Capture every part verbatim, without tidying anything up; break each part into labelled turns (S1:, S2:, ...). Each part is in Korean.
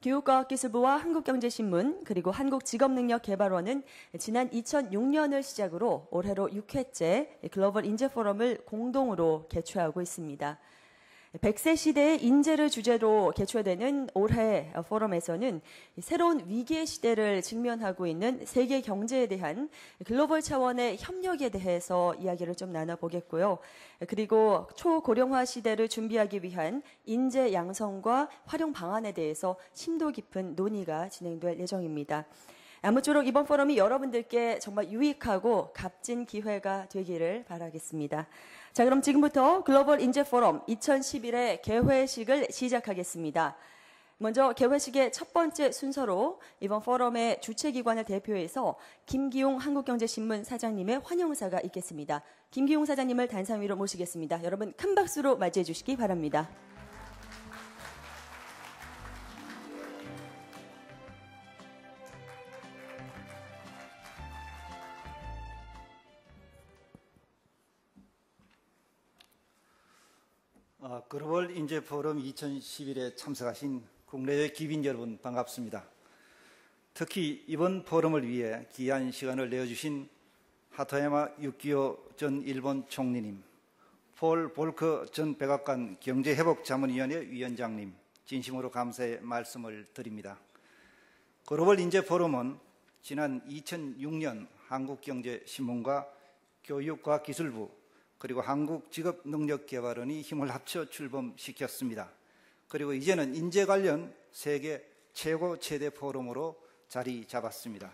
S1: 교육과학기술부와 한국경제신문 그리고 한국직업능력개발원은 지난 이천육 년을 시작으로 올해로 육 회째 글로벌 인재포럼을 공동으로 개최하고 있습니다. 백 세 시대의 인재를 주제로 개최되는 올해 포럼에서는 새로운 위기의 시대를 직면하고 있는 세계 경제에 대한 글로벌 차원의 협력에 대해서 이야기를 좀 나눠보겠고요. 그리고 초고령화 시대를 준비하기 위한 인재 양성과 활용 방안에 대해서 심도 깊은 논의가 진행될 예정입니다. 아무쪼록 이번 포럼이 여러분들께 정말 유익하고 값진 기회가 되기를 바라겠습니다. 자, 그럼 지금부터 글로벌 인재 포럼 이천십일의 개회식을 시작하겠습니다. 먼저 개회식의 첫 번째 순서로 이번 포럼의 주최기관을 대표해서 김기용 한국경제신문 사장님의 환영사가 있겠습니다. 김기용 사장님을 단상 위로 모시겠습니다. 여러분 큰 박수로 맞이해 주시기 바랍니다.
S2: 아, 글로벌 인재 포럼 이천십일에 참석하신 국내외 기빈 여러분 반갑습니다. 특히 이번 포럼을 위해 귀한 시간을 내어주신 하토야마 유키오 전 일본 총리님, 폴 볼커 전 백악관 경제회복자문위원회 위원장님, 진심으로 감사의 말씀을 드립니다. 글로벌 인재 포럼은 지난 이천육 년 한국경제신문과 교육과기술부 그리고 한국직업능력개발원이 힘을 합쳐 출범시켰습니다. 그리고 이제는 인재 관련 세계 최고 최대 포럼으로 자리 잡았습니다.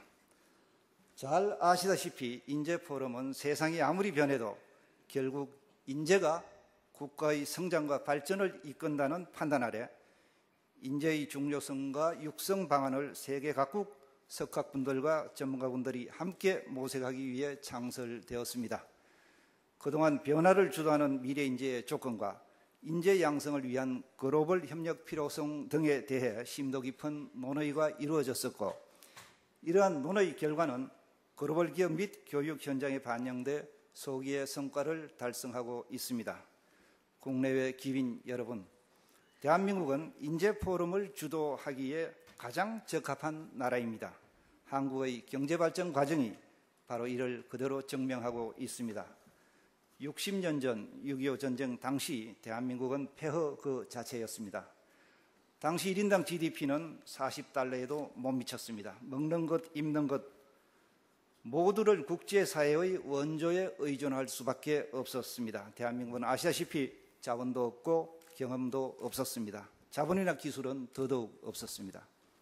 S2: 잘 아시다시피 인재 포럼은 세상이 아무리 변해도 결국 인재가 국가의 성장과 발전을 이끈다는 판단 아래 인재의 중요성과 육성 방안을 세계 각국 석학분들과 전문가분들이 함께 모색하기 위해 창설되었습니다. 그동안 변화를 주도하는 미래 인재의 조건과 인재 양성을 위한 글로벌 협력 필요성 등에 대해 심도 깊은 논의가 이루어졌었고, 이러한 논의 결과는 글로벌 기업 및 교육 현장에 반영돼 소기의 성과를 달성하고 있습니다. 국내외 기빈 여러분, 대한민국은 인재 포럼을 주도하기에 가장 적합한 나라입니다. 한국의 경제발전 과정이 바로 이를 그대로 증명하고 있습니다. 육십 년 전 육이오 전쟁 당시 대한민국은 폐허 그 자체였습니다. 당시 일 인당 지디피는 사십 달러에도 못 미쳤습니다. 먹는 것, 입는 것 모두를 국제사회의 원조에 의존할 수밖에 없었습니다. 대한민국은 아시다시피 자본도 없고 경험도 없었습니다. 자본이나 기술은 더더욱 없었습니다.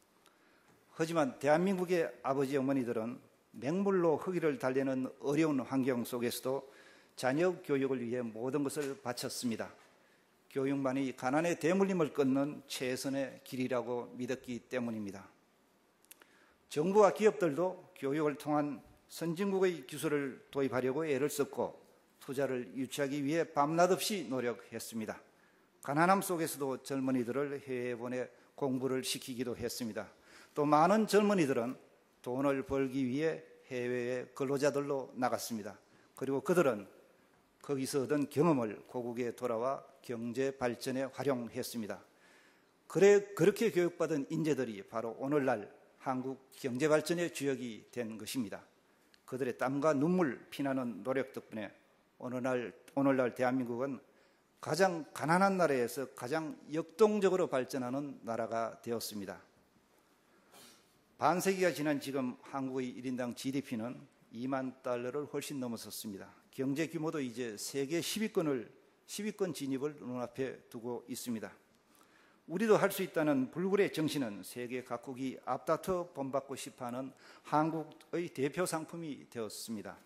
S2: 하지만 대한민국의 아버지 어머니들은 맹물로 허기를 달래는 어려운 환경 속에서도 자녀 교육을 위해 모든 것을 바쳤습니다. 교육만이 가난의 대물림을 끊는 최선의 길이라고 믿었기 때문입니다. 정부와 기업들도 교육을 통한 선진국의 기술을 도입하려고 애를 썼고 투자를 유치하기 위해 밤낮 없이 노력했습니다. 가난함 속에서도 젊은이들을 해외에 보내 공부를 시키기도 했습니다. 또 많은 젊은이들은 돈을 벌기 위해 해외에 근로자들로 나갔습니다. 그리고 그들은 거기서 얻은 경험을 고국에 돌아와 경제 발전에 활용했습니다. 그래, 그렇게 교육받은 인재들이 바로 오늘날 한국 경제 발전의 주역이 된 것입니다. 그들의 땀과 눈물 피나는 노력 덕분에 오늘날, 오늘날 대한민국은 가장 가난한 나라에서 가장 역동적으로 발전하는 나라가 되었습니다. 반세기가 지난 지금 한국의 일 인당 지디피는 이만 달러를 훨씬 넘어섰습니다. 경제 규모도 이제 세계 십 위권을, 십 위권 진입을 눈앞에 두고 있습니다. 우리도 할 수 있다는 불굴의 정신은 세계 각국이 앞다퉈 본받고 싶어하는 한국의 대표 상품이 되었습니다.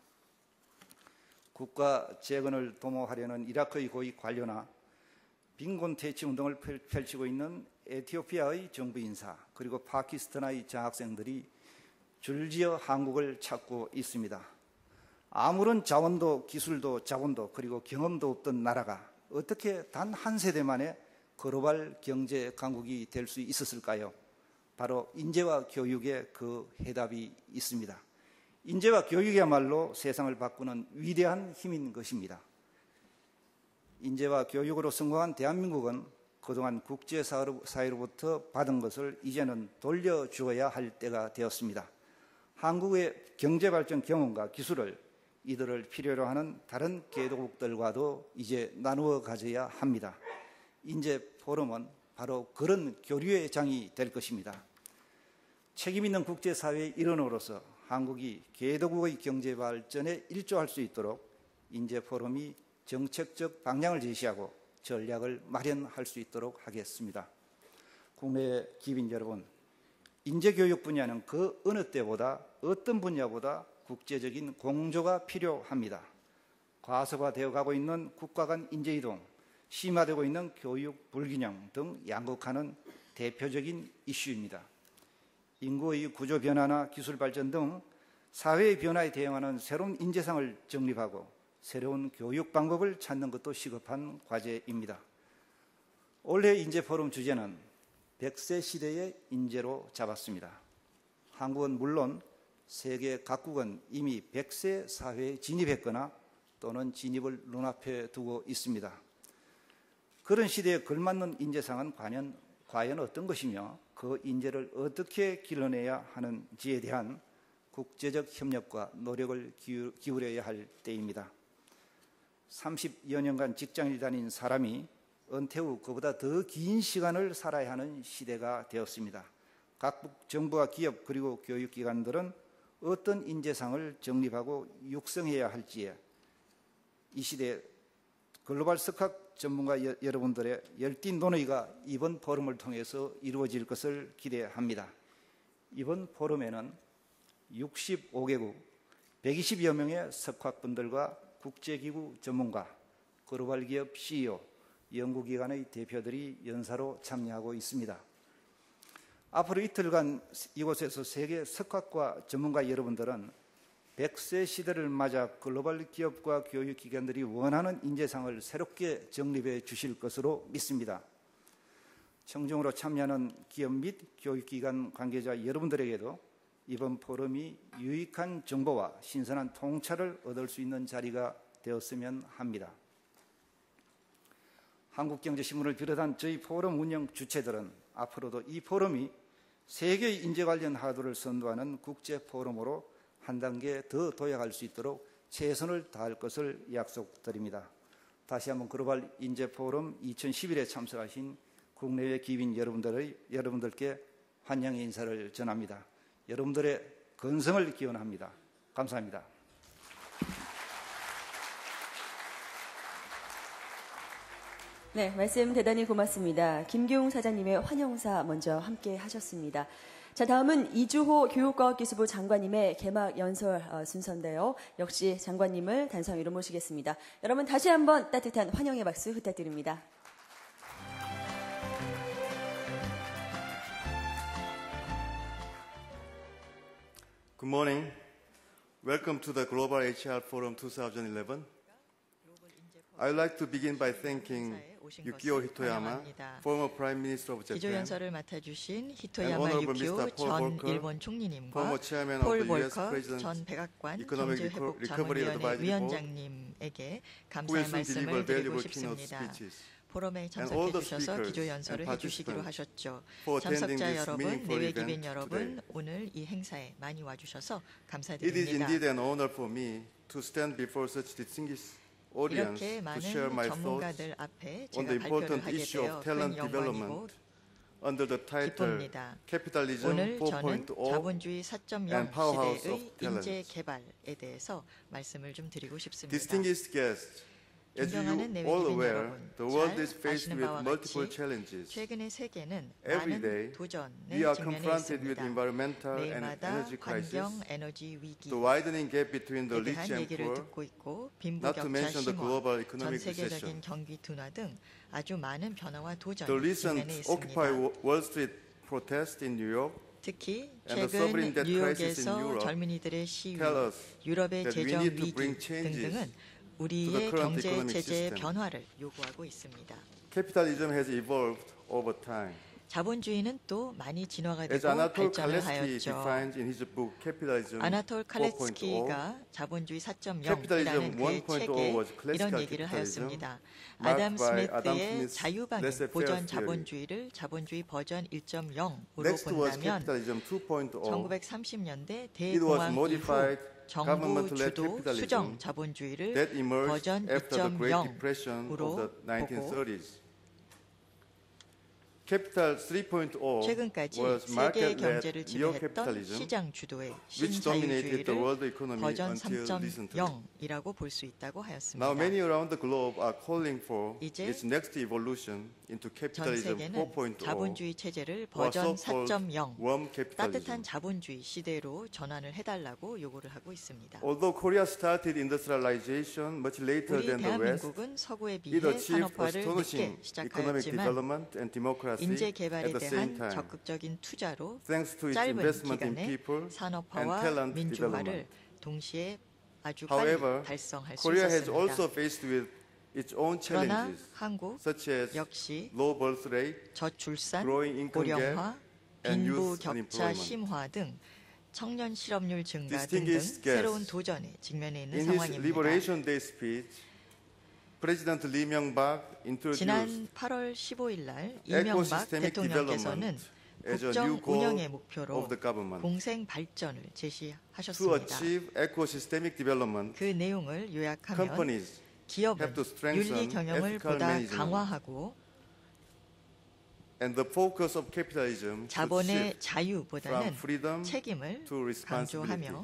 S2: 국가 재건을 도모하려는 이라크의 고위 관료나 빈곤 퇴치 운동을 펼치고 있는 에티오피아의 정부 인사, 그리고 파키스탄의 장학생들이 줄지어 한국을 찾고 있습니다. 아무런 자원도 기술도 자본도 그리고 경험도 없던 나라가 어떻게 단 한 세대 만에 글로벌 경제 강국이 될 수 있었을까요? 바로 인재와 교육에 그 해답이 있습니다. 인재와 교육이야말로 세상을 바꾸는 위대한 힘인 것입니다. 인재와 교육으로 성공한 대한민국은 그동안 국제사회로부터 받은 것을 이제는 돌려주어야 할 때가 되었습니다. 한국의 경제발전 경험과 기술을 이들을 필요로 하는 다른 개도국들과도 이제 나누어 가져야 합니다. 인재 포럼은 바로 그런 교류의 장이 될 것입니다. 책임 있는 국제사회의 일원으로서 한국이 개도국의 경제발전에 일조할 수 있도록 인재 포럼이 정책적 방향을 제시하고 전략을 마련할 수 있도록 하겠습니다. 국내 기빈 여러분, 인재교육 분야는 그 어느 때보다 어떤 분야보다 국제적인 공조가 필요합니다. 과소화되어 가고 있는 국가 간 인재이동, 심화되고 있는 교육 불균형 등 양극화는 대표적인 이슈입니다. 인구의 구조 변화나 기술 발전 등 사회의 변화에 대응하는 새로운 인재상을 정립하고 새로운 교육 방법을 찾는 것도 시급한 과제입니다. 올해 인재 포럼 주제는 백 세 시대의 인재로 잡았습니다. 한국은 물론 세계 각국은 이미 백 세 사회에 진입했거나 또는 진입을 눈앞에 두고 있습니다. 그런 시대에 걸맞는 인재상은 과연, 과연 어떤 것이며 그 인재를 어떻게 길러내야 하는지에 대한 국제적 협력과 노력을 기울여야 할 때입니다. 삼십여 년간 직장을 다닌 사람이 은퇴 후 그보다 더 긴 시간을 살아야 하는 시대가 되었습니다. 각국 정부와 기업 그리고 교육기관들은 어떤 인재상을 정립하고 육성해야 할지에 이 시대 글로벌 석학 전문가 여러분들의 열띤 논의가 이번 포럼을 통해서 이루어질 것을 기대합니다. 이번 포럼에는 육십오 개국 백이십여 명의 석학분들과 국제기구 전문가, 글로벌 기업 씨이오, 연구기관의 대표들이 연사로 참여하고 있습니다. 앞으로 이틀간 이곳에서 세계 석학과 전문가 여러분들은 백 세 시대를 맞아 글로벌 기업과 교육기관들이 원하는 인재상을 새롭게 정립해 주실 것으로 믿습니다. 청중으로 참여하는 기업 및 교육기관 관계자 여러분들에게도 이번 포럼이 유익한 정보와 신선한 통찰을 얻을 수 있는 자리가 되었으면 합니다. 한국경제신문을 비롯한 저희 포럼 운영 주체들은 앞으로도 이 포럼이 세계의 인재 관련 하도를 선도하는 국제 포럼으로 한 단계 더 도약할 수 있도록 최선을 다할 것을 약속드립니다. 다시 한번 글로벌 인재 포럼 이천십일에 참석하신 국내외 기빈 여러분들의, 여러분들께 환영의 인사를 전합니다. 여러분들의 건성을 기원합니다. 감사합니다.
S1: 네, 말씀 대단히 고맙습니다. 김기웅 사장님의 환영사 먼저 함께 하셨습니다. 자, 다음은 이주호 교육과학기술부 장관님의 개막 연설 순서인데요. 역시 장관님을 단상위로 모시겠습니다. 여러분 다시 한번 따뜻한 환영의 박수 부탁드립니다.
S3: Good morning. Welcome to the Global 에이치 알 Forum twenty eleven. I would like to begin by thanking Yukio Hatoyama, former Prime Minister of Japan,
S4: 기조연설을 맡아주신 히토야마 유키오 전 일본 총리님과 폴 볼커 전 백악관 경제회복자문위원회 위원장님에게 감사의 말씀을 드리고 싶습니다. 포럼에 참석해 주셔서 기조연설을 해주시기로 하셨죠. 참석자 여러분, 내외 기빈 여러분, 오늘 이 행사에 많이 와주셔서 감사드립니다.
S3: It is indeed an honor for me to stand before such distinguished audience
S4: 이렇게
S3: to
S4: 많은
S3: share my thoughts
S4: 전문가들 앞에
S3: on the
S4: 제가 발표를
S3: important
S4: 하게
S3: issue
S4: 되어
S3: of
S4: 큰
S3: talent
S4: 영광이고
S3: development under the title
S4: 기쁩니다.
S3: Capitalism
S4: 오늘
S3: four
S4: 저는
S3: point oh
S4: 자본주의 사 점 영
S3: and Powerhouse
S4: 시대의
S3: of Talent.
S4: 인재 개발에 대해서 말씀을 좀 드리고 싶습니다.
S3: Distinguished guests, as you
S4: 존경하는 내외
S3: all
S4: 기빈
S3: aware,
S4: 여러분,
S3: the world
S4: 잘
S3: is faced
S4: 아시는
S3: with
S4: 바와
S3: multiple
S4: 같이
S3: challenges.
S4: 최근의 세계는
S3: Every day,
S4: 많은 도전에
S3: we are
S4: 직면해
S3: confronted with
S4: 있습니다.
S3: environmental and
S4: 매일마다
S3: energy crisis,
S4: 환경, 에너지 위기
S3: the widening gap between the
S4: 에
S3: rich
S4: 대한
S3: and
S4: 얘기를
S3: poor,
S4: 듣고 있고
S3: not to
S4: 빈부격차
S3: mention the
S4: 심화,
S3: global
S4: 전
S3: economic
S4: 세계적인
S3: recession.
S4: 경기 둔화 등 아주 많은 변화와 도전이
S3: The recent
S4: 직면해
S3: Occupy
S4: 있습니다.
S3: Wall Street protest in New York
S4: 특히
S3: and the
S4: 최근
S3: sovereign debt crisis in
S4: 뉴욕에서
S3: Europe
S4: 젊은이들의 시위,
S3: tell us
S4: 유럽의
S3: that we
S4: 재정
S3: need to
S4: 위기
S3: bring changes
S4: 등등은
S3: to the
S4: 우리의
S3: current
S4: 경제
S3: economic
S4: 체제의
S3: system.
S4: 변화를 요구하고 있습니다.
S3: Capitalism has evolved over time.
S4: 자본주의는 또 많이 진화가
S3: As
S4: 되고
S3: Anatol
S4: 발전을
S3: Kaletsky
S4: 하였죠.
S3: defines in his book Capitalism
S4: 아나톨
S3: four point oh,
S4: 칼레츠키가 자본주의 사 점
S3: Capitalism
S4: 영이라는 그의
S3: one point oh
S4: 책에
S3: was classical
S4: 이런 얘기를
S3: capitalism,
S4: 하였습니다.
S3: marked
S4: 아담
S3: by Adam
S4: 스미스의
S3: Smith's
S4: 자유방향
S3: laissez-faire
S4: 보전
S3: theory.
S4: 자본주의를 자본주의 버전 일 점 영으로
S3: Next was
S4: 본다면
S3: Capitalism two point oh.
S4: 천구백삼십 년대
S3: It was
S4: 대공황 이후
S3: modified
S4: 정부
S3: government-led
S4: 주도
S3: capitalism
S4: 수정 자본주의를
S3: that emerged
S4: 버전
S3: after the Great
S4: 이 점
S3: Depression of
S4: 영으로
S3: the nineteen
S4: 보고
S3: thirties. Capital three point oh
S4: 최근까지
S3: was
S4: 세계
S3: market-led
S4: 경제를 지배했던
S3: neo-capitalism,
S4: 시장 주도의
S3: which dominated the
S4: 신자유주의를
S3: world economy
S4: 버전
S3: until
S4: 삼 점
S3: recently.
S4: 영이라고 볼 수 있다고 하였습니다.
S3: Now many around the globe are calling for
S4: 이제
S3: its next evolution into
S4: 전
S3: capitalism four
S4: 세계는
S3: point oh,
S4: 자본주의 체제를
S3: or
S4: 버전 사
S3: so-called
S4: 점 영
S3: worm capitalism.
S4: 따뜻한 자본주의 시대로 전환을 해달라고 요구를 하고 있습니다.
S3: Although Korea started industrialization much later
S4: 우리
S3: than the West,
S4: 대한민국은 서구에
S3: it
S4: 비해
S3: achieved
S4: 산업화를
S3: astonishing
S4: 늦게
S3: economic
S4: 시작하였지만
S3: development and democracy
S4: 인재
S3: at
S4: 개발에
S3: the same
S4: 대한
S3: time.
S4: 적극적인 투자로
S3: Thanks to its
S4: 짧은
S3: investment in
S4: 기간에
S3: people and
S4: 산업화와
S3: talent
S4: 민주화를
S3: development.
S4: 동시에 아주
S3: However,
S4: 빨리 달성할 수
S3: Korea has
S4: 있었습니다.
S3: also faced with its own
S4: 그러나
S3: challenges,
S4: 한국
S3: such as
S4: 역시
S3: low birth rate,
S4: 저출산,
S3: growing income gap,
S4: 고령화,
S3: and
S4: 빈부
S3: youth
S4: 격차
S3: unemployment.
S4: 심화 등 청년 실업률 증가 등등
S3: Distinguished guests,
S4: 새로운 도전에 직면해 있는
S3: in his
S4: 상황입니다.
S3: Liberation Day speech, President Lee Myung-bak introduced
S4: 지난 팔월 십오일 날 이명박
S3: ecosystemic
S4: 대통령께서는
S3: development as a
S4: 국정
S3: new goal
S4: 운영의 목표로
S3: of the government.
S4: 공생 발전을
S3: To
S4: 제시하셨습니다.
S3: achieve ecosystemic development,
S4: 그 내용을 요약하면
S3: companies
S4: 기업은
S3: have to strengthen
S4: 윤리 경영을
S3: ethical
S4: 보다
S3: management.
S4: 강화하고
S3: and the focus of capitalism should
S4: 자본의
S3: shift from
S4: 자유보다는
S3: freedom
S4: 책임을
S3: to responsibility.
S4: 강조하며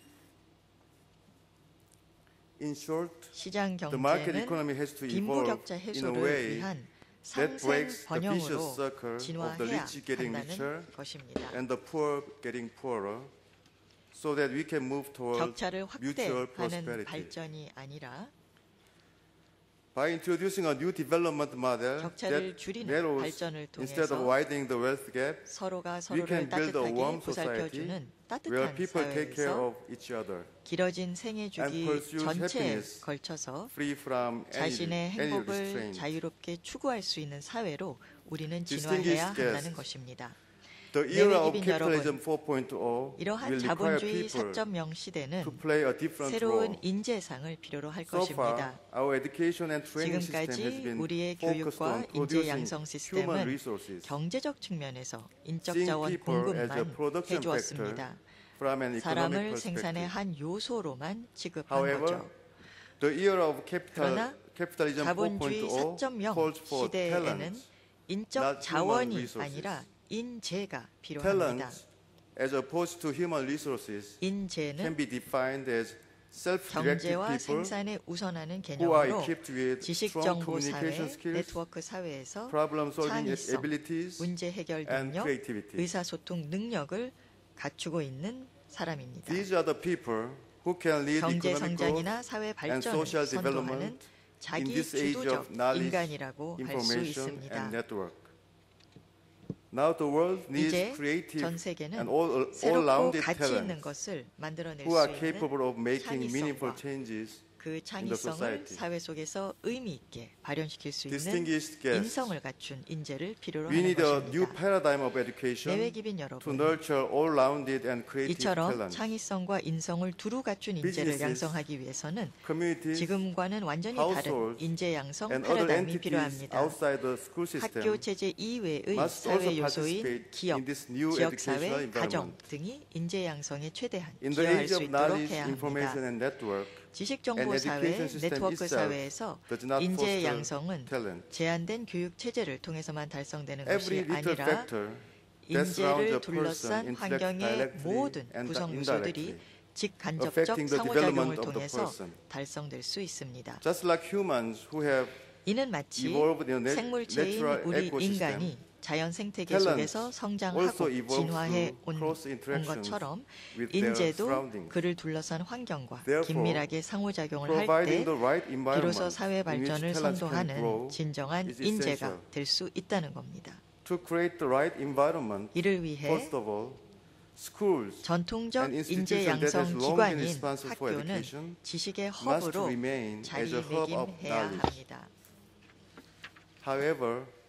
S3: In short,
S4: 시장
S3: the market
S4: 경제는
S3: economy has to
S4: 빈부
S3: evolve
S4: 격차
S3: in a
S4: 해소를
S3: way
S4: 위한
S3: that
S4: 상생
S3: breaks the vicious
S4: 번영으로
S3: circle of the
S4: 진화해야
S3: rich getting richer
S4: 한다는 것입니다.
S3: and the poor getting poorer, so that we can move toward
S4: 격차를
S3: mutual
S4: 확대하는
S3: prosperity.
S4: 발전이 아니라
S3: By introducing a new development model
S4: 격차를
S3: that
S4: 줄이는
S3: narrows
S4: 발전을
S3: instead of
S4: 통해서
S3: widening the wealth gap,
S4: 서로가
S3: we can
S4: 서로를
S3: build a warm
S4: 따뜻하게
S3: society
S4: 보살펴주는
S3: where
S4: 따뜻한
S3: people take care
S4: 사회에서
S3: of each other
S4: 길어진 생애 주기
S3: and pursue
S4: 전체에
S3: happiness
S4: 걸쳐서
S3: free from any,
S4: 자신의
S3: any
S4: 행복을
S3: restraint.
S4: 자유롭게 추구할 수 있는 사회로 우리는
S3: Distinguished
S4: 진화해야 한다는
S3: guests,
S4: 것입니다.
S3: The era of
S4: 내외기빈
S3: capitalism
S4: 여러분,
S3: four point oh
S4: 이러한
S3: will require
S4: 자본주의
S3: people
S4: 사 점 영 시대는
S3: to play a different
S4: 새로운
S3: role.
S4: 인재상을 필요로 할
S3: So far,
S4: 것입니다.
S3: our education and training system has
S4: 지금까지
S3: been
S4: 우리의
S3: focused
S4: 교육과
S3: on
S4: 인재
S3: producing
S4: 양성
S3: human
S4: 시스템은
S3: resources,
S4: 경제적 측면에서 인적
S3: seeing
S4: 자원
S3: people as a
S4: 공급만
S3: production
S4: 해주었습니다.
S3: factor from an economic
S4: 사람을
S3: perspective.
S4: 생산의 한 요소로만 취급한
S3: However,
S4: 거죠.
S3: the era of capital,
S4: 그러나
S3: capitalism
S4: 자본주의 사
S3: four point oh
S4: 점 영
S3: calls for
S4: 시대에는
S3: talent,
S4: 인적
S3: not human
S4: 자원이
S3: resources.
S4: 아니라 인재가 필요합니다.
S3: talent, as opposed to human resources, can
S4: 인재는
S3: be defined as self-directed
S4: 경제와
S3: people
S4: 생산에 우선하는
S3: who are
S4: 개념으로
S3: equipped with
S4: 지식
S3: strong
S4: 정보 사회,
S3: communication skills,
S4: 네트워크 사회에서
S3: problem-solving
S4: 창의성,
S3: abilities,
S4: 문제 해결
S3: and
S4: 능력,
S3: creativity.
S4: 의사소통 능력을 갖추고 있는 사람입니다.
S3: These are the people who can lead
S4: 경제
S3: economic growth
S4: 성장이나 사회
S3: and
S4: 발전을
S3: social
S4: 선도하는
S3: development in
S4: 자기
S3: this age
S4: 주도적
S3: of knowledge,
S4: 인간이라고 할 수
S3: information,
S4: 있습니다.
S3: and network. Now the world needs
S4: 이제
S3: creative
S4: 전 세계는
S3: and all,
S4: 새롭고
S3: all-rounded
S4: 가치 있는
S3: talents
S4: 것을 만들어낼
S3: who
S4: 수
S3: are
S4: 있는
S3: capable of making meaningful
S4: 창의성과
S3: changes
S4: 그
S3: in the
S4: 창의성을
S3: society.
S4: 사회 속에서 의미 있게 발현시킬 수 있는
S3: Distinguished guests,
S4: 인성을 갖춘 인재를 필요로
S3: we
S4: 하는
S3: need a new
S4: 것입니다.
S3: paradigm of education
S4: 내외기빈
S3: to
S4: 여러분,
S3: nurture all-rounded and creative
S4: 이처럼
S3: talents.
S4: 창의성과 인성을 두루 갖춘 인재를
S3: Businesses,
S4: 양성하기 위해서는
S3: Communities
S4: 지금과는 완전히 다른
S3: households,
S4: 인재 양성
S3: and other
S4: 패러다임이
S3: entities
S4: 필요합니다.
S3: outside the school system
S4: 학교 체제 이외의
S3: must also
S4: 사회 요소인
S3: participate
S4: 기업,
S3: in this new
S4: 지역사회,
S3: educational
S4: 가정
S3: environment.
S4: 등이 인재 양성에 최대한
S3: In the
S4: 기여할
S3: age
S4: 수
S3: of
S4: 있도록
S3: knowledge,
S4: 해야
S3: information,
S4: 합니다.
S3: and network,
S4: 지식정보
S3: and
S4: 사회,
S3: education system
S4: 네트워크
S3: itself
S4: 사회에서
S3: does not
S4: 인재
S3: foster
S4: 양성은
S3: talent.
S4: 제한된 교육 체제를 통해서만 달성되는
S3: Every
S4: 것이
S3: little
S4: 아니라
S3: factor that surrounds
S4: 인재를
S3: a person
S4: 둘러싼
S3: interacts
S4: 환경의
S3: directly
S4: 모든
S3: and
S4: 구성
S3: indirectly,
S4: 요소들이 직간접적
S3: affecting the
S4: 상호작용을
S3: development of the
S4: 통해서
S3: person.
S4: 달성될 수 있습니다.
S3: Just like humans who have
S4: 이는 마치
S3: evolved in a nat-
S4: 생물체인
S3: natural
S4: 우리
S3: ecosystem,
S4: 인간이 자연 생태계
S3: talents
S4: 속에서
S3: also
S4: 성장하고
S3: evolve
S4: 진화해
S3: through
S4: 온,
S3: close
S4: 온
S3: interactions
S4: 것처럼
S3: with their
S4: 인재도
S3: surroundings.
S4: 그를 둘러싼 환경과
S3: Therefore,
S4: 긴밀하게 상호작용을 할 때
S3: providing the right environment
S4: 비로소 사회
S3: in which
S4: 발전을
S3: talents can
S4: 선도하는
S3: grow
S4: 진정한
S3: is
S4: 인재가
S3: essential.
S4: 될 수 있다는 겁니다.
S3: To create the right environment,
S4: 이를 위해
S3: first of all, schools
S4: 전통적
S3: and
S4: 인재
S3: institutions that has
S4: 양성
S3: long been
S4: 기관인
S3: responsible for
S4: 학교는
S3: education
S4: 지식의
S3: must
S4: 허브로
S3: remain as a hub of
S4: 자리매김해야
S3: knowledge.
S4: 합니다.
S3: However,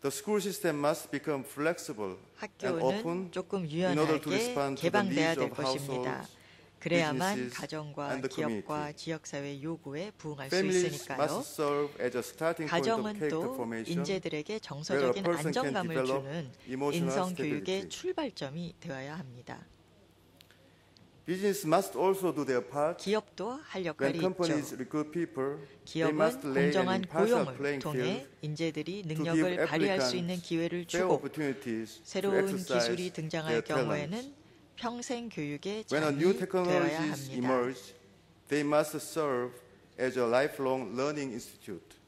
S3: The school system must become flexible and
S4: 학교는
S3: open
S4: 조금
S3: in order to
S4: 유연하게
S3: respond to the
S4: 개방돼야
S3: needs
S4: 될
S3: of
S4: 것입니다.
S3: households,
S4: 그래야만
S3: businesses,
S4: 가정과
S3: and the
S4: 기업과
S3: community.
S4: 지역사회 요구에 부응할 수
S3: Families
S4: 있으니까요.
S3: must serve as a starting point of
S4: 가정은
S3: character
S4: 또
S3: formation,
S4: 인재들에게
S3: where a
S4: 정서적인
S3: person can
S4: 안정감을
S3: develop
S4: 주는
S3: emotional
S4: 인성교육의
S3: stability.
S4: 출발점이 되어야 합니다.
S3: Business must also do their part.
S4: 기업도 할
S3: When
S4: 역할이
S3: companies
S4: 있죠.
S3: recruit people, they
S4: 기업은
S3: must lay an
S4: 공정한
S3: impartial
S4: 고용을
S3: playing
S4: 통해
S3: field
S4: 인재들이
S3: to give
S4: 능력을 발휘할 수 있는
S3: applicants
S4: 기회를
S3: fair
S4: 주고
S3: opportunities to
S4: 새로운
S3: exercise
S4: 기술이 등장할
S3: their talents.
S4: 경우에는 평생 교육의
S3: When a
S4: 장이
S3: new
S4: 되어야
S3: technologies
S4: 합니다.
S3: emerge, they must serve as a lifelong learning institute.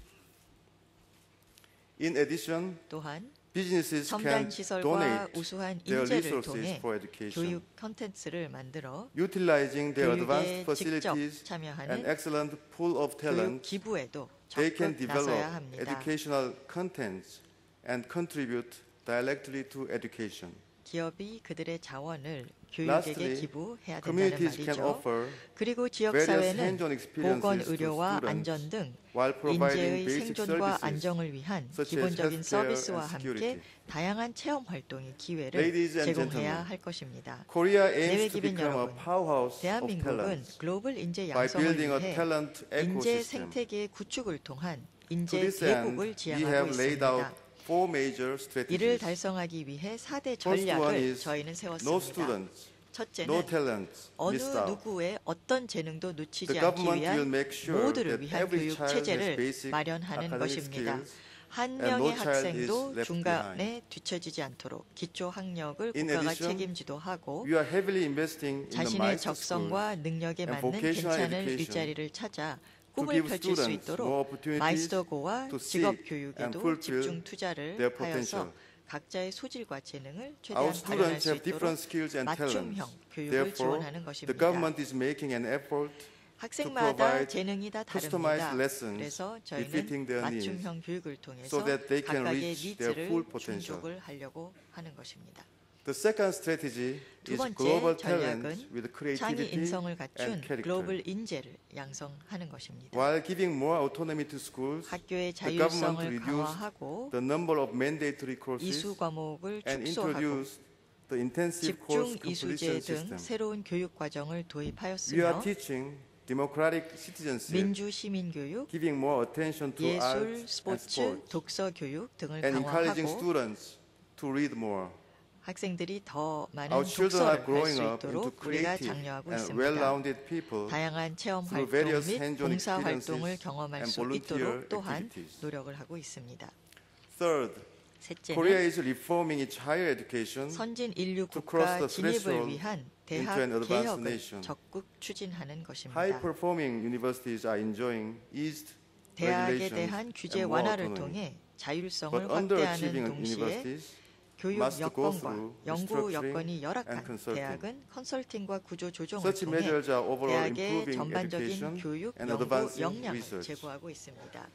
S3: In addition,
S4: 또한
S3: businesses
S4: 첨단
S3: can
S4: 시설과
S3: donate
S4: 우수한
S3: their
S4: 인재를
S3: resources
S4: 통해
S3: for education,
S4: 교육 컨텐츠를 만들어
S3: utilizing their
S4: 교육에
S3: advanced
S4: 직접
S3: facilities and
S4: 참여하는
S3: excellent pool of
S4: 교육
S3: talent.
S4: 기부에도
S3: They can
S4: 적극
S3: develop
S4: 나서야 합니다.
S3: educational contents and contribute directly to education.
S4: 기업이 그들의 자원을 교육에게
S3: Lastly,
S4: 기부해야 된다는
S3: communities can
S4: 말이죠.
S3: offer
S4: 그리고
S3: various
S4: 지역사회는
S3: hands-on experiences
S4: 보건,
S3: to
S4: 의료와
S3: students
S4: 안전 등
S3: while providing
S4: 인재의
S3: basic
S4: 생존과
S3: services
S4: 안정을 위한
S3: such as
S4: 기본적인
S3: healthcare
S4: 서비스와
S3: and
S4: 함께
S3: security.
S4: 다양한 체험 활동의 기회를
S3: Ladies and
S4: 제공해야
S3: gentlemen,
S4: 할 것입니다.
S3: Korea
S4: 내외
S3: aims to
S4: 기빈
S3: become a
S4: 여러분,
S3: powerhouse of
S4: 대한민국은
S3: talent
S4: 글로벌 인재
S3: by
S4: 양성을
S3: building a
S4: 위해
S3: talent
S4: 인재
S3: ecosystem.
S4: 생태계의 구축을 통한
S3: To
S4: 인재
S3: this end,
S4: 대국을
S3: we
S4: 지향하고
S3: have laid out
S4: 있습니다.
S3: four major
S4: 이를
S3: strategies.
S4: 달성하기 위해 사 대
S3: First one
S4: 전략을
S3: is
S4: 저희는
S3: no
S4: 세웠습니다.
S3: students,
S4: 첫째는
S3: no talent
S4: 어느
S3: missed out.
S4: 누구의 어떤 재능도 놓치지
S3: The
S4: 않기
S3: government will
S4: 위한
S3: make sure
S4: 모두를
S3: that
S4: 위한
S3: every
S4: 교육
S3: child has
S4: 체제를
S3: basic
S4: 마련하는
S3: academic
S4: 것입니다.
S3: skills
S4: 한
S3: and no
S4: 명의
S3: child
S4: 학생도
S3: is left
S4: 중간에 뒤처지지 않도록 기초 학력을
S3: In
S4: 국가가
S3: addition,
S4: 책임지도 하고
S3: We are heavily investing in the
S4: 자신의
S3: MICE schools
S4: 적성과 능력에
S3: and
S4: 맞는
S3: vocational
S4: 괜찮은
S3: education
S4: 일자리를 찾아
S3: to
S4: 꿈을
S3: give
S4: 펼칠 수
S3: students more
S4: 있도록
S3: opportunities
S4: 마이스터고와
S3: to
S4: 직업
S3: seek and
S4: 교육에도
S3: fulfill
S4: 집중 투자를
S3: their
S4: 하여서
S3: potential.
S4: 각자의 소질과 재능을
S3: Our
S4: 최대한 발현할
S3: students
S4: 수
S3: have
S4: 있도록
S3: different skills and
S4: 맞춤형
S3: talents.
S4: 교육을
S3: Therefore,
S4: 지원하는
S3: the
S4: 것입니다.
S3: government is making an effort
S4: 학생마다
S3: provide
S4: 재능이 다
S3: customized
S4: 다릅니다.
S3: lessons
S4: 그래서
S3: befitting
S4: 저희는
S3: their needs
S4: 맞춤형 교육을 통해서
S3: so that they can
S4: 각각의
S3: reach their
S4: 니즈를
S3: full potential.
S4: 충족을 하려고 하는 것입니다.
S3: The second strategy
S4: 두
S3: is
S4: 번째
S3: global talent
S4: 전략은
S3: with
S4: 창의
S3: creativity
S4: 인성을
S3: and
S4: 갖춘
S3: character.
S4: 글로벌 인재를 양성하는 것입니다.
S3: While giving more autonomy to schools,
S4: 학교의
S3: the government
S4: 자율성을
S3: reduced
S4: 강화하고
S3: the number of mandatory courses
S4: 이수 과목을
S3: and
S4: 축소하고
S3: introduced the intensive
S4: 집중
S3: course
S4: 이수제
S3: completion
S4: 등
S3: system.
S4: 새로운 교육 과정을
S3: We are
S4: 도입하였으며
S3: teaching democratic citizenship,
S4: 민주 시민 교육,
S3: giving more attention to
S4: 예술,
S3: arts and
S4: 스포츠,
S3: sports,
S4: 독서 교육 등을
S3: and encouraging
S4: 강화하고
S3: students to read more.
S4: 학생들이 더 많은
S3: Our children are
S4: 독서를 할
S3: growing
S4: 수
S3: up into
S4: 있도록 우리가
S3: creative
S4: 장려하고
S3: and
S4: 있습니다.
S3: well-rounded people
S4: 다양한 체험
S3: through
S4: 활동
S3: various
S4: 및
S3: hands-on
S4: 봉사 활동을
S3: experiences
S4: 경험할
S3: and
S4: 수
S3: volunteer
S4: 있도록 또한
S3: activities.
S4: 노력을 하고 있습니다.
S3: Third, Korea
S4: 셋째는
S3: is reforming its higher education
S4: 선진 인류
S3: to cross
S4: 국가
S3: the
S4: 진입을
S3: threshold
S4: 위한
S3: into
S4: 대학
S3: an advanced
S4: 개혁을
S3: nation.
S4: 적극 추진하는 것입니다.
S3: High-performing universities are enjoying eased
S4: 대학에
S3: regulations
S4: 대한 규제
S3: and more
S4: 완화를
S3: autonomy.
S4: 통해 자율성을
S3: But
S4: 확대하는
S3: underachieving
S4: 동시에
S3: universities
S4: 교육
S3: must go
S4: 여건과
S3: through
S4: 연구
S3: restructuring
S4: 여건이 열악한
S3: and consulting.
S4: 대학은 컨설팅과 구조 조정을
S3: Such
S4: 통해
S3: measures are overall
S4: 대학의
S3: improving
S4: 전반적인
S3: education
S4: 교육,
S3: and
S4: 연구
S3: advancing
S4: 역량을
S3: research.
S4: 제고하고 있습니다.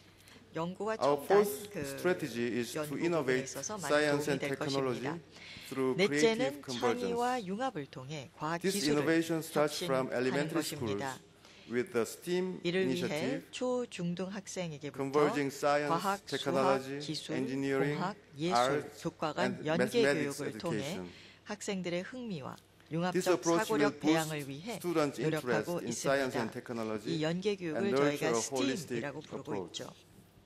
S4: 연구와
S3: Our
S4: 첨단
S3: fourth
S4: 그
S3: strategy is to
S4: 연구 부분에
S3: innovate
S4: 있어서 많은
S3: science
S4: 도움이
S3: and
S4: 될
S3: technology
S4: 것입니다.
S3: through creative
S4: 넷째는
S3: convergence.
S4: 창의와 융합을 통해 과학
S3: This
S4: 기술을
S3: innovation starts from
S4: 혁신하는
S3: elementary schools
S4: 것입니다.
S3: with the STEAM
S4: 이를 위해
S3: initiative,
S4: 초, 중등 학생에게부터
S3: converging science,
S4: 과학,
S3: technology,
S4: 수학, 기술,
S3: engineering,
S4: 공학, 예술,
S3: art,
S4: 교과 간
S3: and
S4: 연계
S3: mathematics
S4: 교육을 통해
S3: education.
S4: 학생들의 흥미와
S3: This
S4: 융합적
S3: approach will
S4: 사고력
S3: boost
S4: 대항을 위해
S3: students' interest
S4: 노력하고
S3: in science and
S4: 있습니다.
S3: technology
S4: 이 연계 교육을
S3: and nurture
S4: 저희가
S3: a holistic
S4: 스팀이라고 부르고
S3: approach.
S4: 있죠.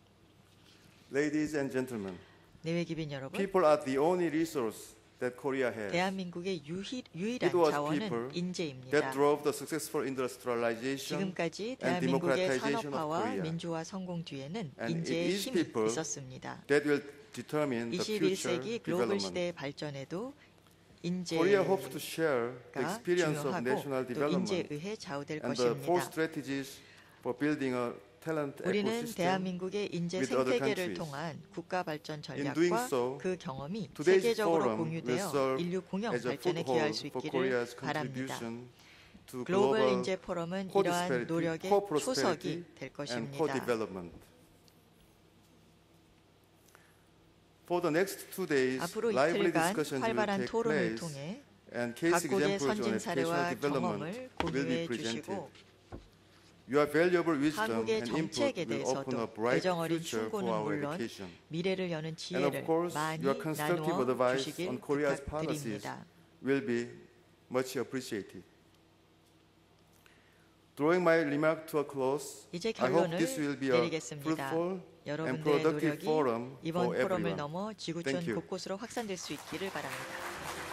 S3: Ladies and gentlemen,
S4: 내외기빈 여러분,
S3: people are the only resource that Korea has.
S4: 대한민국의 유일, 유일한
S3: It was
S4: 자원은
S3: people
S4: 인재입니다.
S3: that drove the successful industrialization
S4: 지금까지
S3: and
S4: 대한민국의
S3: democratization of
S4: 산업화와
S3: Korea.
S4: 민주화 성공 뒤에는
S3: And it
S4: 인재의
S3: is
S4: 힘이
S3: people
S4: 있었습니다.
S3: that will determine the
S4: 이십일
S3: future
S4: 세기 글로벌
S3: development.
S4: 시대의 발전에도
S3: Korea hopes to
S4: 인재가
S3: share the experience of national
S4: 중요하고 또
S3: development
S4: 인재에 의해 좌우될
S3: and the four
S4: 것입니다.
S3: strategies for building a talent
S4: 우리는
S3: ecosystem.
S4: 대한민국의 인재
S3: with other
S4: 생태계를
S3: countries.
S4: 통한 국가 발전
S3: In doing
S4: 전략과
S3: so,
S4: 그 경험이
S3: Today's
S4: 세계적으로
S3: forum will
S4: 공유되어
S3: serve
S4: 인류 공영
S3: as a
S4: 발전에
S3: foothold
S4: 기여할 수
S3: for
S4: 있기를
S3: Korea's
S4: 바랍니다.
S3: contribution to
S4: 글로벌
S3: global
S4: 인재 포럼은 이러한
S3: co-prosperity,
S4: 노력의
S3: co-prosperity
S4: 초석이 될
S3: and
S4: 것입니다.
S3: co-development. For the next two days,
S4: 앞으로
S3: lively
S4: 이틀간
S3: discussions will
S4: 활발한
S3: take
S4: 토론을
S3: place
S4: 통해
S3: and case
S4: 각국의
S3: examples on
S4: 선진
S3: educational
S4: 사례와
S3: development
S4: 경험을
S3: will be
S4: 공유해
S3: presented.
S4: 주시고
S3: Your valuable wisdom
S4: 한국의
S3: and input
S4: 정책에
S3: will open a
S4: 대해서도
S3: bright
S4: 애정어린
S3: future for
S4: 충고는
S3: our
S4: 물론
S3: education.
S4: 미래를 여는
S3: And of
S4: 지혜를
S3: course,
S4: 많이
S3: your constructive
S4: 나누어
S3: advice
S4: 주시길
S3: on Korea's policies
S4: 부탁드립니다.
S3: will be much appreciated. Drawing my remark to a close,
S4: 이제
S3: I hope
S4: 결론을
S3: this will be a
S4: 내리겠습니다.
S3: fruitful and
S4: 여러분들의
S3: productive
S4: 노력이
S3: forum
S4: 이번
S3: for
S4: 포럼을
S3: everyone.
S4: 넘어 지구촌
S3: Thank you.
S4: 곳곳으로 확산될 수 있기를 바랍니다.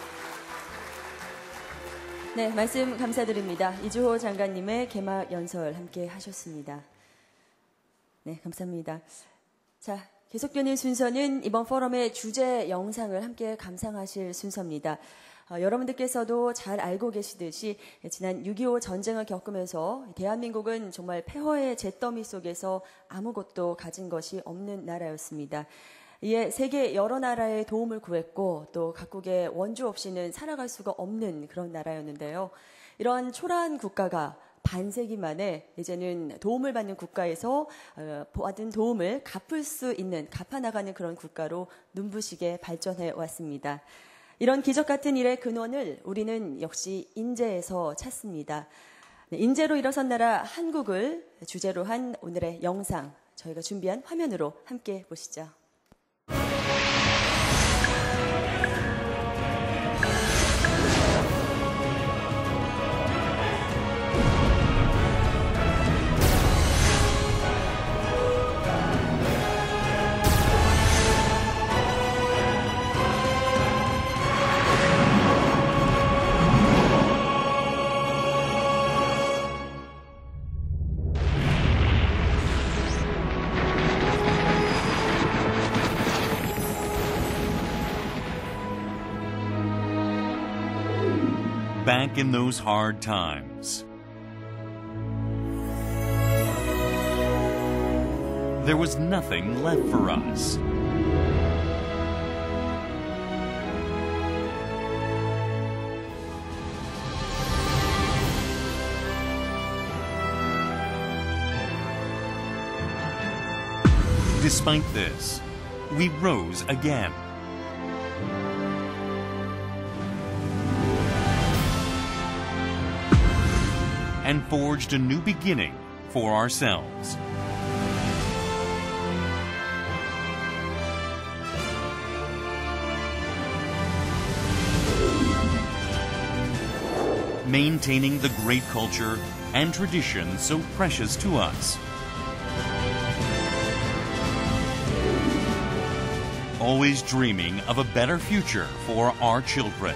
S1: 네, 말씀 감사드립니다. 이주호 장관님의 개막 연설 함께 하셨습니다. 네, 감사합니다. 자, 계속되는 순서는 이번 포럼의 주제 영상을 함께 감상하실 순서입니다. 어, 여러분들께서도 잘 알고 계시듯이 지난 육이오 전쟁을 겪으면서 대한민국은 정말 폐허의 잿더미 속에서 아무것도 가진 것이 없는 나라였습니다. 이에 세계 여러 나라의 도움을 구했고 또 각국의 원조 없이는 살아갈 수가 없는 그런 나라였는데요. 이런 초라한 국가가 반세기 만에 이제는 도움을 받는 국가에서 받은 도움을 갚을 수 있는, 갚아나가는 그런 국가로 눈부시게 발전해 왔습니다. 이런 기적 같은 일의 근원을 우리는 역시 인재에서 찾습니다. 인재로 일어선 나라 한국을 주제로 한 오늘의 영상, 저희가 준비한 화면으로 함께 보시죠.
S5: Back in those hard times, there was nothing left for us. Despite this, we rose again. And forged a new beginning for ourselves. Maintaining the great culture and traditions so precious to us. Always dreaming of a better future for our children.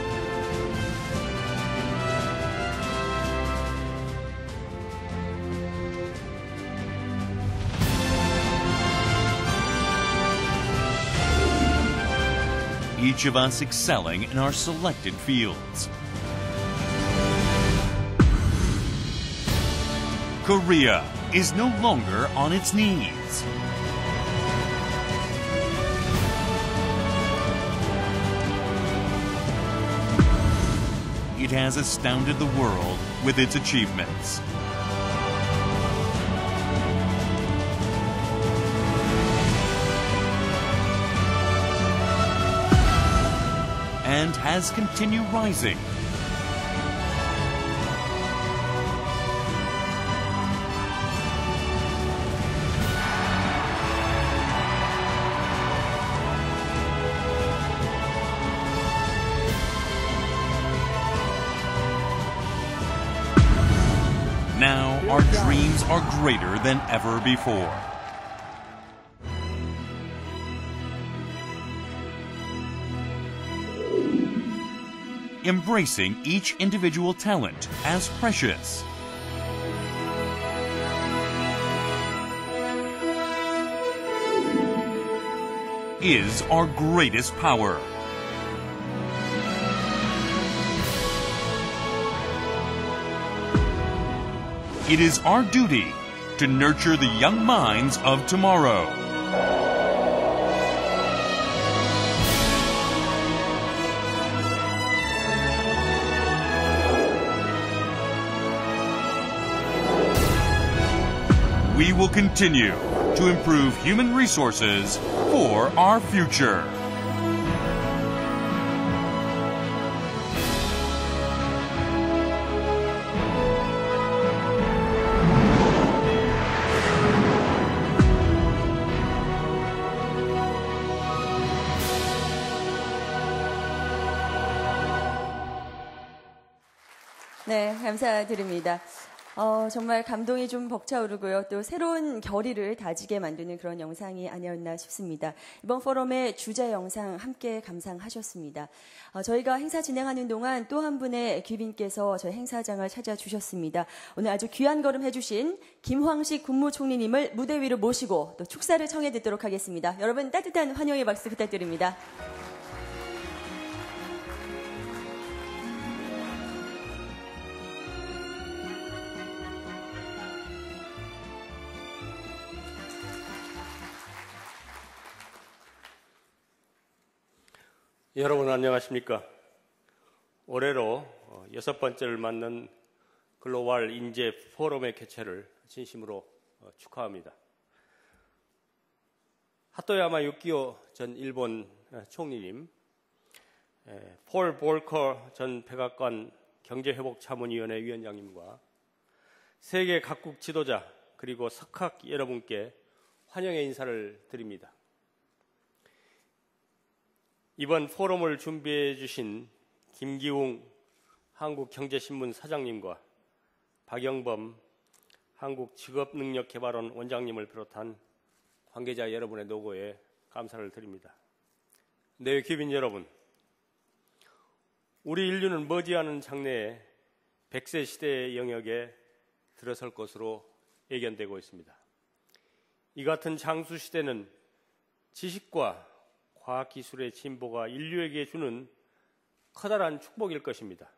S5: Each of us excelling in our selected fields. Korea is no longer on its knees. It has astounded the world with its achievements. And has continued rising. Now our dreams are greater than ever before. Embracing each individual talent as precious. Is our greatest power. It is our duty to nurture the young minds of tomorrow. We will continue to improve human resources for our future.
S1: 네, 감사드립니다. 어, 정말 감동이 좀 벅차오르고요. 또 새로운 결의를 다지게 만드는 그런 영상이 아니었나 싶습니다. 이번 포럼의 주제 영상 함께 감상하셨습니다. 어, 저희가 행사 진행하는 동안 또 한 분의 귀빈께서 저희 행사장을 찾아주셨습니다. 오늘 아주 귀한 걸음 해주신 김황식 국무총리님을 무대 위로 모시고 또 축사를 청해 듣도록 하겠습니다. 여러분 따뜻한 환영의 박수 부탁드립니다.
S6: 여러분 안녕하십니까? 올해로 여섯 번째를 맞는 글로벌 인재 포럼의 개최를 진심으로 축하합니다. 하토야마 유키오 전 일본 총리님, 폴 볼커 전 백악관 경제회복자문위원회 위원장님과 세계 각국 지도자 그리고 석학 여러분께 환영의 인사를 드립니다. 이번 포럼을 준비해 주신 김기웅 한국경제신문 사장님과 박영범 한국직업능력개발원 원장님을 비롯한 관계자 여러분의 노고에 감사를 드립니다. 네, 귀빈 여러분, 우리 인류는 머지않은 장래에 백 세 시대의 영역에 들어설 것으로 예견되고 있습니다. 이 같은 장수 시대는 지식과 과학기술의 진보가 인류에게 주는 커다란 축복일 것입니다.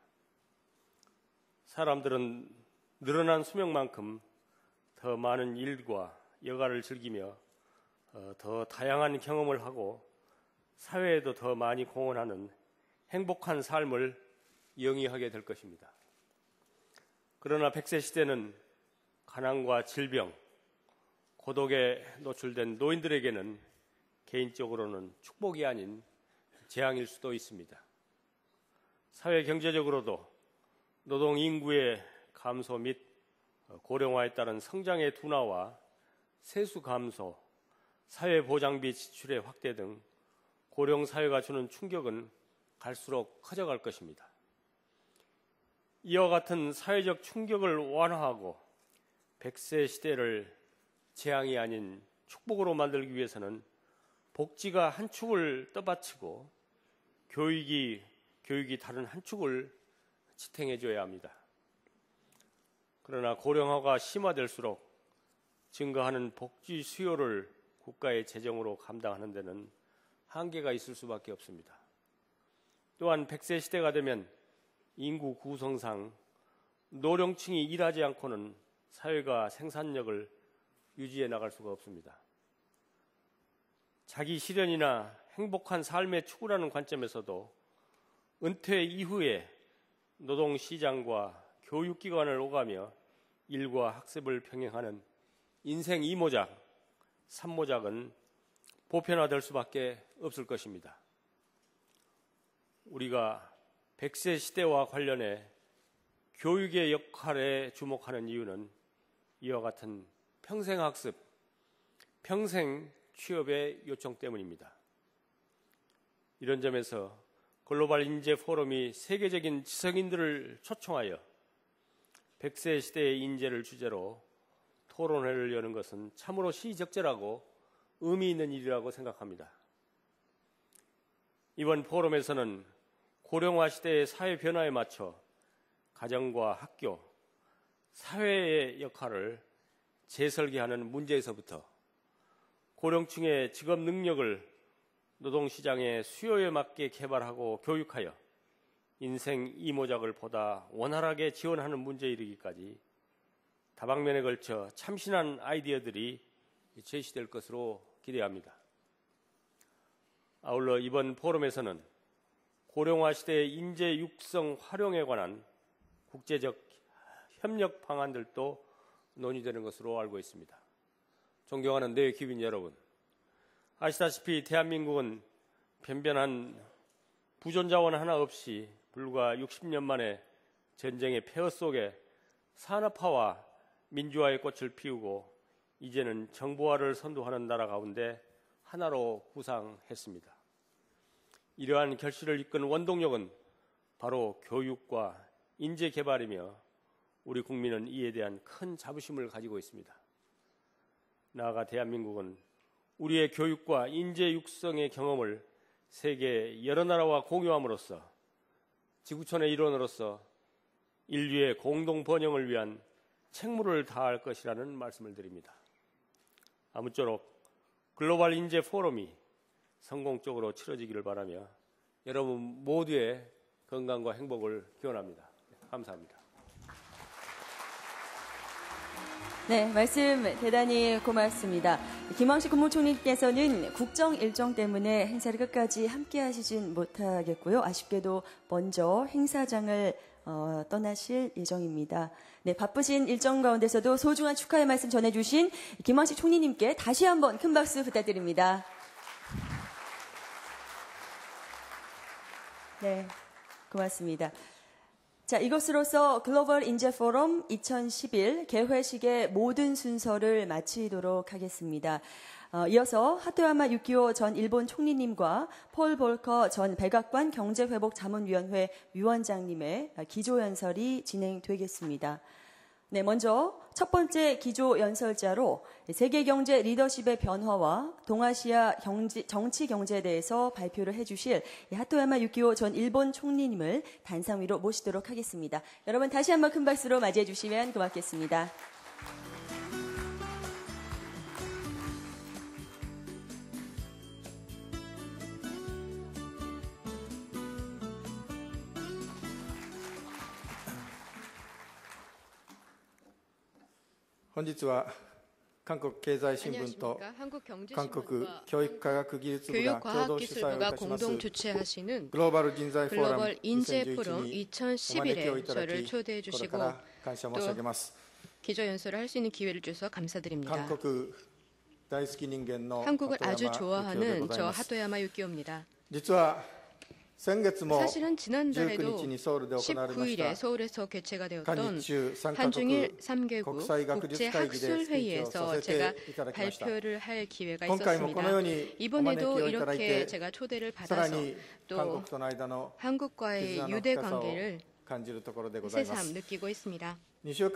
S6: 사람들은 늘어난 수명만큼 더 많은 일과 여가를 즐기며 더 다양한 경험을 하고 사회에도 더 많이 공헌하는 행복한 삶을 영위하게 될 것입니다. 그러나 백 세 시대는 가난과 질병, 고독에 노출된 노인들에게는 개인적으로는 축복이 아닌 재앙일 수도 있습니다. 사회 경제적으로도 노동 인구의 감소 및 고령화에 따른 성장의 둔화와 세수 감소, 사회보장비 지출의 확대 등 고령 사회가 주는 충격은 갈수록 커져갈 것입니다. 이와 같은 사회적 충격을 완화하고 백 세 시대를 재앙이 아닌 축복으로 만들기 위해서는 복지가 한 축을 떠받치고 교육이, 교육이 다른 한 축을 지탱해줘야 합니다. 그러나 고령화가 심화될수록 증가하는 복지 수요를 국가의 재정으로 감당하는 데는 한계가 있을 수밖에 없습니다. 또한 백 세 시대가 되면 인구 구성상 노령층이 일하지 않고는 사회가 생산력을 유지해 나갈 수가 없습니다. 자기 실현이나 행복한 삶의 추구라는 관점에서도 은퇴 이후에 노동시장과 교육기관을 오가며 일과 학습을 병행하는 인생 이모작, 삼모작은 보편화될 수밖에 없을 것입니다. 우리가 백 세 시대와 관련해 교육의 역할에 주목하는 이유는 이와 같은 평생학습, 평생 취업의 요청 때문입니다. 이런 점에서 글로벌 인재 포럼이 세계적인 지성인들을 초청하여 백 세 시대의 인재를 주제로 토론회를 여는 것은 참으로 시적절하고 의미 있는 일이라고 생각합니다. 이번 포럼에서는 고령화 시대의 사회 변화에 맞춰 가정과 학교, 사회의 역할을 재설계하는 문제에서부터 고령층의 직업 능력을 노동시장의 수요에 맞게 개발하고 교육하여 인생 이모작을 보다 원활하게 지원하는 문제에 이르기까지 다방면에 걸쳐 참신한 아이디어들이 제시될 것으로 기대합니다. 아울러 이번 포럼에서는 고령화 시대의 인재 육성 활용에 관한 국제적 협력 방안들도 논의되는 것으로 알고 있습니다. 존경하는 내 귀빈 여러분, 아시다시피 대한민국은 변변한 부존자원 하나 없이 불과 육십 년 만에 전쟁의 폐허 속에 산업화와 민주화의 꽃을 피우고 이제는 정보화를 선도하는 나라 가운데 하나로 부상했습니다. 이러한 결실을 이끈 원동력은 바로 교육과 인재 개발이며 우리 국민은 이에 대한 큰 자부심을 가지고 있습니다. 나아가 대한민국은 우리의 교육과 인재 육성의 경험을 세계 여러 나라와 공유함으로써 지구촌의 일원으로서 인류의 공동 번영을 위한 책무를 다할 것이라는 말씀을 드립니다. 아무쪼록 글로벌 인재 포럼이 성공적으로 치러지기를 바라며 여러분 모두의 건강과 행복을 기원합니다. 감사합니다.
S1: 네, 말씀 대단히 고맙습니다. 김황식 국무총리께서는 국정 일정 때문에 행사를 끝까지 함께 하시진 못하겠고요. 아쉽게도 먼저 행사장을 어, 떠나실 예정입니다. 네, 바쁘신 일정 가운데서도 소중한 축하의 말씀 전해주신 김황식 총리님께 다시 한번 큰 박수 부탁드립니다. 네, 고맙습니다. 자, 이것으로서 글로벌 인재 포럼 이천십일 개회식의 모든 순서를 마치도록 하겠습니다. 어, 이어서 하토야마 유키오 전 일본 총리님과 폴 볼커 전 백악관 경제회복자문위원회 위원장님의 기조연설이 진행되겠습니다. 네, 먼저 첫 번째 기조연설자로 세계경제 리더십의 변화와 동아시아 경지, 정치 경제에 대해서 발표를 해주실 하토야마 유키오 전 일본 총리님을 단상 위로 모시도록 하겠습니다. 여러분 다시 한번 큰 박수로 맞이해 주시면 고맙겠습니다.
S7: 本日は韓国経済新聞と韓国教育科学技術部が共同主催をいたしますグローバル人材フォーラムにせんじゅういちにお招きをいただき、これから感謝申し上げます。
S8: 기조연설을 할 수 있는 기회를 주셔서 감사드립니다.
S7: 한국大好き人間の
S8: 한국을 아주 좋아하는 저 하토야마 유키오입니다.
S7: 実は
S8: 사실은 지난달에도 십구 일에 서울에서 개최가 되었던 한중일 삼 개국 국제학술회의에서 제가 발표를 할 기회가 있었습니다. 이번에도 이렇게 제가 초대를 받아서 또 한국과의 유대관계를 새삼 느끼고 있습니다. 이 주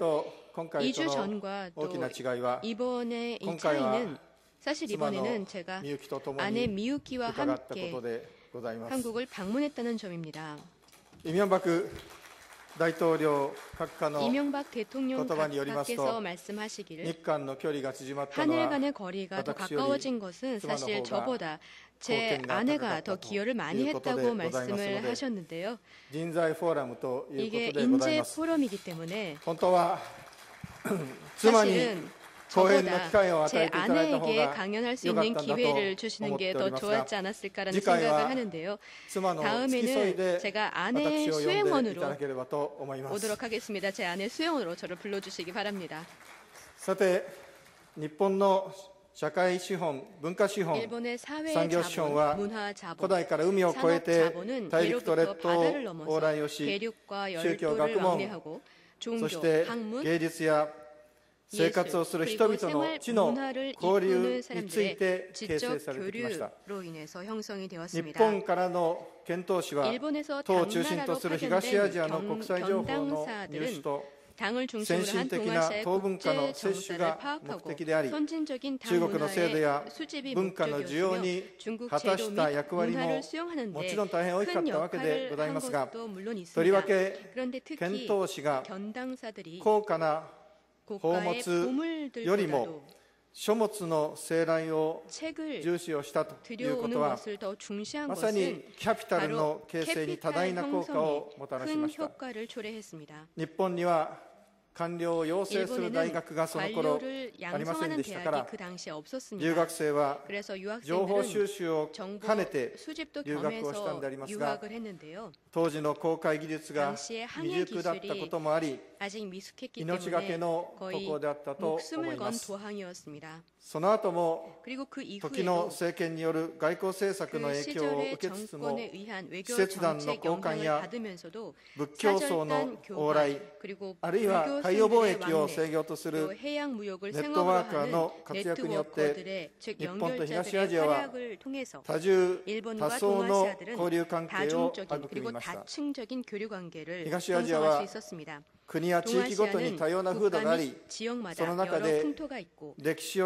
S8: 전과 또 이번의 이 차이는 사실 이번에는 제가 아내 미유키와 함께 한국을 방문했다는 점입니다. 이명박 대통령 각하께서 말씀하시기를 하늘 간의 거리가 더 가까워진 것은 사실 저보다 제 아내가 더 기여를 많이 했다고 말씀을 하셨는데요. 이게 인재 포럼이기 때문에 사실은 저보다 제 아내에게 강연할 수 있는 기회를 주시는 게 더 좋았지 않았을까라는 생각을 하는데요. 다음에는 제가 아내의 수행원으로 오도록 하겠습니다. 제 아내 수행원으로 저를 불러주시기 바랍니다. 일본의 사회 자본, 문화 자본, 산업 자본은 예로부터 바다를 넘어서 대륙과 열도를 왕래하고 종교, 학문, 生活をする人々の地の交流について形成されてきました。日本からの遣唐使は党を中心とする東アジアの国際情報の入手と先進的な党文化の摂取が目的であり、中国の制度や文化の需要に果たした役割ももちろん大変大きかったわけでございますが、とりわけ遣唐使が高価な宝物よりも書物の生来を重視をしたということは、まさにキャピタルの形成に多大な効果をもたらしました。日本には官僚を養成する大学がその頃ありませんでしたから、留学生は情報収集を兼ねて留学をしたんでありますが、当時の航海技術が未熟だったこともあり、 아직 미숙했기 때문에 거의 목숨을 건 도항이었습니다. 그리고 그 이후에도 그 시절의 정권에 의한 외교 정책 영향을 받으면서도 사절단 교환 그리고 불교선들의 왕래 또 해양 무역을 생업으로 하는 네트워커들의 즉 연결자들의 활약을 통해서 일본과 동아시아들은 다중적인 그리고 다층적인 교류 관계를 형성할 수 있었습니다. 동아시아는 국가 및 지역마다 여러 풍토가 있고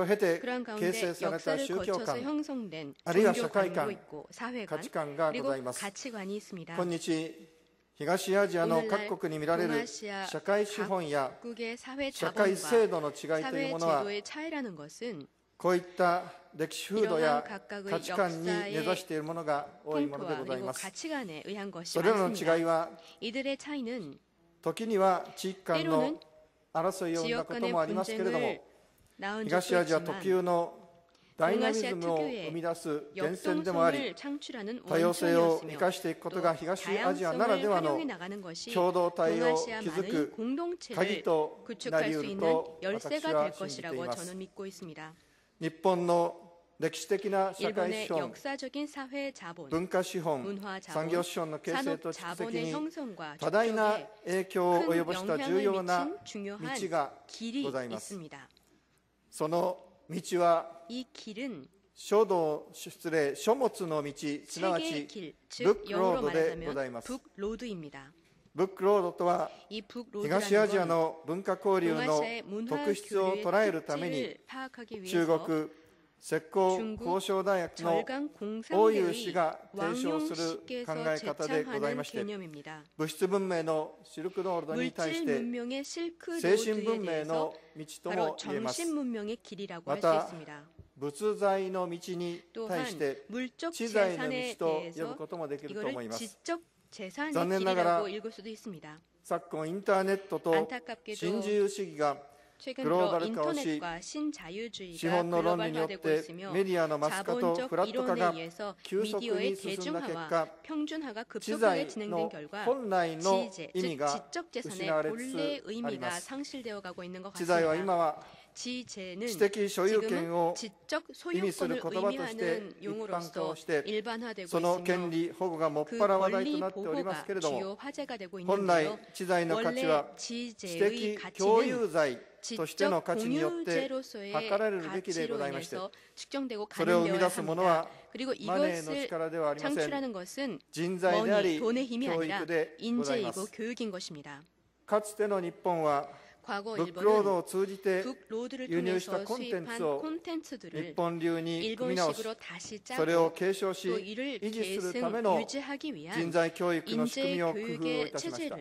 S8: 그러한 가운데 역사를 거쳐서 형성된 종교관도 있고 사회관 그리고 가치관이 있습니다.
S7: 東アジアの各国に見られる社会資本や社会制度の違いというものはこういった歴史風土や価値観に根ざしているものが多いものでございます。それらの違いは時には地域間の争いを生んだこともありますけれども、東アジア特有のダイナミズムを生み出す源泉でもあり、多様性を生かしていくことが東アジアならではの共同体を築く鍵となりうると私は信じています。日本の歴史的な社会資本、文化資本、産業資本の形成と蓄積に多大な影響を及ぼした重要な道がございます。その道は書道、失礼、書物の道、すなわちブックロードでございます。ブックロードとは東アジアの文化交流の特質を捉えるために中国浙江交渉大学の王友氏が提唱する考え方でございまして、物質文明のシルクロードに対して精神文明の道とも言えます。また仏材の道に対して知財の道と呼ぶこともできると思います。残念ながら昨今インターネットと新自由主義がグローバル化をし、資本の論理によってメディアのマス化とフラット化が急速に進んだ結果、知財の本来の意味が失われつつあります。知財は今は知的所有権を意味する言葉として一般化をして、その権利保護がもっぱら話題となっておりますけれども、本来知財の価値は知的共有財としての価値によって測られるべきでございまして、それを生み出すものはマネーの力ではありません。人材であり教育でございます。かつての日本はブックロードを通じて輸入したコンテンツを日本流に組み直し、それを継承し維持するための人材教育の仕組みを工夫いたしました。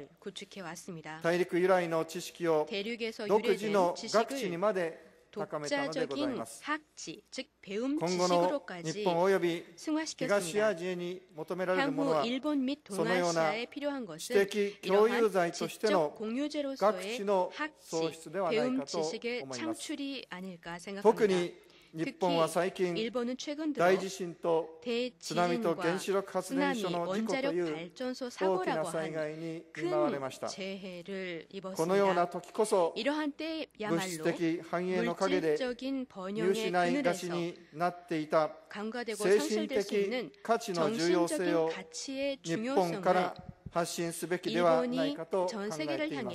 S7: 大陸由来の知識を独自の学知にまで高めたのでございます。今後の日本および東アジアに求められるものは、そのような知的共有財としての学知の創出ではないかと思います。特に日本は最近、大地震と津波と原子力発電所の事故という大きな災害に見舞われました。このような時こそ、物質的繁栄の陰で見失いがちになっていた精神的価値の重要性を日本から発信すべきではないかと考えています。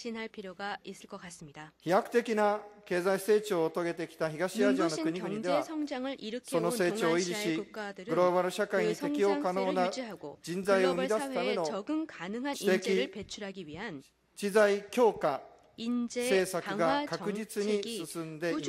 S7: 飛躍的な経済成長を遂げてきた東アジアの国々では、その成長を維持し、グローバル社会に適応可能な人材を生み出すための知的知財強化政策が確実に進んでいます。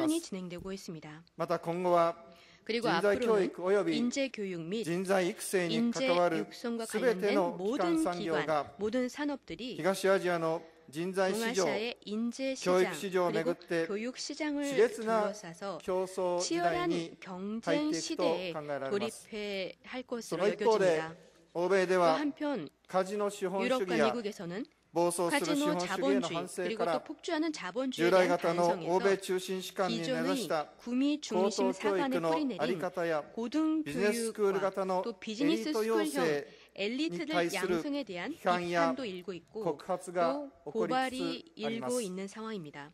S7: また今後は人材教育及び人材育成に関わるすべての基幹産業が東アジアの人材市場、教育市場をめぐって熾烈な競争時代に入っていくと考えられます。その一方で、欧米ではカジノ資本主義や暴走する資本主義への反省から、従来型の欧米中心士官に根ざした高等教育の在り方やビジネススクール型のエリート養成
S8: 엘리트들 양성에 대한 비판도 일고 있고 또 고발이 일고 있는 상황입니다.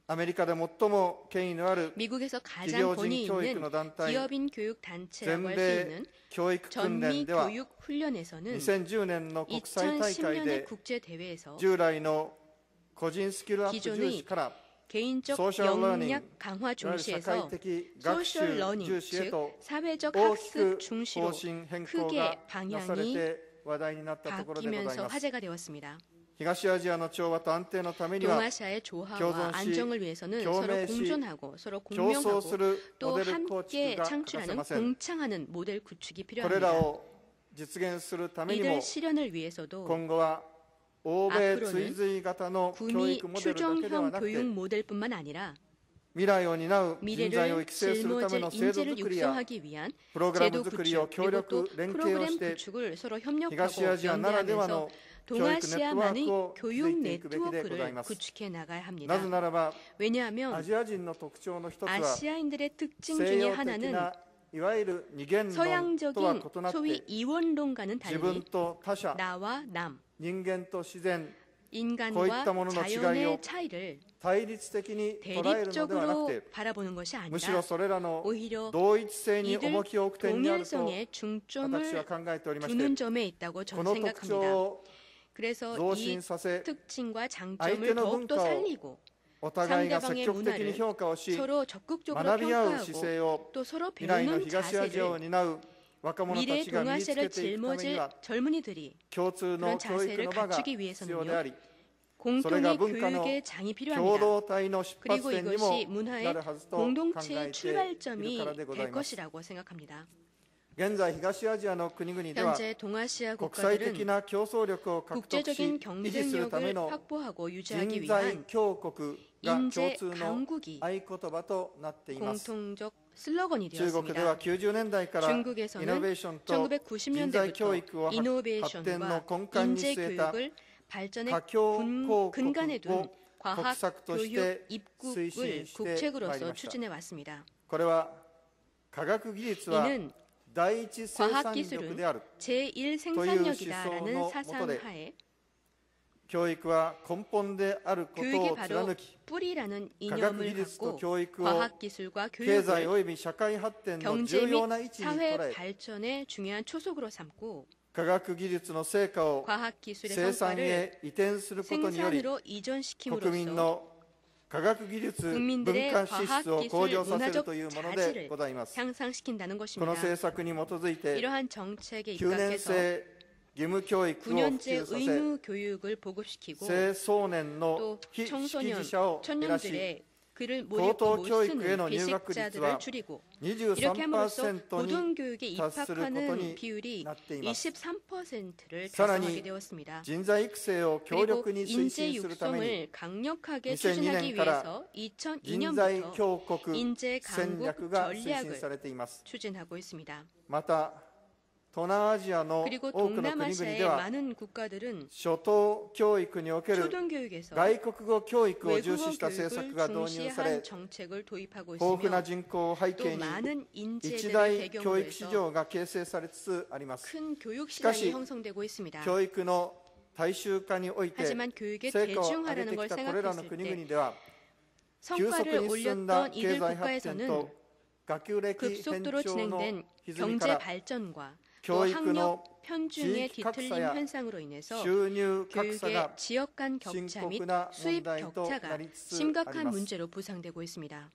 S8: 미국에서 가장 권위 있는 기업인 교육 단체라고 할 수 있는 전미 교육 훈련에서는 이천십 년의 국제 대회에서 기존의 개인적 역량 강화 중시에서 소셜 러닝, 즉 사회적 학습 중시로 크게 방향이 바뀌면서 화제가 되었습니다. 동아시아의 조화와 안정을 위해서는 서로 공존하고 서로 공명하고 또 함께 창출하는 공창하는 모델 구축이 필요합니다. 이들 실현을 위해서도 앞으로는 구미 추종형 교육 모델뿐만 아니라 미래를 짊어질 인재를 육성하기 위한 제도 구축 그리고 또 프로그램 구축을 서로 협력하고 연대하면서 동아시아만의 교육 네트워크를 구축해 나가야 합니다. 왜냐하면 아시아인들의 특징 중에 하나는 서양적인 소위 이원론과는 달리 나와 남, 인간과 자연의 차이를 대립적으로 바라보는 것이 아니라 오히려 이들 동일성에 중점을 두는 점에 있다고 저는 생각합니다. 그래서 이 특징과 장점을 더욱더 살리고 상대방의 문화를 서로 적극적으로 평가하고 또 서로 배우는 자세를 미래 동아시아를 짊어질 젊은이들이 그런 자세를 갖추기 위해서는요. 공통의 교육의 장이 필요합니다. 그리고 이것이 문화의 공동체의 출발점이 될 것이라고 생각합니다. 현재 동아시아 국가들은 국제적인 경쟁력을 확보하고 유지하기 위한 인재 강국이 공통적 슬로건이 되었습니다. 중국에서는 천구백구십 년대부터 이노베이션과 인재 교육을 발전의 근간에 둔 과학 교육 입국을 국책으로서 추진해 왔습니다. 이는 과학기술은 제일 생산력이다라는 사상하에 교육이 바로 뿌리라는 이념을 갖고 과학기술과 교육을 경제 및 사회 발전의 중요한 초석으로 삼고 과학기술의 성과를 생산으로 이전시킴으로써 국민들의 과학기술 문화적 자질을 향상시킨다는 것입니다. 이러한 정책에 입각해서 구 년제 의무 교육을 보급시키고 또 청소년, 청년들의 글을 못 읽고 못 쓰는 비식자들을 줄이고 이렇게 함으로써 고등교육에 입학하는 비율이 이십삼 퍼센트를 달성하게 되었습니다. 그리고 인재 육성을 강력하게 추진하기 위해서 이천이 년부터 인재 강국 전략을 추진하고 있습니다. 그리고 동남아시아의 많은 국가들은 초등교육에서 외국어 교육을 중시한 정책을 도입하고 있으며 또 많은 인재들을 배경으로 해서 큰 교육시장이 형성되고 있습니다. 하지만 교육의 대중화라는 걸 생각했을 때 성과를 올렸던 이들 국가에서는 급속도로 진행된 경제 발전과 또 학력 편중의 뒤틀림 현상으로 인해서 교육의 지역 간 격차 및 수입 격차가 심각한 문제로 부상되고 있습니다.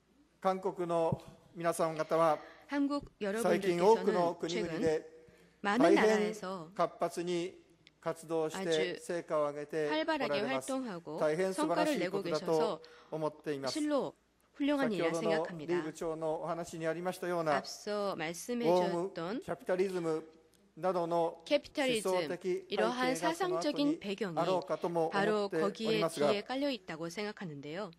S8: 한국 여러분들께서는 최근 많은 나라에서 아주 활발하게 활동하고 성과를 내고 계셔서 실로 훌륭한 일이라 생각합니다. 앞서 말씀해 주셨던 캐피탈리즘, 이러한 사상적인 배경이 바로 거기에 뒤에 깔려 있다고 생각하는데요.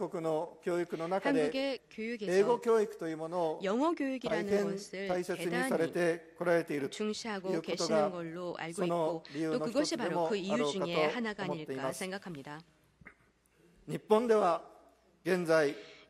S8: 한국의 교육에서 영어 교육이라는 것을 대단히 중시하고 계시는 걸로 알고 있고 또 그것이 바로 그 이유 중에 하나가 아닐까 생각합니다.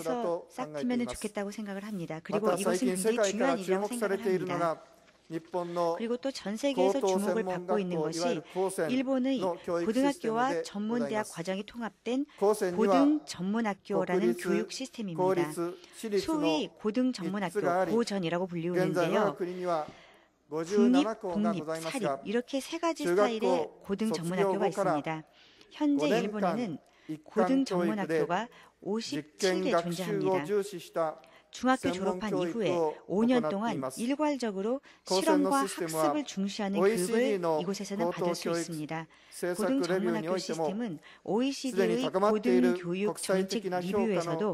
S9: 여기서 싹 트면 좋겠다고 생각을 합니다. 그리고 이것은 굉장히 중요한 일이라고 생각을 합니다. 그리고 또 전 세계에서 주목을 받고 있는 것이 일본의 고등학교와 전문대학 과정이 통합된 고등전문학교라는 교육 시스템입니다. 소위 고등전문학교, 고전이라고 불리우는데요. 국립, 공립, 사립 이렇게 세 가지 스타일의 고등전문학교가 있습니다. 현재 일본에는 고등전문학교가 오십칠 개 존재합니다. 중학교 졸업한 이후에 오 년 동안 일괄적으로 실험과 학습을 중시하는 교육을 이곳에서는 받을 수 있습니다. 고등전문학교 시스템은 오이시디의 고등교육 정책 리뷰에서도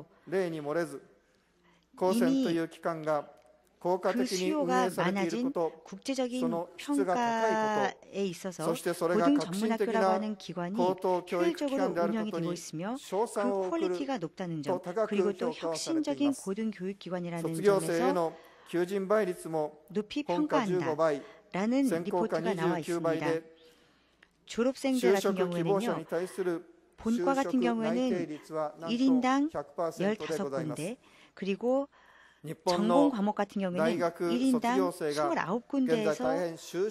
S9: 이미 그 수요가 많아진 국제적인 평가에 있어서 고등전문학교라고 하는 기관이 효율적으로 운영이 되고 있으며 그 퀄리티가 높다는 점, 그리고 또 혁신적인 고등교육기관이라는 점에서 높이 평가한다라는 리포트가 나와 있습니다. 졸업생들 같은 경우에는요, 본과 같은 경우에는 일 인당 열다섯 군데, 그리고 전공 과목 같은 경우에는 일 인당 이십구 군데에서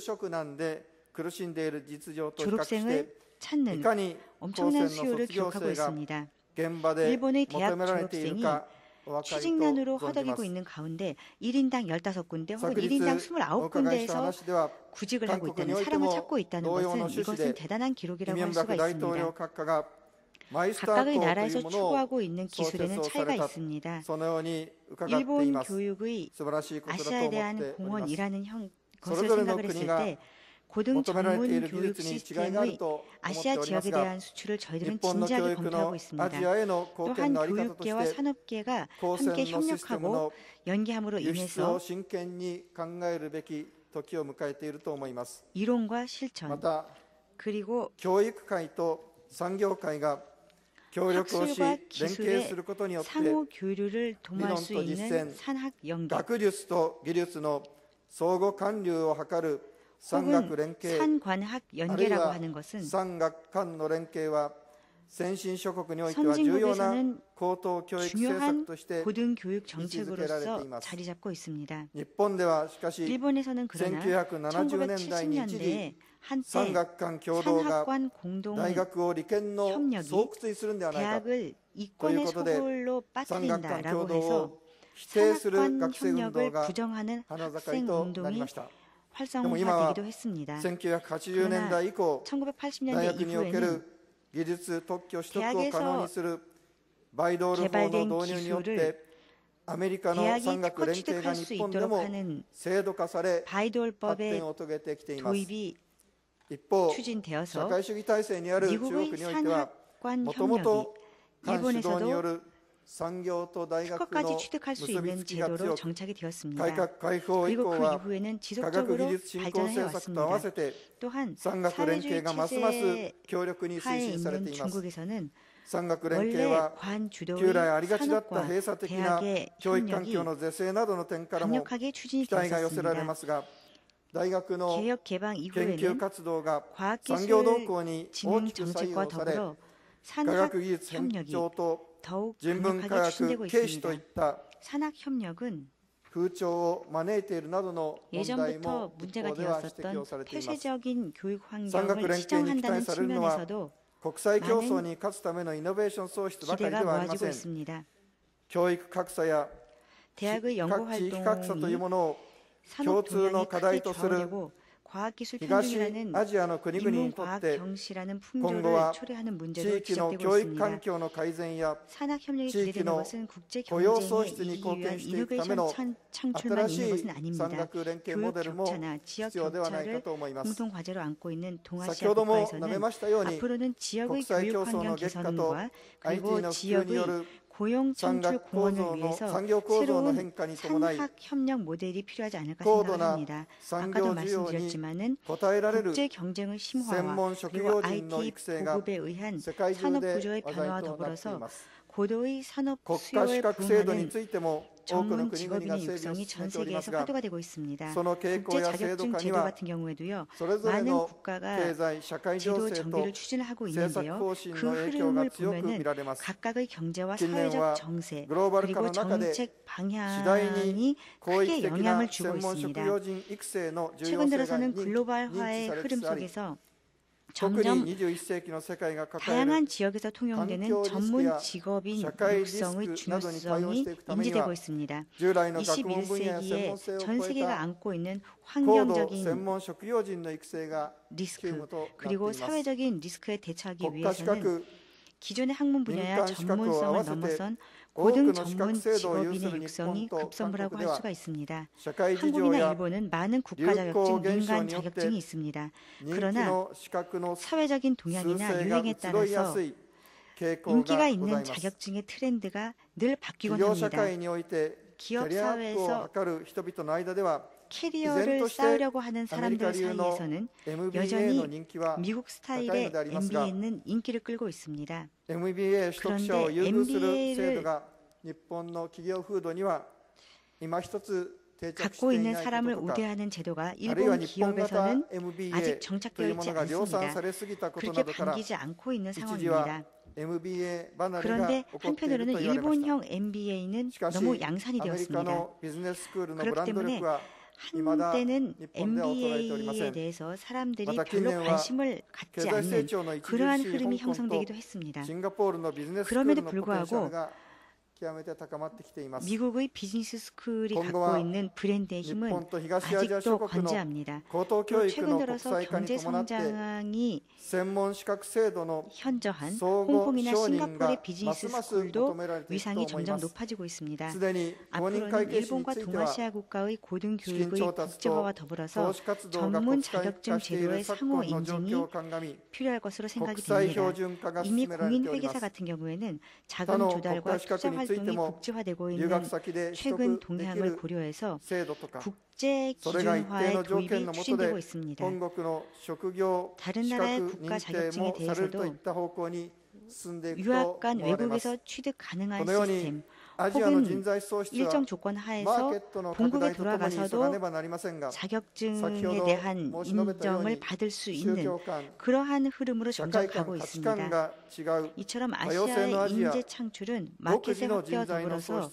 S9: 졸업생을 찾는 엄청난 수요를 기록하고 있습니다. 일본의 대학 졸업생이 취직난으로 허덕이고 있는 가운데 일 인당 열다섯 군데 혹은 일 인당 이십구 군데에서 구직을 하고 있다는, 사람을 찾고 있다는 것은 이것은 대단한 기록이라고 할 수가 있습니다. 각각의 나라에서 추구하고 있는 기술에는 차이가 있습니다. 일본 교육의 아시아에 대한 공헌이라는 형, 것을 생각을 했을 때 고등 전문 교육 시스템의 아시아 지역에 대한 수출을 저희들은 진지하게 검토하고 있습니다. 또한 교육계와 산업계가 함께 협력하고 연계함으로 인해서 이론과 실천, 그리고 학술과 기술의 상호 교류를 도모할 수 있는 산학 연계, 혹은 산관학 연계라고 하는 것은 선진국에서는 중요한 고등교육 정책으로서 자리 잡고 있습니다. 일본에서는 그러나 천구백칠십 년대에 한때 산학관 공동 협력이 대학을 이권의 소굴로 빠뜨린다라고 해서 산학관 협력을 부정하는 학생 운동이 활성화되기도 했습니다. 그러나 천구백팔십 년대 이후에는 대학에서 개발된 기술을 대학이 특허 취득할 수 있도록 하는 바이돌법의 도입이 추진되어서 미국의 산학관 협력이 일본에서도 특허까지 취득할 수 있는 제도로 정착이 되었습니다. 그리고 그 이후에는 지속적으로 발전해 왔습니다. 또한 사회주의 체제 하에 있는 중국에서는 원래 관주도의 산업과 대학의 협력이 강력하게 추진이 되었습니다. 개혁 개방 이후에는 과학기술 진흥 정책과 더불어 산학 협력이 더욱 강력하게 추진되고 있습니다. 산학 협력은 예전부터 문제가 되었었던 폐쇄적인 교육 환경을 시정한다는 측면에서도 많은 기대가 모아지고 있습니다. 대학의 연구활동이 산업 동향이 크게 좌우되고 과학기술 편중이라는 인문과학 경시라는 풍조를 초래하는 문제로 지적되고 있습니다. 산학협력이 기대되는 것은 국제경쟁에 이기기 위한 이노베이션 창출만 있는 것은 아닙니다. 교육 격차나 지역 격차를 공통과제로 안고 있는 동아시아 국가에서는 앞으로는 지역의 교육환경 개선과 그리고 지역의 고용 창출 공헌을 위해서 새로운 산학협력 모델이 필요하지 않을까 생각합니다. 아까도 말씀드렸지만은 국제 경쟁의 심화와 그리고 아이티 보급에 의한 산업 구조의 변화와 더불어서 고도의 산업 수요에 부응하는 전문 직업인의 육성이 전 세계에서 화두가 되고 있습니다. 국제 자격증 제도 같은 경우에도요. 많은 국가가 제도 정비를 추진하고 있는데요. 그 흐름을 보면은 각각의 경제와 사회적 정세 그리고 정책 방향이 크게 영향을 주고 있습니다. 최근 들어서는 글로벌화의 흐름 속에서 점점 다양한 지역에서 통용되는 전문 직업인 육성의 중요성이 인지되고 있습니다. 이십일 세기에 전 세계가 안고 있는 환경적인 리스크 그리고 사회적인 리스크에 대처하기 위해서는 기존의 학문 분야야 전문성을 넘어선 고등 전문 직업인의 육성이 급선무라고 할 수가 있습니다. 한국이나 일본은 많은 국가 자격증, 민간 자격증이 있습니다. 그러나 사회적인 동향이나 유행에 따라서 인기가 있는 자격증의 트렌드가 늘 바뀌곤 합니다. 기업 사회에서 캐리어를 쌓으려고 하는 사람들 사이에서는 여전히 미국 스타일의 엠비에이는 인기를 끌고 있습니다. 그런데 엠비에이를 갖고 있는 사람을 우대하는 제도가 일본 기업에서는 아직 정착되어 있지 않습니다. 그렇게 반기지 않고 있는 상황입니다. 그런데 한편으로는 일본형 엠비에이는 너무 양산이 되었습니다. 그렇기 때문에 한때는 엠비에이에 대해서 사람들이 별로 관심을 갖지 않는 그러한 흐름이 형성되기도 했습니다. 그럼에도 불구하고 미국의 비즈니스 스쿨이 갖고 있는 브랜드의 힘은 아직도 건재합니다. 또 최근 들어서 경제 성장이 현저한 홍콩이나 싱가포르의 비즈니스 스쿨도 위상이 점점 높아지고 있습니다. 앞으로는 일본과 동아시아 국가의 고등교육의 국제화와 더불어서 전문 자격증 제도의 상호 인증이 필요할 것으로 생각이 됩니다. 이미 공인회계사 같은 경우에는 자금 조달과 투자 활동이 국제화되고 있는 최근 동향을 고려해서 국제 기준화의 도입이 추진되고 있습니다. 다른 나라의 국가 자격증에 대해서도 유학 간 외국에서 취득 가능한 시스템 혹은 일정 조건 하에서 본국에 돌아가서도 자격증에 대한 인정을 받을 수 있는 그러한 흐름으로 점점 가고 있습니다. 이처럼 아시아의 인재 창출은 마켓의 확대와 더불어서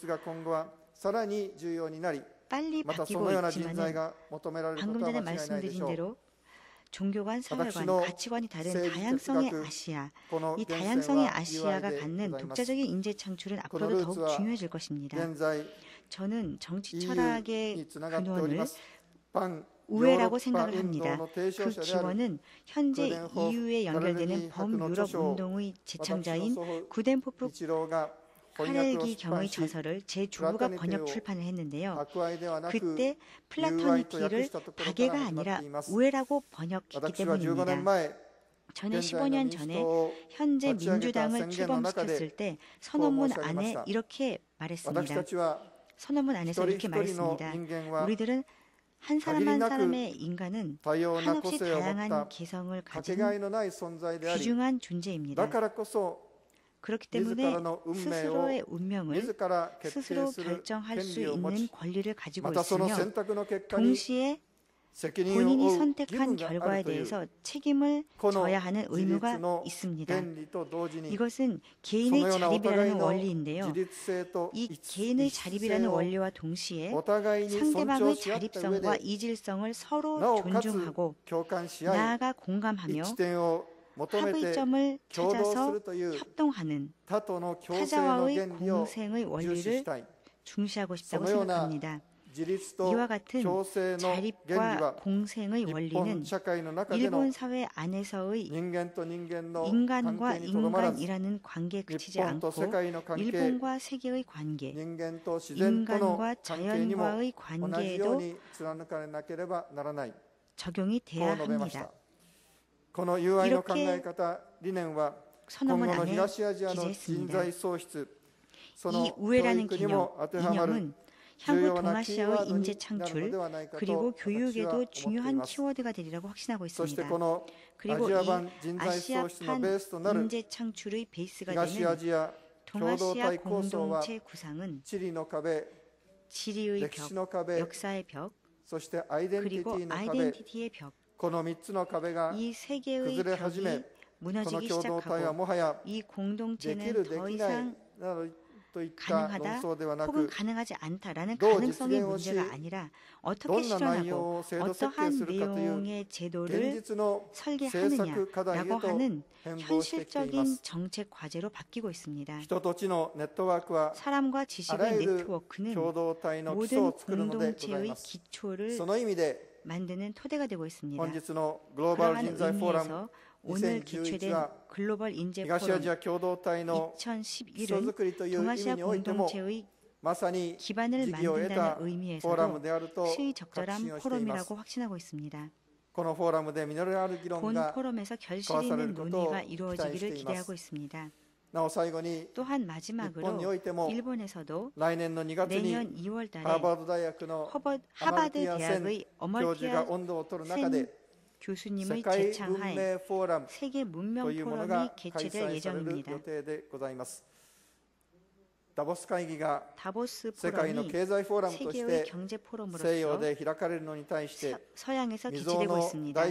S9: 빨리 바뀌고 있지만 방금 전에 말씀드린 대로 종교관, 사회관, 가치관이 다른 다양성의 아시아, 이 다양성의 아시아가 갖는 독자적인 인재 창출은 앞으로도 더욱 중요해질 것입니다. 저는 정치 철학의 근원을 우회라고 생각을 합니다. 그 기원은 현재 이유에 연결되는 범유럽 운동의 제창자인 구덴포프 카렐기 경의 저서를 제주부가 번역 출판을 했는데요. 그때 플라토니티를 박애가 아니라 우애라고 번역했기 때문입니다. 저는 십오 년 전에 현재 민주당을 출범시켰을 때 선언문 안에 이렇게 말했습니다. 선언문 안에서 이렇게 말했습니다. 우리들은 한 사람 한 사람의 인간은 한없이 다양한 개성을 가진 귀중한 존재입니다. 그렇기 때문에 스스로의 운명을 스스로 결정할 수 있는 권리를 가지고 있으며 동시에 본인이 선택한 결과에 대해서 책임을 져야 하는 의무가 있습니다. 이것은 개인의 자립이라는 원리인데요. 이 개인의 자립이라는 원리와 동시에 상대방의 자립성과 이질성을 서로 존중하고 나아가 공감하며 합의점을 찾아서 협동하는 타자와의 공생의 원리를 중시하고 싶다고 생각합니다. 이와 같은 자립과 공생의 원리는 일본 사회 안에서의 인간과 인간이라는 관계에 그치지 않고 일본과 세계의 관계, 인간과 자연과의 관계에도 적용이 돼야 합니다. 이렇게 선언문 안에 기재했습니다. 이 우애라는 개념, 이념은 향후 동아시아의 인재 창출 그리고 교육에도 중요한 키워드가 되리라고 확신하고 있습니다. 그리고 이 아시아판 인재 창출의 베이스가 되는 동아시아 공동체 구상은 지리의 벽, 역사의 벽, 그리고 아이덴티티의 벽, 이 세 개의 벽이 무너지기 시작하고 이 공동체는 더 이상 가능하다 혹은 가능하지 않다라는 가능성의 문제가 아니라 어떻게 실현하고 어떠한 내용의 제도를 설계하느냐라고 하는 현실적인 정책 과제로 바뀌고 있습니다. 사람과 지식의 네트워크는 모든 공동체의 기초를 만드는 토대가 되고 있습니다. 그러한 의미에서 오늘 개최된 글로벌 인재 포럼 이천십일은 동아시아 공동체의 기반을 만든다는 의미에서도 시의적절한 포럼이라고 확신하고 있습니다. 본 포럼에서 결실 있는 논의가 이루어지기를 기대하고 있습니다. 또한 마지막으로 일본에서도 내년 이월 달에 하버드 대학의 어멀티아 센 교수님의 제창하에 세계 문명 포럼이 개최될 예정입니다. 다보스 포럼이 세계의 경제 포럼으로서 서양에서 개최되고 있습니다.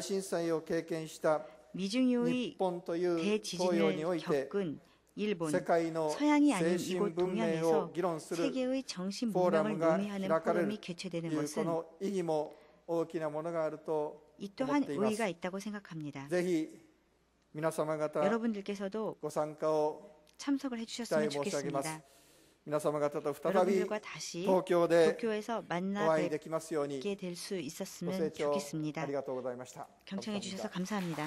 S9: 미중유의 대지진을 겪은 일본, 서양이 아닌 이곳 동양에서 세계의 정신 문명을 논의하는 포럼이 개최되는 것은 이 또한 의의가 있다고 생각합니다. 여러분들께서도 참석을 해주셨으면 좋겠습니다. 여러분들과 다시 도쿄에서 만나뵙게 될 수 있었으면 좋겠습니다. 경청해 주셔서 감사합니다.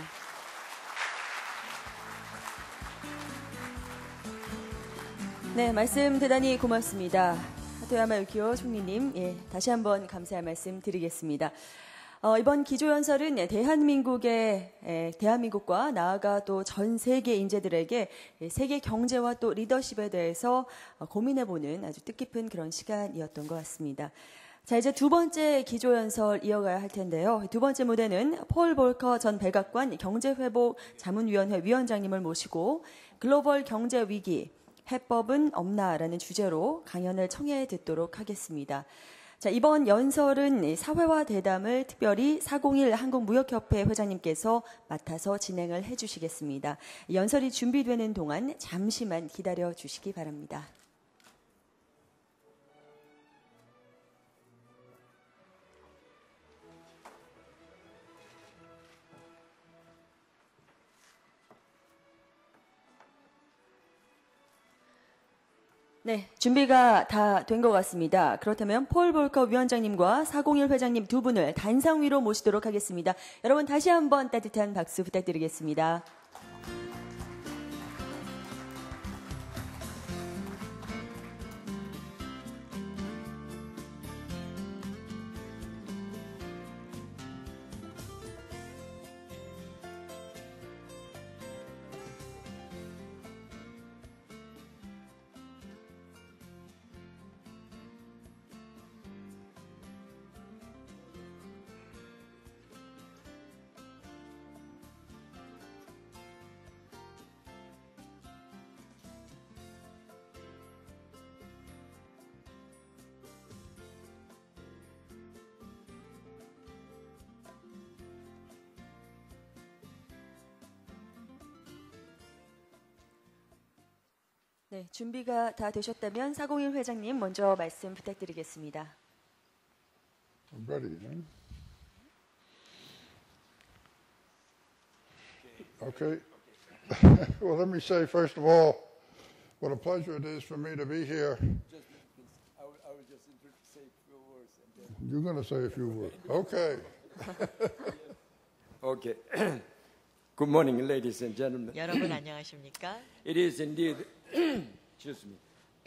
S1: 네, 말씀 대단히 고맙습니다. 하토야마 유키오 총리님, 예, 다시 한번 감사의 말씀 드리겠습니다. 어, 이번 기조연설은 대한민국의 에, 대한민국과 나아가 또 전 세계 인재들에게 세계 경제와 또 리더십에 대해서 어, 고민해보는 아주 뜻깊은 그런 시간이었던 것 같습니다. 자, 이제 두 번째 기조연설 이어가야 할 텐데요. 두 번째 무대는 폴 볼커 전 백악관 경제회복 자문위원회 위원장님을 모시고 글로벌 경제 위기 해법은 없나라는 주제로 강연을 청해 듣도록 하겠습니다. 자, 이번 연설은 사회화 대담을 특별히 사공일 한국무역협회 회장님께서 맡아서 진행을 해주시겠습니다. 연설이 준비되는 동안 잠시만 기다려 주시기 바랍니다. 네, 준비가 다 된 것 같습니다. 그렇다면 폴 볼커 위원장님과 사공일 회장님 두 분을 단상 위로 모시도록 하겠습니다. 여러분 다시 한번 따뜻한 박수 부탁드리겠습니다. 네, 준비가 다 되셨다면 사공일 회장님 먼저 말씀 부탁드리겠습니다.
S10: I'm ready, huh? Okay. Well, let me say first of all, what a pleasure it is for me to be here.
S11: I would just say a few words. And then...
S10: You're going to say a few words. Okay.
S11: Okay. Good morning, ladies and gentlemen.
S4: 여러분 안녕하십니까?
S11: It is indeed, excuse me.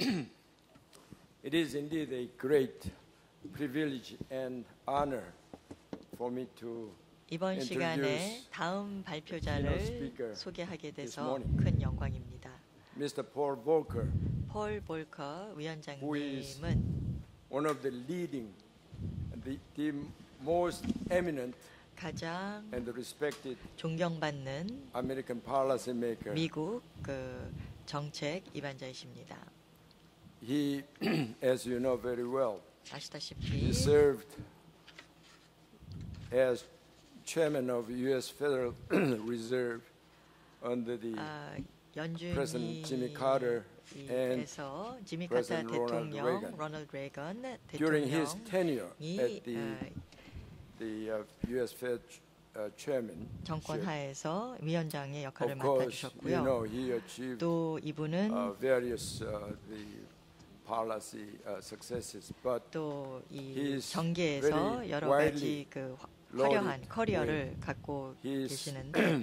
S11: It is indeed a great privilege and honor for me to
S4: 이번 시간에 다음 발표자를 소개하게 돼서 큰 영광입니다.
S11: 미스터 Paul Volcker,
S4: 폴 볼커 위원장님은
S11: one of the leading, the, the most eminent
S4: 가장
S11: and respected
S4: 존경받는
S11: American policymaker
S4: 미국 그 정책 입안자이십니다.
S11: He, as you know very well,
S4: 아시다시피
S11: he served as chairman of U S Federal Reserve under the
S4: 아,
S11: President Jimmy Carter and
S4: 지미 카터
S11: President Ronald
S4: 대통령,
S11: Reagan.
S4: 로널드 레이건
S11: During his tenure
S4: 대통령이
S11: at the,
S4: 아,
S11: the uh, U S Fed uh, chairman,
S4: 정권 하에서 위원장의 역할을
S11: of course,
S4: 맡아주셨고요.
S11: you know, he achieved
S4: 또 이분은
S11: uh, various uh, the policy uh, successes, but
S4: 또 이
S11: He's
S4: 정계에서
S11: very
S4: 여러
S11: widely
S4: 가지 그 화려한
S11: lauded
S4: 커리어를
S11: with
S4: 갖고
S11: his
S4: 계시는데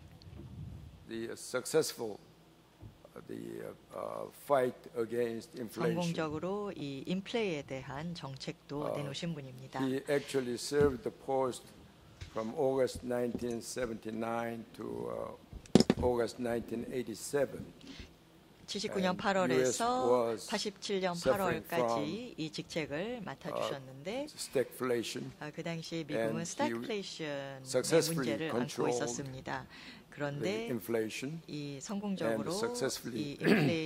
S11: the successful uh, the uh, uh, fight against inflation.
S4: 성공적으로 이 인플레이에 대한 정책도
S11: Uh,
S4: 내놓으신 분입니다.
S11: He actually served the post from August nineteen seventy-nine to uh, August nineteen eighty-seven.
S4: 칠십구 년
S11: and
S4: 팔월에서
S11: U S was
S4: 팔십칠 년
S11: suffering
S4: 팔월까지 이 직책을 맡아주셨는데
S11: stagflation,
S4: 아, 그 당시 미국은
S11: and he
S4: 스태그플레이션의
S11: successfully
S4: 문제를 안고
S11: controlled
S4: 있었습니다.
S11: the
S4: 그런데
S11: inflation,
S4: 이 성공적으로
S11: and successfully
S4: 이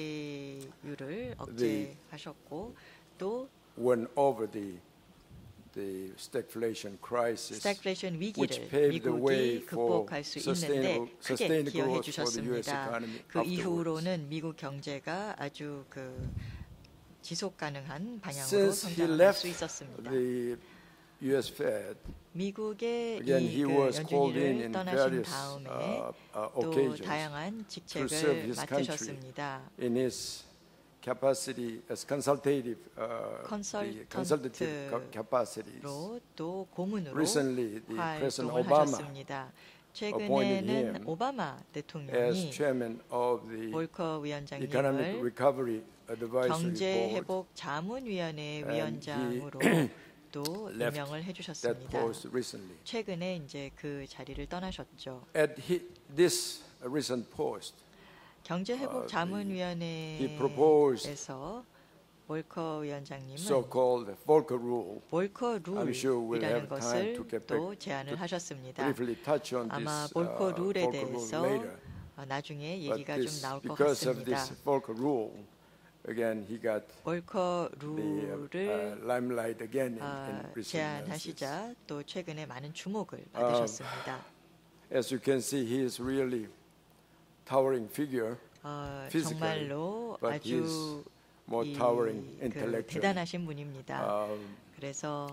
S4: 인플레이율을 억제하셨고 또
S11: won over the the stagflation crisis,
S4: 스태그플레이션
S11: which
S4: 위기를
S11: paved the way
S4: 미국이
S11: for
S4: 극복할 수
S11: sustainable,
S4: 있는데 크게
S11: sustained
S4: 기여해
S11: growth for the U S
S4: 주셨습니다.
S11: economy
S4: 그
S11: afterwards.
S4: 이후로는 미국 경제가 아주 그 지속 가능한 방향으로
S11: Since he
S4: 성장할
S11: left
S4: 수 있었습니다.
S11: the U S Fed,
S4: 미국의
S11: again he
S4: 이그
S11: was called in
S4: 연준이를
S11: in
S4: 떠나신
S11: various
S4: 다음에
S11: uh, uh,
S4: 또
S11: occasions
S4: 다양한
S11: to serve
S4: 직책을
S11: his country
S4: 맡으셨습니다.
S11: in his capacity as consultative, uh, the consultative ca- capacities.
S4: 로 또 고문으로
S11: Recently, the President
S4: 활동을
S11: Obama
S4: 하셨습니다.
S11: appointed
S4: 최근에는
S11: him
S4: 오바마
S11: as
S4: 대통령이
S11: chairman of the
S4: 볼커
S11: Economic
S4: 위원장님을
S11: Recovery Advisory
S4: 경제
S11: Board.
S4: 회복 자문위원회
S11: And
S4: 위원장으로
S11: he
S4: 또
S11: left
S4: 임명을
S11: that
S4: 해주셨습니다.
S11: post recently.
S4: 최근에 이제 그 자리를 떠나셨죠.
S11: At he, this recent post,
S4: 경제 회복
S11: he proposed
S4: 자문위원회에서 볼커 위원장님은
S11: so-called Volcker rule.
S4: 볼커
S11: I'm sure we'll
S4: 룰이라는
S11: have time
S4: 것을
S11: to get
S4: 또
S11: back
S4: 제안을
S11: to
S4: 하셨습니다.
S11: briefly touch on
S4: 아마
S11: this
S4: 볼커
S11: uh,
S4: 룰에
S11: Volcker rule
S4: 대해서
S11: later.
S4: 어, 나중에
S11: But
S4: 얘기가 좀
S11: this,
S4: 나올 것
S11: because of
S4: 같습니다.
S11: this Volcker rule, again he got
S4: 볼커
S11: the uh,
S4: 룰을
S11: limelight again in,
S4: 어,
S11: in recent months.
S4: 제안하시자 또 최근에 많은 주목을 받으셨습니다.
S11: As you can see, he is really towering figure.
S4: 어,
S11: physically,
S4: 정말로
S11: but
S4: 아주
S11: he's more
S4: 이,
S11: towering
S4: 그
S11: intellectually.
S4: 대단하신 분입니다.
S11: Um,
S4: 그래서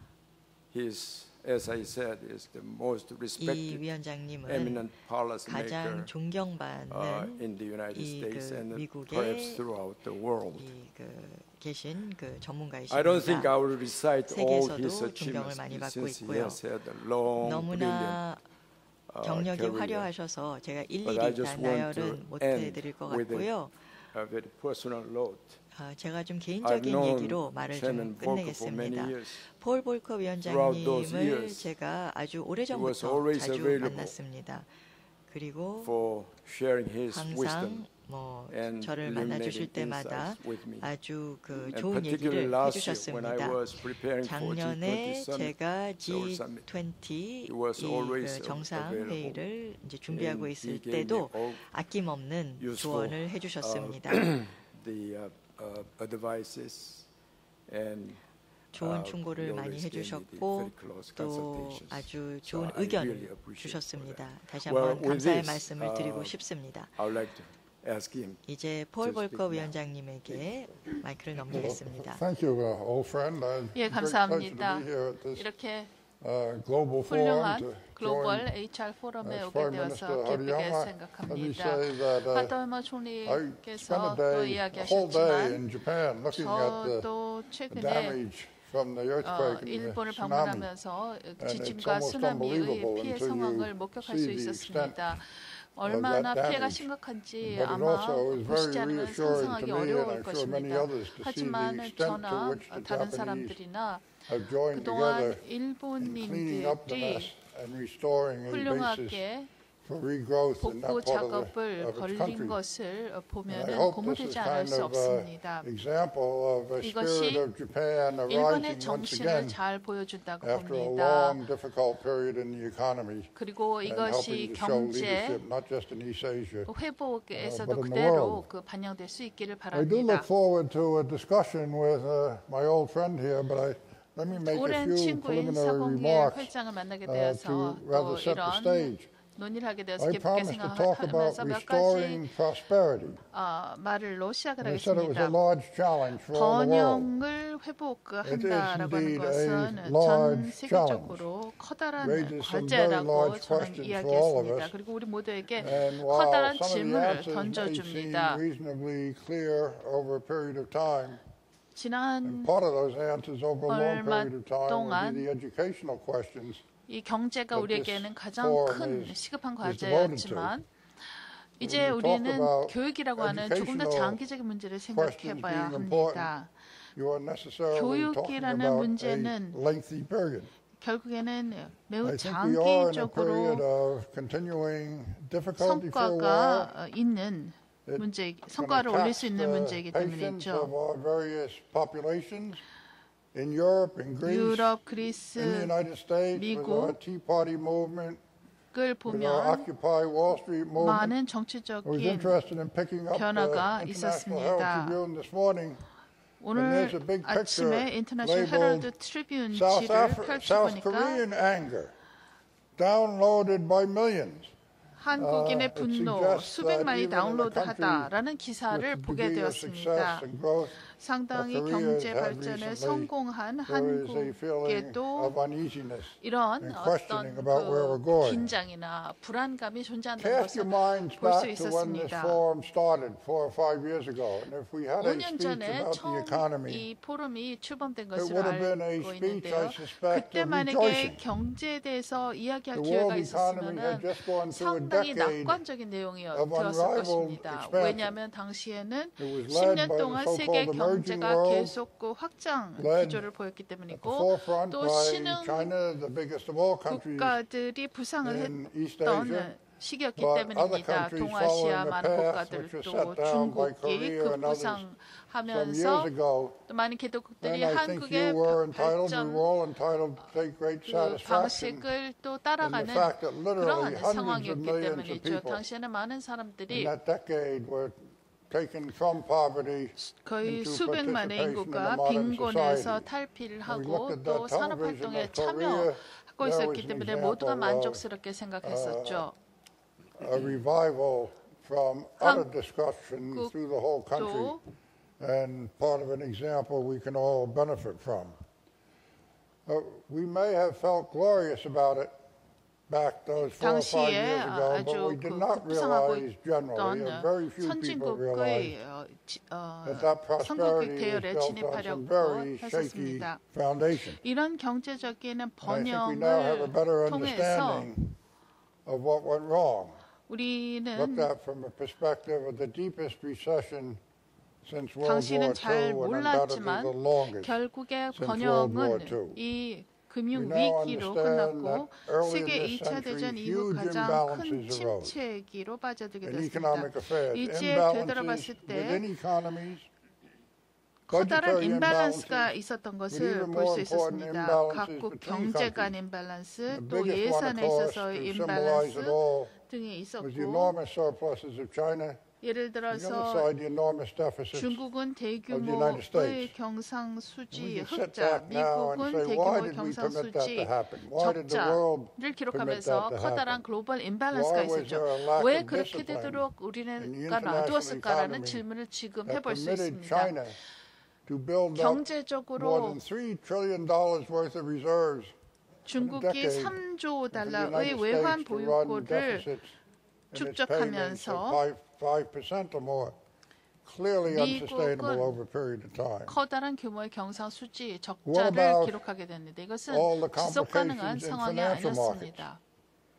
S11: he's, as I said, is the most
S4: 이
S11: respected,
S4: 위원장님은
S11: eminent policy
S4: 가장
S11: maker uh,
S4: 존경받는
S11: in the United
S4: 이
S11: States
S4: 그
S11: and
S4: 미국의
S11: perhaps throughout the world.
S4: 이 그 계신 그
S11: I don't think I
S4: 전문가이십니다.
S11: will recite all his
S4: 세계에서도 존경을
S11: achievements
S4: 많이 받고
S11: since he
S4: 있고요.
S11: has had a long,
S4: 너무나
S11: brilliant uh,
S4: 경력이
S11: career.
S4: 화려하셔서 제가
S11: But I
S4: 일일이
S11: just
S4: 다
S11: want to
S4: 나열은 못
S11: end
S4: 해드릴 것
S11: with a,
S4: 같고요.
S11: a very personal note.
S4: 아, 제가 좀
S11: I've
S4: 개인적인
S11: known
S4: 얘기로 말을
S11: Chairman
S4: 좀
S11: Volcker for many
S4: 끝내겠습니다.
S11: years.
S4: 폴 볼커
S11: Throughout those
S4: 위원장님을
S11: years,
S4: 제가 아주
S11: was
S4: 오래전부터
S11: always
S4: 자주
S11: available
S4: 만났습니다. 그리고
S11: for sharing his wisdom
S4: 항상 뭐
S11: and
S4: 저를 만나주실
S11: illuminating
S4: 때마다
S11: insights with me.
S4: 아주 그
S11: And
S4: 좋은
S11: particularly
S4: 얘기를
S11: last year when I
S4: 해주셨습니다.
S11: was preparing for G
S4: 작년에
S11: twenty summit,
S4: 제가
S11: Seoul
S4: 지
S11: summit,
S4: 트웬티
S11: he was
S4: 이
S11: always
S4: 그 정상
S11: available.
S4: 회의를 이제 준비하고
S11: And
S4: 있을
S11: he gave me
S4: 때도
S11: all
S4: 아낌없는
S11: useful,
S4: 조언을 해주셨습니다.
S11: uh, the uh, uh, advices and
S4: 좋은
S11: uh,
S4: 충고를
S11: he
S4: 많이
S11: always gave me the
S4: 해주셨고
S11: very close
S4: 또
S11: consultations.
S4: 아주
S11: So
S4: 좋은
S11: I really
S4: 의견을
S11: appreciate
S4: 주셨습니다.
S11: that.
S4: 다시
S11: Well,
S4: 한번
S11: with
S4: 감사의
S11: this,
S4: 말씀을 드리고
S11: uh,
S4: 싶습니다.
S11: I would like to ask him
S4: 이제 폴
S11: to speak
S4: 볼커
S11: now.
S4: 위원장님에게 마이크를 넘기겠습니다.
S10: Thank you, uh, old friend. Uh,
S12: 예,
S10: great pleasure to
S12: 감사합니다.
S10: be here at this
S12: 이렇게
S10: uh, global forum
S12: 훌륭한
S10: to
S12: 글로벌
S10: join
S12: 에이치알 포럼에
S10: uh,
S12: 오게
S10: Foreign
S12: 되어서
S10: Minister
S12: 기쁘게
S10: Hatoyama. Let me
S12: 생각합니다.
S10: say that uh,
S12: 하토야마
S10: I spent
S12: 총리께서
S10: a
S12: 또
S10: day, a whole day
S12: 이야기하셨지만
S10: in Japan looking at the,
S12: 저도
S10: the
S12: 최근에
S10: damage from the
S12: 어,
S10: earthquake and the
S12: 일본을
S10: tsunami.
S12: 방문하면서
S10: it's
S12: 지진과
S10: almost
S12: 쓰나미의
S10: unbelievable
S12: 피해
S10: until
S12: 상황을
S10: you
S12: 목격할
S10: see
S12: 수
S10: the
S12: 있었습니다.
S10: of
S12: 얼마나
S10: that
S12: 피해가
S10: damage.
S12: 심각한지
S10: But it
S12: 아마
S10: also is
S12: 보시지
S10: very
S12: 않으면
S10: reassuring
S12: 상상하기
S10: to me, and
S12: 어려울
S10: I'm sure many
S12: 것입니다.
S10: others, to see the
S12: 하지만
S10: extent to
S12: 저나
S10: which the
S12: 다른
S10: Japanese
S12: 사람들이나
S10: have joined
S12: 그동안
S10: together in cleaning up the
S12: 일본인들이
S10: mess and restoring a basis
S12: 훌륭하게 복구 작업을 벌린 것을 보면은 고무되지 않을 수 없습니다. 이것이 일본의 정신을 잘 보여준다고 봅니다. 그리고 이것이 경제 회복에서도 그대로 그 반영될 수 있기를 바랍니다. 오랜 친구인 서봉희 회장을 만나게 되어서 또 이런 논의를 하게 되어서 기쁘게 생각하면서 몇 가지 어, 말을 시작을 하겠습니다. 번영을 회복한다라고 하는 것은 전 세계적으로 커다란 과제라고 저는 이야기했습니다. 그리고 우리 모두에게 커다란 질문을 던져줍니다. 지난 얼마 동안 이 경제가 우리에게는 가장 큰 시급한 과제였지만 이제 우리는 교육이라고 하는 조금 더 장기적인 문제를 생각해 봐야 합니다. 교육이라는 문제는 결국에는 매우 장기적으로 성과가 있는 문제, 성과를 올릴 수 있는 문제이기 때문이죠. 유럽, 그리스, 미국을 보면 많은 정치적인 변화가 있었습니다. 오늘 아침에 인터내셔널 헤럴드 트리뷴지를 펼쳐보니까 한국인의 분노 수백만이 다운로드하다라는 기사를 보게 되었습니다. 상당히 경제 발전에 성공한 한국에도 이런 어떤 그 긴장이나 불안감이 존재한다는 것을 볼 수 있었습니다. 오 년 전에 처음 이 포럼이 출범된 것으로 알고 있는데요. 그때 만약에 경제에 대해서 이야기할 기회가 있었으면 상당히 낙관적인 내용이 되었을 것입니다. 왜냐하면 당시에는 십 년 동안 세계 경제가 계속 그 확장 기조를 보였기 때문이고 또 신흥 국가들이 부상을 했던 시기였기 때문입니다. 동아시아 많은 국가들도 중국이 급부상하면서 또 많은 개도국들이 한국의 발전 그 방식을 또 따라가는 그런 상황이었기 때문이죠. 당시에는 많은 사람들이 거의 수백만의 인구가 빈곤에서 탈피를 하고 또 산업활동에 참여하고 있었기 때문에 모두가 만족스럽게 생각했었죠.
S10: A revival from utter destruction through the whole country, and part of an example we can all benefit from. Uh, we may have felt glorious about it back those four or five years ago, but we did not realize generally, and very few people realized that that prosperity is built on some very shaky foundation.
S12: 이런 경제적인
S10: 번영을 I think we now have a better
S12: 통해서
S10: understanding of what went wrong.
S12: 우리는
S10: looked at from a perspective of the deepest recession since World War
S12: 당시는 잘
S10: two and
S12: 몰랐지만
S10: undoubtedly the longest
S12: 결국에
S10: since World War
S12: 번영은
S10: two.
S12: 이 금융
S10: We now
S12: 위기로
S10: understand
S12: 끝났고
S10: that early
S12: 세계
S10: in
S12: 이
S10: this
S12: 차 대전
S10: century,
S12: 이후
S10: huge
S12: 가장 큰
S10: imbalances arose
S12: 침체기로 빠져들게
S10: in
S12: 됐습니다.
S10: economic affairs,
S12: 이제
S10: imbalances
S12: 되돌아봤을 때
S10: within economies,
S12: 커다란
S10: budgetary
S12: 임밸런스가
S10: imbalances,
S12: 있었던
S10: but
S12: 것을
S10: even
S12: 볼
S10: more
S12: 수
S10: important,
S12: 있었습니다.
S10: imbalances
S12: 각국
S10: between
S12: 경제 간
S10: countries.
S12: 임밸런스,
S10: The
S12: 또
S10: biggest one, of
S12: 예산에
S10: course,
S12: 있어서의
S10: to symbolize it
S12: 임밸런스
S10: all,
S12: 등이
S10: was the
S12: 있었고
S10: enormous surpluses of China.
S12: 예를
S10: On the other
S12: 들어서
S10: side, the enormous deficits
S12: 중국은
S10: of the United
S12: 대규모의
S10: States.
S12: 경상수지
S10: We can sit
S12: 흑자,
S10: back now and
S12: 미국은
S10: say, why
S12: 대규모의
S10: did we permit that to
S12: 경상수지
S10: happen? Why did the world
S12: 적자를
S10: permit
S12: 기록하면서
S10: that to
S12: 커다란
S10: happen?
S12: 글로벌 임밸런스가
S10: Why was
S12: 있었죠.
S10: there a lack
S12: 왜
S10: of
S12: 그렇게
S10: discipline
S12: 되도록
S10: in the
S12: 우리가
S10: international
S12: 놔두었을까라는
S10: economy
S12: 질문을 지금
S10: that
S12: 해볼 수
S10: permitted
S12: 있습니다.
S10: China to build up more
S12: 경제적으로
S10: than three trillion dollars worth of reserves
S12: 중국이 삼조 달러의 외환 보유고를 축적하면서 미국은 커다란 규모의 경상수지 적자를 기록하게 됐는데 이것은 지속 가능한 상황이 아니었습니다.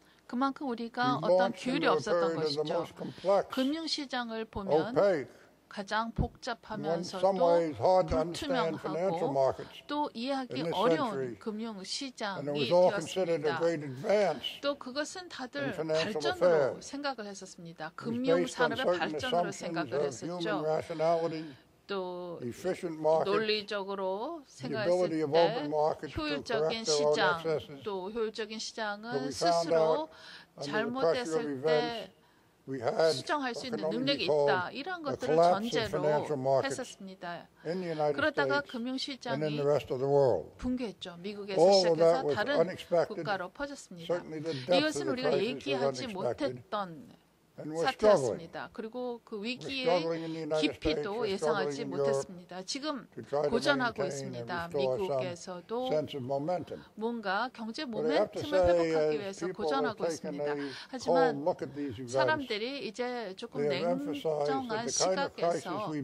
S12: 그만큼 우리가 어떤 규율이 없었던 것이죠. 금융시장을 보면 가장 복잡하면서도 불투명하고 또 이해하기 어려운 금융 시장이 되었습니다. 또 그것은 다들 발전으로 생각을 했었습니다. 금융 산업의 발전으로 생각을 했었죠. 또 논리적으로 생각했을 때 효율적인 시장, 또 효율적인 시장은 스스로 잘못됐을 때 수정할 수 있는 능력이 있다. 이런 것들을 전제로 했었습니다. 그러다가 금융시장이 붕괴했죠. 미국에서 시작해서 다른 국가로 퍼졌습니다. 이것은 우리가 얘기하지 못했던 사태였습니다. 그리고 그 위기의 깊이도 예상하지 못했습니다. 지금 고전하고 있습니다. 미국에서도 뭔가 경제 모멘텀을 회복하기 위해서 고전하고 있습니다. 하지만 사람들이 이제 조금 냉정한 시각에서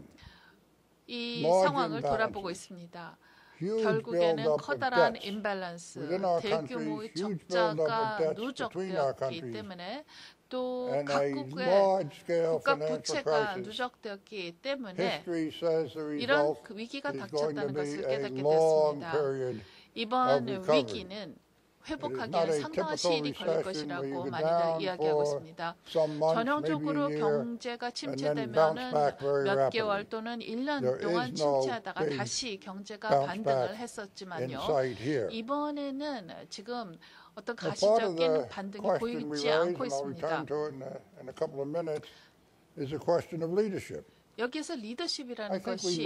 S12: 이 상황을 돌아보고 있습니다. 결국에는 커다란 임밸런스, 대규모의 적자가 누적되었기 때문에 또 각국의 국가 부채가 누적되었기 때문에 이런 그 위기가 닥쳤다는 것을 깨닫게 되었습니다. 이번 위기는 회복하기에는 상당한 시일이 걸릴 것이라고 많이들 이야기하고 있습니다. 전형적으로 경제가 침체되면은 몇 개월 또는 일 년 동안 침체하다가 다시 경제가 반등을 했었지만요. 이번에는 지금 어떤 가시적인 반등이 보이지 않고 있습니다. 여기에서 리더십이라는 것이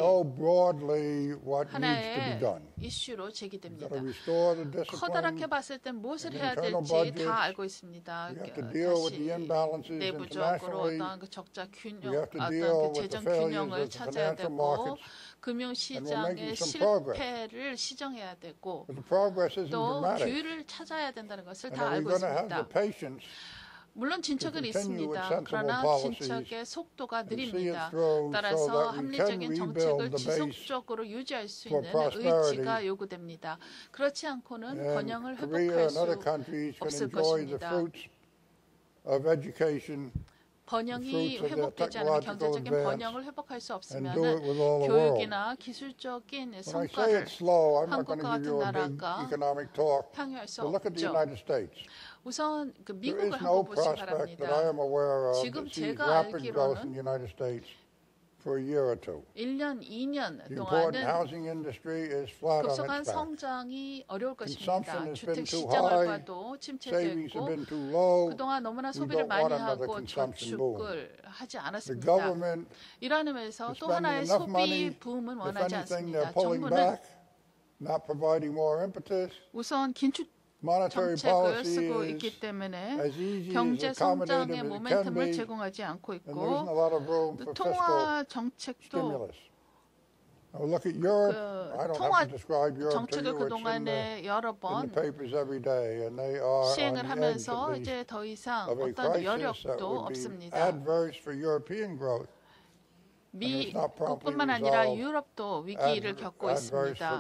S12: 하나의 이슈로 제기됩니다. 커다랗게 봤을 때 무엇을 해야 될지 다 알고 있습니다. 다시 내부적으로 어떤 그 적자 균형, 어떤 그 재정 균형을 찾아야 되고 금융시장의 실패를 시정해야 되고 또 규율을 찾아야 된다는 것을 다 알고 있습니다. 물론 진척은 있습니다. 그러나 진척의 속도가 느립니다. 따라서 합리적인 정책을 지속적으로 유지할 수 있는 의지가 요구됩니다. 그렇지 않고는 번영을 회복할 수 없을 것입니다. 번영이 회복되지 않으면 경제적인 번영을 회복할 수 없으면 교육이나 기술적인 성과를 한국과 같은 나라가 향유할 수 없죠. 우선 그 미국을 한번 보시기 바랍니다. 지금 제가 알기로는 일 년, 이 년 동안은 급속한 성장이 어려울 것입니다. 주택시장을 봐도 침체됐고 그동안 너무나 소비를 많이 하고 저축을 하지 않았습니다. 이러한 의미에서 또 하나의 소비 붐은 원하지 않습니다. 정부는 우선 긴축 정책을 쓰고 있기 때문에 경제 성장의 모멘텀을 제공하지 않고 있고 통화 정책도 그 통화 정책을 그동안에 여러 번 시행을 하면서 이제 더 이상 어떤 여력도 없습니다. 미국뿐만 아니라 유럽도 위기를 겪고 있습니다.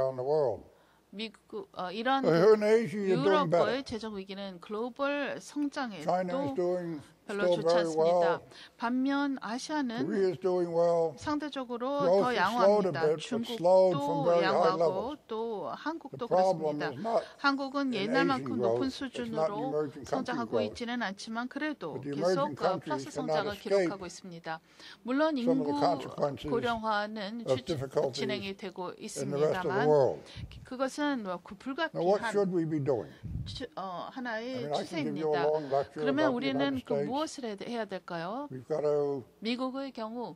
S12: 미국 어, 이런 유럽의 재정 위기는 글로벌 성장에도 별로 좋지 않습니다. 반면 아시아는 상대적으로 더 양호합니다. 중국도 양호하고 또 한국도 그렇습니다. 한국은 옛날만큼 높은 수준으로 성장하고 있지는 않지만 그래도 계속 플러스 성장을 기록하고 있습니다. 물론 인구 고령화는 진행이 되고 있습니다만 그것은 불가피한 어, 하나의 추세입니다. 그러면 우리는 그 무엇을 해야 될까요? 미국의 경우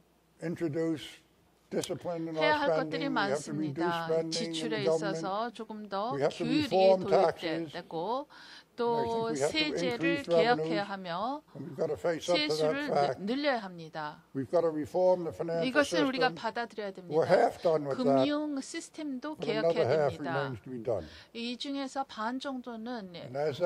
S12: 해야 할 것들이 많습니다. 지출에 있어서 조금 더 규율이 도입돼야 되고 또 세제를 개혁해야 하며 세수를 늘려야 합니다. 이것을 우리가 받아들여야 됩니다. 금융 시스템도 개혁해야 됩니다. 이 중에서 반 정도는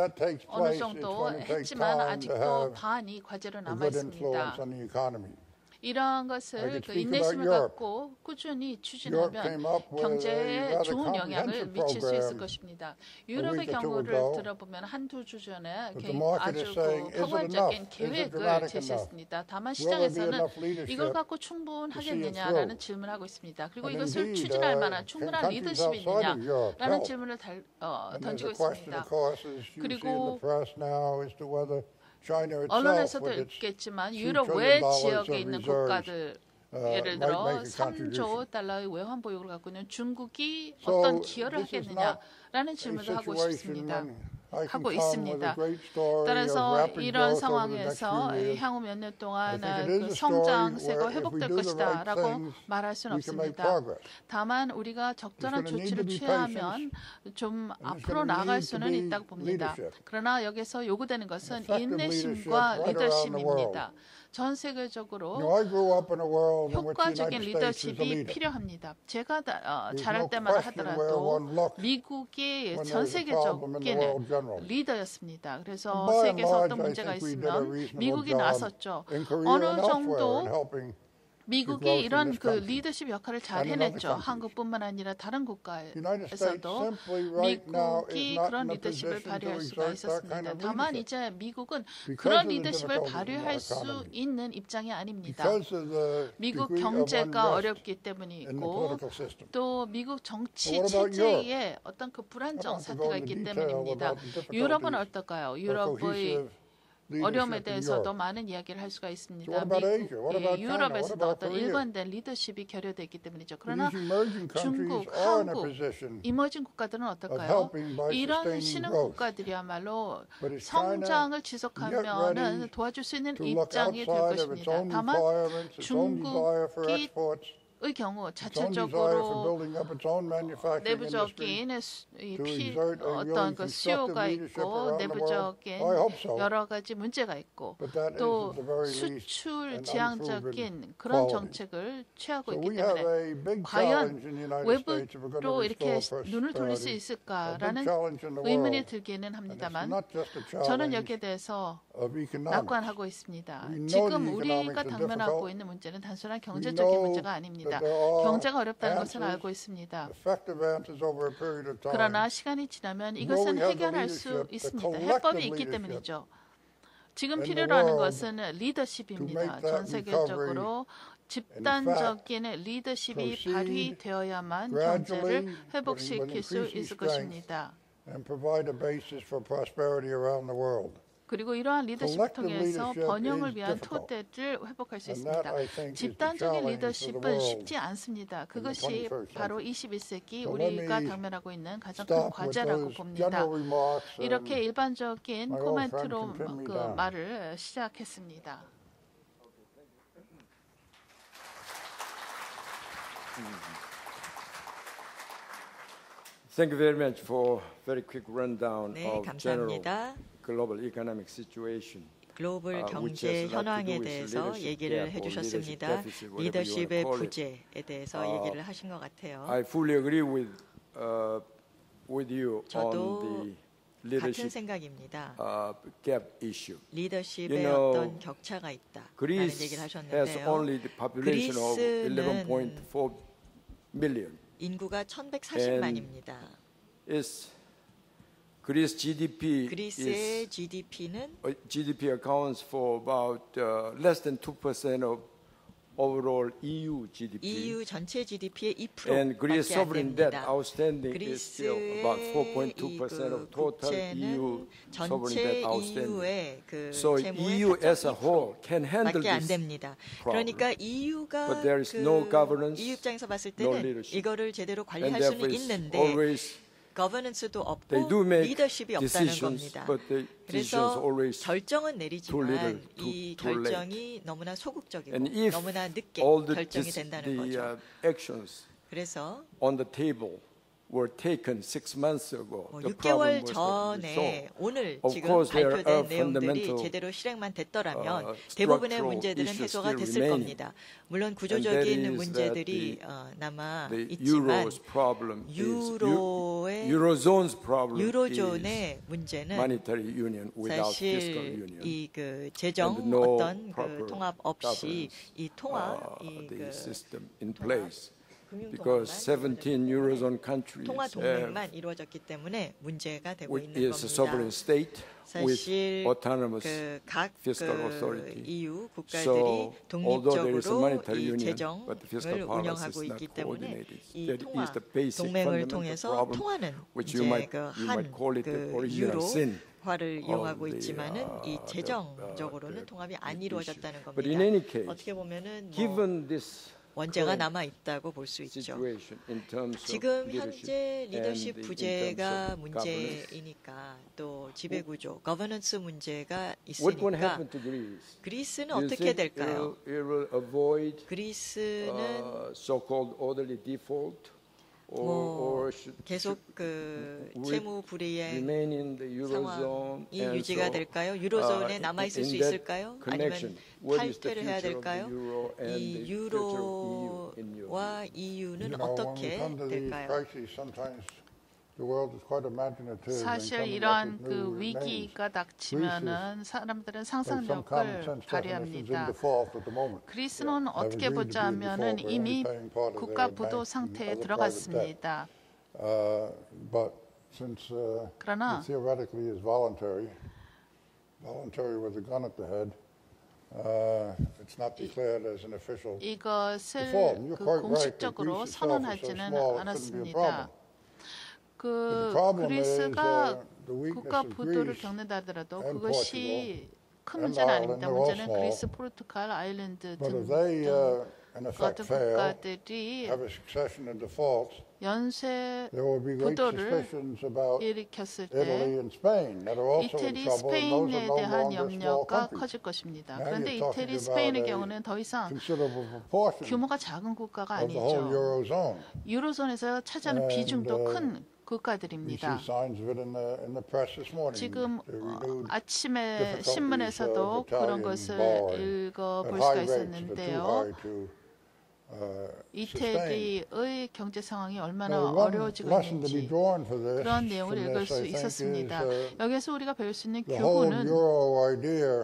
S12: 어느 정도 했지만 아직도 반이 과제로 남아 있습니다. 이러한 것을 그 인내심을 갖고 꾸준히 추진하면 경제에 좋은 영향을 미칠 수 있을 것입니다. 유럽의 경우를 들어보면 한두 주 전에 아주 그 포괄적인 계획을 제시했습니다. 다만 시장에서는 이걸 갖고 충분하겠느냐라는 질문을 하고 있습니다. 그리고 이것을 추진할 만한 충분한 리더십이 있느냐라는 질문을 달, 어, 던지고 있습니다. 그리고 언론에서도 읽겠지만 유럽 외 지역에 있는 국가들 예를 들어 삼조 달러의 외환 보유를 갖고 있는 중국이 어떤 기여를 하겠느냐라는 질문을 하고 싶습니다. 하고 있습니다. 따라서 이런 상황에서 향후 몇 년 동안 그 성장세가 회복될 것이다라고 말할 수는 없습니다. 다만 우리가 적절한 조치를 취하면 좀 앞으로 나아갈 수는 있다고 봅니다. 그러나 여기서 요구되는 것은 인내심과 리더십입니다. 전 세계적으로 효과적인 리더십이 필요합니다. 제가 어, 자랄 때마다 하더라도 미국이 전 세계적인 리더였습니다. 그래서 세계에서 어떤 문제가 있으면 미국이 나섰죠. 어느 정도 미국이 이런 그 리더십 역할을 잘 해냈죠. 한국뿐만 아니라 다른 국가에서도 미국이 그런 리더십을 발휘할 수가 있었습니다. 다만 이제 미국은 그런 리더십을 발휘할 수 있는 입장이 아닙니다. 미국 경제가 어렵기 때문이고 또 미국 정치 체제에 어떤 그 불안정 사태가 있기 때문입니다. 유럽은 어떨까요? 유럽의 어려움에 대해서도 많은 이야기를 할 수가 있습니다. 미국, 예, 유럽에서도 어떤 일관된 리더십이 결여되어 있기 때문이죠. 그러나 중국, 한국, 이머징 국가들은 어떨까요? 이런 신흥 국가들이야말로 성장을 지속하면 도와줄 수 있는 입장이 될 것입니다. 다만 중국이 의 경우 자체적으로 내부적인 피, 어떤 그 수요가 있고 내부적인 여러 가지 문제가 있고 또 수출 지향적인 그런 정책을 취하고 있기 때문에 과연 외부로 이렇게 눈을 돌릴 수 있을까라는 의문이 들기는 합니다만 저는 여기에 대해서 낙관하고 있습니다. 지금 우리가 당면하고 있는 문제는 단순한 경제적인 문제가 아닙니다. 경제가 어렵다는 것은 알고 있습니다. 그러나 시간이 지나면 이것은 해결할 수 있습니다. 해법이 있기 때문이죠. 지금 필요로 하는 것은 리더십입니다. 전 세계적으로 집단적인 리더십이 발휘되어야만 경제를 회복시킬 수 있을 것입니다. 그리고 이러한 리더십을 통해서 번영을 위한 토대를 회복할 수 있습니다. 집단적인 리더십은 쉽지 않습니다. 그것이 바로 이십일 세기 우리가 당면하고 있는 가장 큰 과제라고 봅니다. 이렇게 일반적인 코멘트로 그 말을 시작했습니다.
S11: Thank you very much for very quick rundown
S4: 네,
S11: of
S4: 감사합니다.
S11: general global economic situation.
S4: 글로벌 경제 현황에 대해서 얘기를 해주셨습니다. 리더십의 부재에 대해서 얘기를 하신 것 같아요.
S11: I fully agree with uh, with you on the
S4: 같은 생각입니다.
S11: Uh, gap issue.
S4: 리더십에
S11: you know,
S4: 어떤 격차가 있다라는 얘기를 하셨는데요.
S11: has only the population of eleven point four million.
S4: 인구가 천백사십만입니다.
S11: 그리스 지디피
S4: 그리스의
S11: is,
S4: 지디피는
S11: 지디피 accounts for about uh, less than two percent of overall 이유 지디피.
S4: 이유 전체 지디피의 이 퍼센트밖에
S11: And Greece
S4: 안
S11: sovereign debt
S4: 됩니다.
S11: outstanding is still about four point two percent of total 이유 sovereign debt outstanding.
S4: 그
S11: so E U as a whole can handle
S4: 안
S11: this
S4: 됩니다.
S11: problem.
S4: 그러니까 이유가
S11: But there is
S4: 그
S11: no governance,
S4: 이유 입장에서 봤을
S11: no
S4: 때는
S11: leadership.
S4: 이거를 제대로
S11: And
S4: 관리할
S11: therefore
S4: 수는
S11: it's
S4: 있는데
S11: always
S4: 거버넌스도
S11: They do
S4: 없고
S11: make
S4: 리더십이 없다는
S11: decisions,
S4: 겁니다.
S11: but the decisions
S4: 그래서
S11: always
S4: 결정은
S11: too
S4: 내리지만
S11: little, too-
S4: 이
S11: too late.
S4: 결정이 너무나 소극적이고
S11: And if
S4: 너무나 늦게
S11: all the,
S4: 결정이
S11: this,
S4: 된다는
S11: the
S4: 거죠.
S11: uh, actions
S4: 그래서
S11: on the table were taken six months ago.
S4: 뭐
S11: The
S4: 육 개월
S11: problem was that
S4: 전에
S11: so,
S4: 오늘
S11: of
S4: 지금
S11: course, there
S4: 발표된
S11: are
S4: 내용들이
S11: fundamental,
S4: 제대로 실행만 됐더라면
S11: uh,
S4: 대부분의
S11: structural
S4: 문제들은
S11: issues
S4: 해소가
S11: still
S4: 됐을
S11: remaining.
S4: 겁니다. 물론
S11: And that
S4: 구조적인
S11: is
S4: 문제들이
S11: that the,
S4: 어, 남아
S11: the
S4: 있지만
S11: Euro's problem
S4: 유로의
S11: is, Eurozone's problem
S4: 유로존의
S11: is
S4: 문제는
S11: monetary union without fiscal
S4: 사실
S11: union.
S4: 이 그 재정
S11: And no
S4: 어떤 그
S11: proper
S4: 통합 없이 이 통합
S11: uh,
S4: 이
S11: the
S4: 그
S11: system in place.
S4: 금융
S11: Because
S4: 통합만
S11: seventeen Eurozone countries
S4: 통화
S11: have,
S4: 동맹만 이루어졌기 때문에 문제가 되고
S11: which
S4: 있는
S11: is a sovereign
S4: 겁니다.
S11: state with
S4: 사실
S11: autonomous
S4: 그각
S11: fiscal
S4: 그
S11: authority.
S4: 이유 국가들이
S11: So, although there is a
S4: 독립적으로
S11: monetary
S4: 이
S11: union,
S4: 재정을
S11: but the fiscal policy
S4: 운영하고
S11: is not
S4: 있기 때문에
S11: coordinated.
S4: 이
S11: That
S4: 통화
S11: is the basic
S4: 동맹을
S11: fundamental
S4: 통해서
S11: problem,
S4: 통화는
S11: which
S4: 이제
S11: you might,
S4: 그
S11: you might
S4: 한
S11: call it the
S4: 그
S11: original sin
S4: 유로화를 이용하고
S11: of the,
S4: 있지만은
S11: uh,
S4: 이
S11: the,
S4: 재정적으로는
S11: uh,
S4: 통합이
S11: the
S4: 안 이루어졌다는
S11: issue. But in
S4: 겁니다.
S11: any case,
S4: 어떻게 보면은 뭐
S11: given this
S4: 원죄가 남아 있다고 볼 수 있죠.
S11: in terms of
S4: 지금
S11: leadership
S4: 현재 리더십
S11: and
S4: 부재가
S11: in terms of
S4: 문제이니까 또 지배 구조, 거버넌스 문제가
S11: What will
S4: 있으니까
S11: happen to Greece?
S4: 그리스는
S11: Do you
S4: 어떻게
S11: think
S4: 될까요?
S11: It will, it will avoid
S4: 그리스는
S11: uh, so-called orderly default, or,
S4: 뭐
S11: or should,
S4: 계속 그
S11: should
S4: 채무 불이행
S11: remain in the eurozone
S4: 상황이
S11: and
S4: 유지가
S11: so,
S4: 될까요? 유로존에
S11: uh,
S4: 남아 있을
S11: in
S4: 수
S11: that
S4: 있을까요?
S11: connection,
S4: 아니면
S11: what is the
S4: 탈퇴를 해야
S11: future of the
S4: 될까요?
S11: euro and
S4: 이
S11: the future of E U in your
S4: 유로와
S11: view?
S4: 이유는
S10: You know, when we
S4: 어떻게
S10: come to these
S4: 될까요?
S10: crises, sometimes the world is quite imaginative in
S12: 사실
S10: coming up
S12: 이러한
S10: with
S12: 그
S10: new names.
S12: 위기가 닥치면은 사람들은
S10: There's some common
S12: 상상력을
S10: sense definitions in
S12: 발휘합니다.
S10: default at the moment.
S12: 그리스는
S10: Have
S12: 어떻게
S10: agreed to be in
S12: 보자면은
S10: default, but
S12: 이미
S10: only paying part of
S12: 국가
S10: their
S12: 부도
S10: bank and
S12: 상태에
S10: other private debt.
S12: 들어갔습니다.
S10: Uh, but since uh,
S12: 그러나
S10: it theoretically is voluntary, voluntary with a gun at the head, uh, it's not declared as an official
S12: 이것을
S10: default. You're
S12: 그
S10: quite right. The
S12: 공식적으로
S10: Greece itself is so
S12: 선언하지는
S10: small, it couldn't be a
S12: 않았습니다.
S10: problem.
S12: 그
S10: But the problem is,
S12: 그리스가
S10: uh, the weakness
S12: 국가
S10: of
S12: 부도를
S10: Greece
S12: 겪는다 하더라도
S10: and
S12: 그것이 큰
S10: and
S12: 문제는
S10: Ireland,
S12: 아닙니다.
S10: they're all
S12: 문제는
S10: small.
S12: 그리스, 포르투갈, 아일랜드
S10: But
S12: 등
S10: if they, uh, in effect,
S12: 같은
S10: fail,
S12: 국가들이
S10: have a succession of defaults,
S12: 연쇄
S10: there will be great
S12: 부도를
S10: suspicions about
S12: 일으켰을
S10: Italy
S12: 때
S10: and Spain that are also in
S12: 이태리,
S10: trouble, and those are
S12: 스페인에
S10: no
S12: 대한
S10: longer small
S12: 염려가
S10: countries.
S12: 커질 것입니다.
S10: Now
S12: 그런데
S10: you're talking
S12: 이태리,
S10: about
S12: 스페인의
S10: a
S12: 경우는 더 이상
S10: considerable proportion
S12: 규모가 작은 국가가
S10: of the whole
S12: 아니죠.
S10: eurozone.
S12: 유로존에서 차지하는
S10: And,
S12: 비중도
S10: uh,
S12: 큰
S10: We
S12: 국가들입니다.
S10: see signs of it in the in the press this morning.
S12: 지금
S10: The
S12: 어,
S10: renewed
S12: 아침에
S10: difficulties
S12: 신문에서도
S10: of
S12: 그런
S10: Italian
S12: 것을
S10: borrowing
S12: 읽어볼
S10: at
S12: 수가
S10: high rates that are too
S12: 있었는데요.
S10: high to uh, sustain.
S12: 이태리의 경제 상황이 얼마나
S10: Now, one
S12: 어려워지고
S10: lesson to be
S12: 있는지
S10: drawn for this,
S12: 그런 내용을
S10: from
S12: 읽을
S10: this,
S12: 수
S10: I think, is
S12: 있었습니다.
S10: uh,
S12: 여기서 우리가 배울 수 있는
S10: the whole
S12: 교훈은
S10: euro idea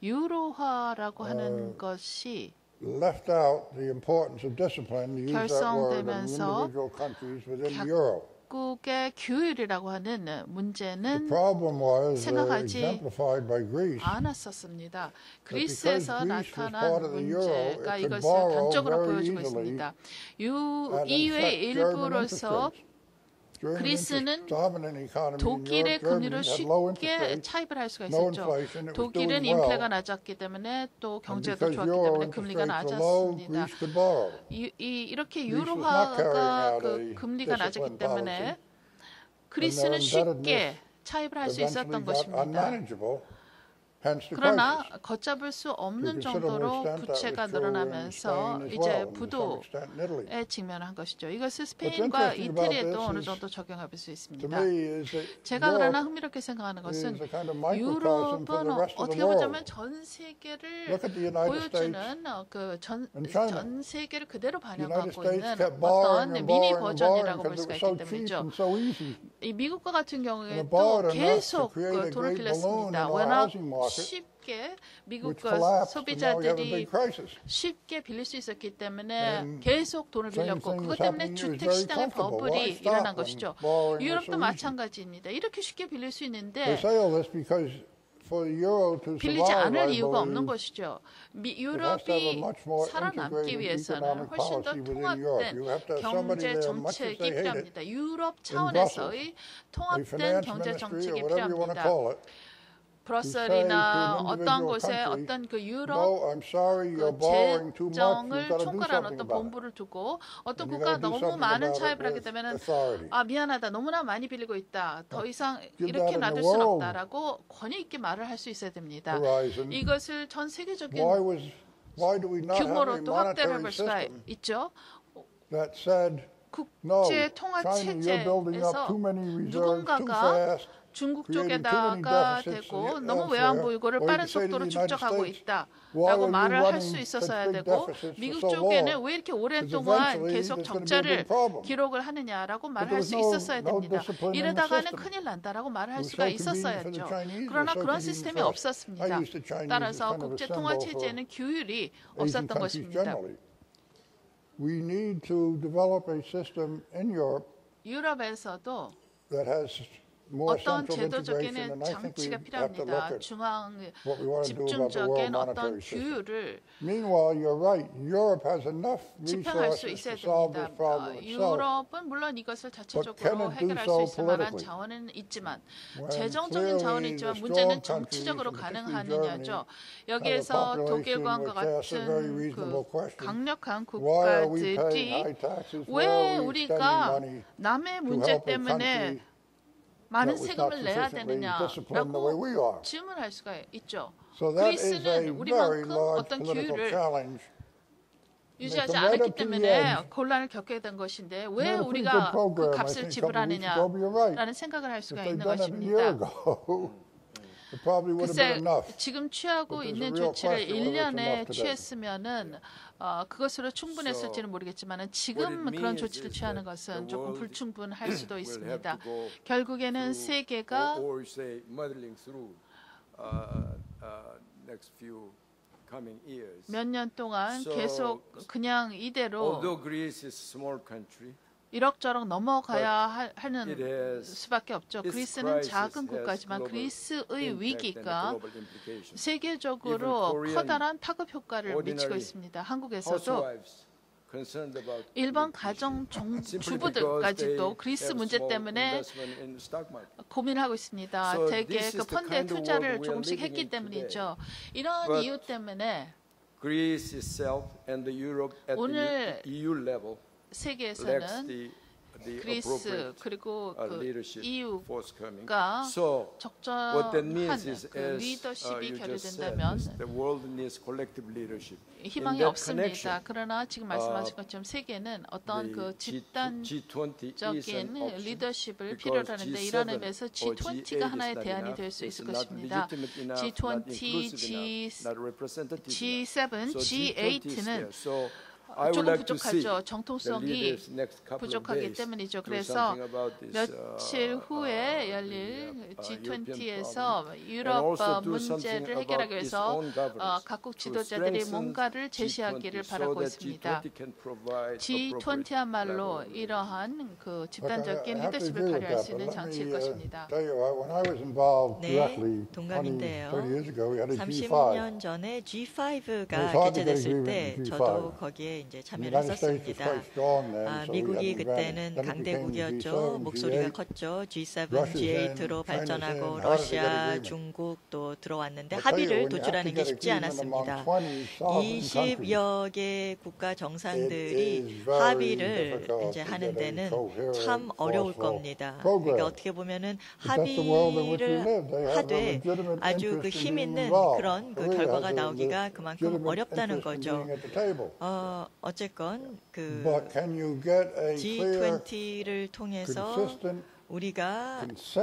S12: 유로화라고 하는 것이
S10: left out the importance of discipline, to use that word, in
S12: 결성되면서
S10: individual countries within the euro.
S12: 각국의 규율이라고 하는
S10: The
S12: 문제는
S10: problem was uh,
S12: 생각하지
S10: exemplified by Greece.
S12: 않았었습니다.
S10: because
S12: 그리스에서
S10: Greece was part
S12: 나타난
S10: of the euro,
S12: 문제가
S10: it could
S12: 이것을
S10: borrow
S12: 단적으로
S10: very
S12: 보여주고
S10: easily
S12: 있습니다. 유,
S10: and
S12: 이유의
S10: affect German interest
S12: 일부로서
S10: rates. German
S12: 그리스는
S10: interest dominant economy in
S12: 독일의
S10: Europe, Germany
S12: 금리를
S10: had low interest
S12: 쉽게
S10: rates,
S12: 차입을 할 수가
S10: no
S12: 있었죠.
S10: inflation, it was
S12: 독일은
S10: doing
S12: 인플레가
S10: well.
S12: 낮았기 때문에 또
S10: And
S12: 경제도
S10: because
S12: 좋았기
S10: euro
S12: 때문에
S10: interest
S12: 금리가
S10: rates are low,
S12: 낮았습니다.
S10: Greece could borrow.
S12: 이, 이, 이렇게
S10: Greece was not carrying
S12: 유로화가
S10: out
S12: 그
S10: a
S12: 금리가 낮았기
S10: disciplined
S12: 때문에
S10: policy.
S12: 그리스는
S10: And their
S12: 쉽게
S10: indebtedness
S12: 차입을 할 수 있었던
S10: eventually got
S12: 것입니다.
S10: unmanageable, hence the
S12: 그러나
S10: crisis.
S12: 걷잡을 수
S10: To a
S12: 없는
S10: considerable
S12: 정도로
S10: extent, that
S12: 부채가
S10: was true in
S12: 늘어나면서
S10: Spain as
S12: 이제
S10: well, and to some
S12: 부도에
S10: extent in Italy.
S12: 직면한 것이죠. 이것을
S10: What's
S12: 스페인과
S10: interesting about
S12: 이태리에도
S10: this
S12: 어느
S10: is,
S12: 정도 적용할 수
S10: to
S12: 있습니다.
S10: me, is that
S12: 제가 그러나
S10: Europe
S12: 흥미롭게 생각하는
S10: is
S12: 것은
S10: a kind of microcosm for the
S12: 유럽은
S10: rest of the
S12: 어떻게
S10: world.
S12: 보자면 전 세계를
S10: Look at the United States
S12: 보여주는 그전
S10: and China.
S12: 전 세계를 그대로
S10: The United
S12: 반영하고
S10: States
S12: 있는
S10: kept
S12: 어떤
S10: borrowing and
S12: 미니
S10: borrowing and borrowing
S12: 버전이라고 볼
S10: because
S12: 수가
S10: it was so
S12: 있기
S10: cheap
S12: 때문이죠.
S10: and so easy.
S12: 이 미국과 같은
S10: And
S12: 경우에도
S10: it borrowed enough to
S12: 계속
S10: create
S12: 그
S10: a
S12: 돈을
S10: great balloon in
S12: 빌렸습니다.
S10: our
S12: 워낙
S10: housing market,
S12: 쉽게
S10: which
S12: 미국과
S10: collapsed, and now we have a
S12: 소비자들이
S10: big crisis.
S12: 쉽게 빌릴 수 있었기 때문에
S10: And
S12: 계속 돈을
S10: same
S12: 빌렸고
S10: thing
S12: 그것
S10: is
S12: 때문에
S10: happening here. It's
S12: 주택
S10: very
S12: 시장의
S10: comfortable. Why
S12: 버블이
S10: stop
S12: 일어난
S10: when
S12: 것이죠.
S10: borrowing was
S12: 유럽도
S10: so easy?
S12: 마찬가지입니다. 이렇게 쉽게 빌릴 수
S10: They
S12: 있는데
S10: say all this because for the euro to
S12: 빌리지
S10: survive,
S12: 않을
S10: I
S12: 이유가 없는
S10: believe,
S12: 것이죠. 미,
S10: it has to have a
S12: 유럽이
S10: much more
S12: 살아남기
S10: integrated
S12: 위해서는
S10: economic
S12: 훨씬 더
S10: policy within Europe. You have to
S12: 통합된
S10: have somebody
S12: 경제
S10: there, much as
S12: 정책이
S10: they hate it,
S12: 필요합니다. 유럽
S10: in
S12: 차원에서의
S10: a
S12: 통합된
S10: finance
S12: 경제
S10: ministry
S12: 정책이
S10: or whatever you want to
S12: 필요합니다.
S10: call it.
S12: 브러셀이나
S10: to an
S12: 어떤
S10: individual
S12: 곳에
S10: country,
S12: 어떤 그 유럽
S10: No, I'm sorry, you're
S12: 그
S10: borrowing too much. You've
S12: 재정을
S10: got to do
S12: 총괄하는
S10: something
S12: 어떤
S10: about it.
S12: 본부를 두고 어떤
S10: And you
S12: 국가가
S10: gotta do
S12: 너무
S10: something
S12: 많은
S10: about it
S12: 차입을 하게
S10: with
S12: 되면은
S10: authority.
S12: 아 미안하다 너무나 많이 빌리고 있다 더 이상
S10: Give
S12: 이렇게
S10: that in
S12: 놔둘
S10: the
S12: 순
S10: world
S12: 없다라고 권위 있게 말을 할 수 있어야 됩니다.
S10: horizon.
S12: 이것을 전 세계적인
S10: Why was, why do we not have a
S12: 규모로 또 확대를
S10: monetary
S12: 해볼 수가
S10: system
S12: 있죠.
S10: that said
S12: 국제 통화 체제에서 누군가가 중국 쪽에다가 대고 너무 외환 보유고를 빠른 속도로 축적하고 있다라고 말을 할 수 있었어야 되고 미국 쪽에는 왜 이렇게 오랜 동안 계속 적자를 기록을 하느냐라고 말할 수 있었어야 됩니다. 이러다가는 큰일 난다라고 말을 할 수가 있었어야죠. 그러나 그런 시스템이 없었습니다. 따라서 국제 통화 체제에는 규율이 없었던 것입니다.
S10: We need to develop a system in Europe
S12: 유럽에서도
S10: that has
S12: 어떤 제도적인 장치가 필요합니다. 중앙 집중적인 어떤 규율을 집행할 수 있어야 됩니다. 유럽은 물론 이것을 자체적으로 해결할 수 있을 만한 자원은 있지만 재정적인 자원은 있지만 문제는 정치적으로 가능하느냐죠. 여기에서 독일과 같은 그 강력한 국가들이 왜 우리가 남의 문제 때문에 많은 세금을 내야 되느냐라고 질문할 수가 있죠. 그리스는 우리만큼 어떤 규율을 유지하지 않았기 때문에 곤란을 겪게 된 것인데 왜 우리가 그 값을 지불하느냐라는 생각을 할 수가 있는 것입니다. 글쎄 지금 취하고 있는 조치를 일 년에 취했으면은 어, 그것으로 충분했을지는 모르겠지만 지금 그런 조치를 취하는 것은 조금 불충분할 수도 있습니다. 결국에는 세계가 몇 년 동안 계속 그냥 이대로 이럭저럭 넘어가야 하는 수밖에 없죠. 그리스는 작은 국가지만 그리스의 위기가 세계적으로 커다란 파급 효과를 미치고 있습니다. 한국에서도 일반 가정 주부들까지도 그리스 문제 때문에 고민하고 있습니다. 대개 그 펀드에 투자를 조금씩 했기 때문이죠. 이런 이유 때문에 오늘 세계에서는 그리스 그리고 그 이유가 적절한 그 리더십이 결여된다면 희망이 없습니다. 그러나 지금 말씀하신 것처럼 세계는 어떤 그 집단적인 리더십을 필요로 하는데 이런 의미에서 지 트웬티가 하나의 대안이 될 수 있을 것입니다. 지 트웬티, G, G7, 지 에이트는 조금 부족하죠. 정통성이 부족하기 때문이죠. 그래서 며칠 후에 열릴 지 트웬티에서 유럽 문제를 해결하기 위해서 각국 지도자들이 뭔가를 제시하기를 바라고 있습니다. 지 트웬티야말로 이러한 그 집단적인 리더십을 발휘할 수 있는 장치일 것입니다.
S9: 네, 동감인데요. 삼십 년 전에 지 파이브가 개최됐을 때 저도 거기에 이제 참여를 했었습니다. 아, 미국이 그때는 강대국이었죠. 목소리가 컸죠. 지 세븐, 지 에이트로 발전하고 러시아, 중국도 들어왔는데 합의를 도출하는 게 쉽지 않았습니다. 이십여 개 국가 정상들이 합의를 이제 하는 데는 참 어려울 겁니다. 그러니까 어떻게 보면은 합의를 하되 아주 그 힘 있는 그런 그 결과가 나오기가 그만큼 어렵다는 거죠. 어, 어쨌건 그 지 트웬티를 통해서 우리가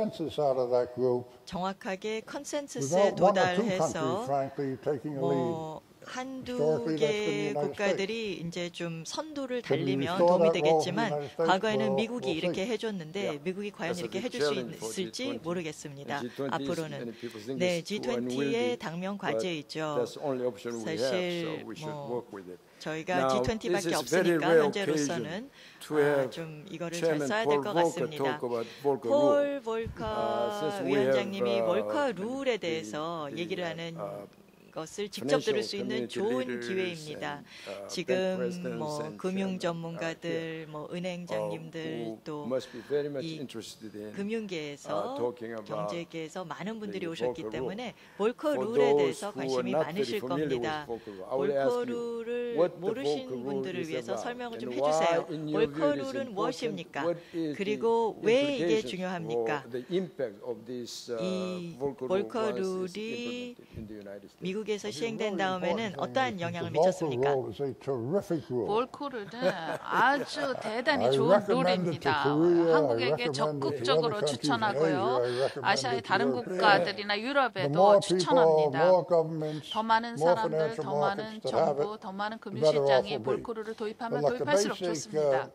S9: 정확하게 컨센서스에 도달해서 뭐 한두 개 국가들이 이제 좀 선두를 달리면 도움이 되겠지만 과거에는 미국이 이렇게 해줬는데 미국이 과연 이렇게 해줄 수 있을지 모르겠습니다. 앞으로는 네, 지 트웬티의 당면 과제이죠. 사실 뭐 저희가 지 트웬티밖에 없으니까 현재로서는 아, 좀 이거를 잘 써야 될 것 같습니다. 폴 볼커 위원장님이 볼커 룰에 대해서 얘기를 하는 것을 직접 들을 수 있는 좋은 기회입니다. 지금 뭐 금융 전문가들, 뭐 은행장님들 또 이 금융계에서 경제계에서 많은 분들이 오셨기 때문에 볼커 룰에 대해서 관심이 많으실 겁니다. 볼커 룰을 모르신 분들을 위해서 설명을 좀 해주세요. 볼커 룰은 무엇입니까? 그리고 왜 이게 중요합니까? 이 볼커 룰이 미국
S4: 미국에서 시행된 다음에는 어떠한 영향을 미쳤습니까?
S12: 볼커 룰은 아주 대단히 좋은 룰입니다. 한국에게 적극적으로 추천하고요. 아시아의 다른 국가들이나 유럽에도 추천합니다. 더 많은 사람들, 더 많은 정부, 더 많은 금융시장이 볼커 룰을 도입하면 도입할수록 좋습니다.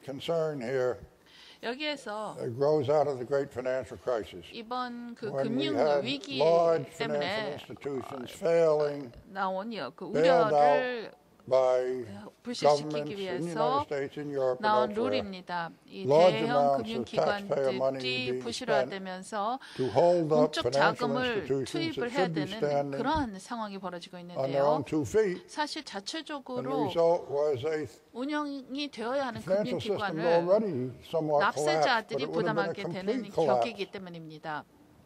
S12: 여기에서 이번 그 금융 위기 때문에 나온 그 우려를 불식시키기 위해서 나온 룰입니다. 이 대형 금융기관들이 부실화되면서 공적 자금을 투입을 해야 되는 그러한 상황이 벌어지고 있는데요. 사실 자체적으로 운영이 되어야 하는 금융기관을 납세자들이 부담하게 되는 격이기 때문입니다.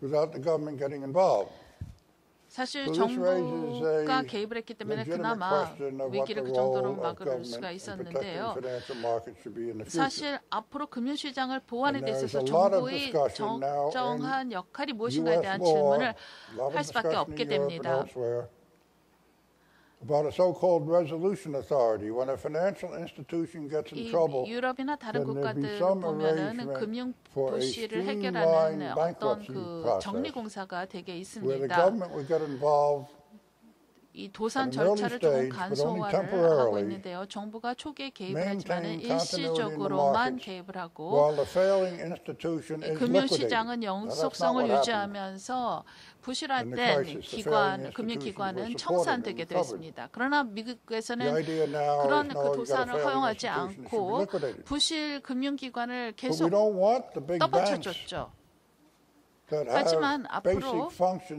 S12: 사실 정부가 개입을 했기 때문에 그나마 위기를 그 정도로 막을 수가 있었는데요. 사실 앞으로 금융시장을 보완에 대해서 정부의 적정한 역할이 무엇인가에 대한 질문을 할 수밖에 없게 됩니다.
S10: About a so-called resolution authority. When a financial institution gets in trouble,
S12: 유럽이나 다른 국가들 보면은 금융 부실을 해결하는 어떤 그 정리공사가 되게 있습니다. 이 도산 절차를 조금 간소화를 하고 있는데요. 정부가 초기에 개입을 하지만 일시적으로만 개입을 하고 금융시장은 영속성을 유지하면서 부실화된 기관, 금융기관은 청산되게 되었습니다. 그러나 미국에서는 그런 그 도산을 허용하지 않고 부실 금융기관을 계속 떠받쳐줬죠. 하지만 앞으로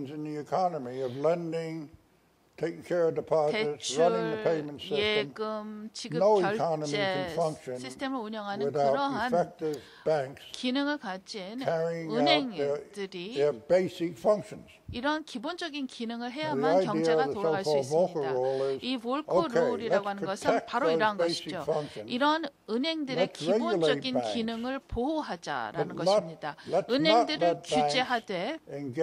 S12: 대출, 예금, 지급 결제 시스템을 운영하는 그러한 기능을 가진 은행들이 이런 기본적인 기능을 해야만 경제가 돌아갈 수 있습니다. 이 볼커 룰이라고 하는 것은 바로 이러한 것이죠. 이런 은행들의 기본적인 기능을 보호하자라는 것입니다. 은행들을 규제하되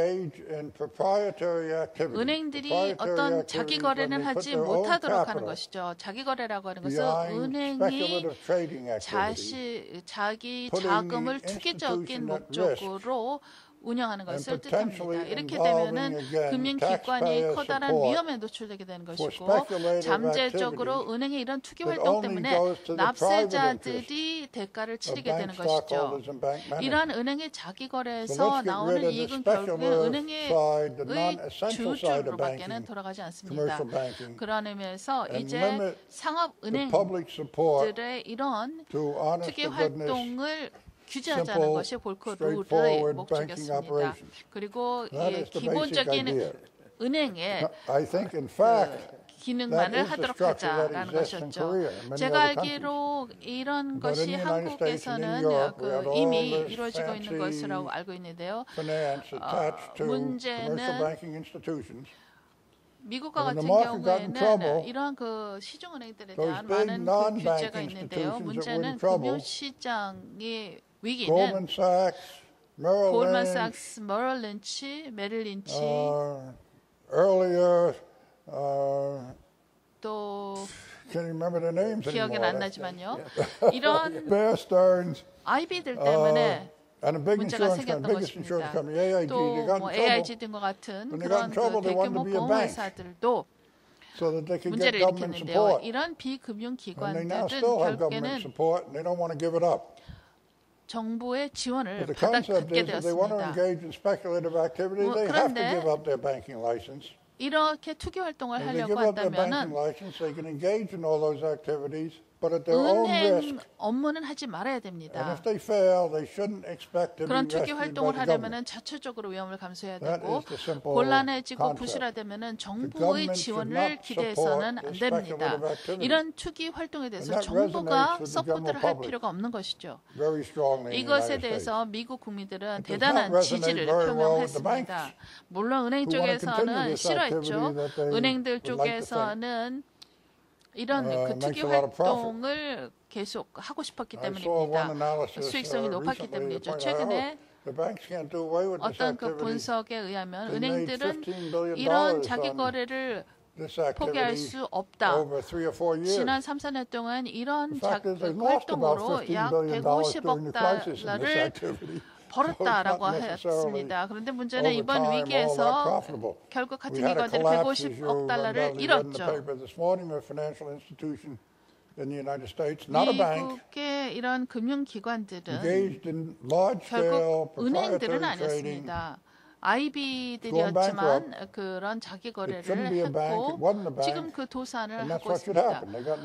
S12: 은행들이 어떤 자기 거래는 하지 못하도록 하는 것이죠. 자기 거래라고 하는 것은 은행이 자시, 자기 자금을 투기적인 목적으로 운영하는 것을 뜻합니다. 이렇게 되면은 금융기관이 커다란 위험에 노출되게 되는 것이고 잠재적으로 은행의 이런 투기 활동 때문에 납세자들이 대가를 치르게 되는 것이죠. 이러한 은행의 자기 거래에서 나오는 이익은 결국엔 은행의 주주로밖에는 돌아가지 않습니다. 그런 의미에서 이제 상업은행들의 이런 투기 활동을 규제하자는 것이 볼커 룰의 목적이었습니다. 그리고 이 기본적인 은행의 그 기능만을 하도록 하자라는 것이었죠. 제가 알기로 이런 것이 한국에서는 그 이미 이루어지고 있는 것이라고 알고 있는데요. 어, 문제는 미국과 같은 경우에는 이러한 그 시중은행들에 대한 많은 그 규제가 있는데요. 문제는 금융시장의 위기는 골만삭스, 머럴 린치, 메릴 린치, 또 기억이 안 나지만요. 이런 아이비들 때문에 문제가 생겼던 것입니다. 또 뭐 에이아이지 등과 같은 그런 그 대규모 보험회사들도 문제를 일으켰는데요. 이런 비금융기관들은 결국에는 정부의 지원을 받게 되었습니다. 그런데 이렇게 투기 활동을 하려고 한다면은 은행 업무는 하지 말아야 됩니다. 그런 투기 활동을 하려면 자체적으로 위험을 감수해야 되고 곤란해지고 부실화되면 정부의 지원을 기대해서는 안 됩니다. 이런 투기 활동에 대해서 정부가 서포트를 할 필요가 없는 것이죠. 이것에 대해서 미국 국민들은 대단한 지지를 표명했습니다. 물론 은행 쪽에서는 싫어했죠. 은행들 쪽에서는 이런 그 투기 활동을 계속 하고 싶었기 때문입니다. 수익성이 높았기 때문이죠. 최근에 어떤 그 분석에 의하면 은행들은 이런 자기 거래를 포기할 수 없다. 지난 삼, 사 년 동안 이런 자, 활동으로 약 백오십억 달러를 벌었다라고 했습니다. 그런데 문제는 이번 위기에서 결국 같은 기관들이 백오십억 달러를 잃었죠. 미국의 이런 금융기관들은 결국 은행들은 아니었습니다. 아이비들이었지만 그런 자기 거래를 했고 지금 그 도산을 하고 있습니다.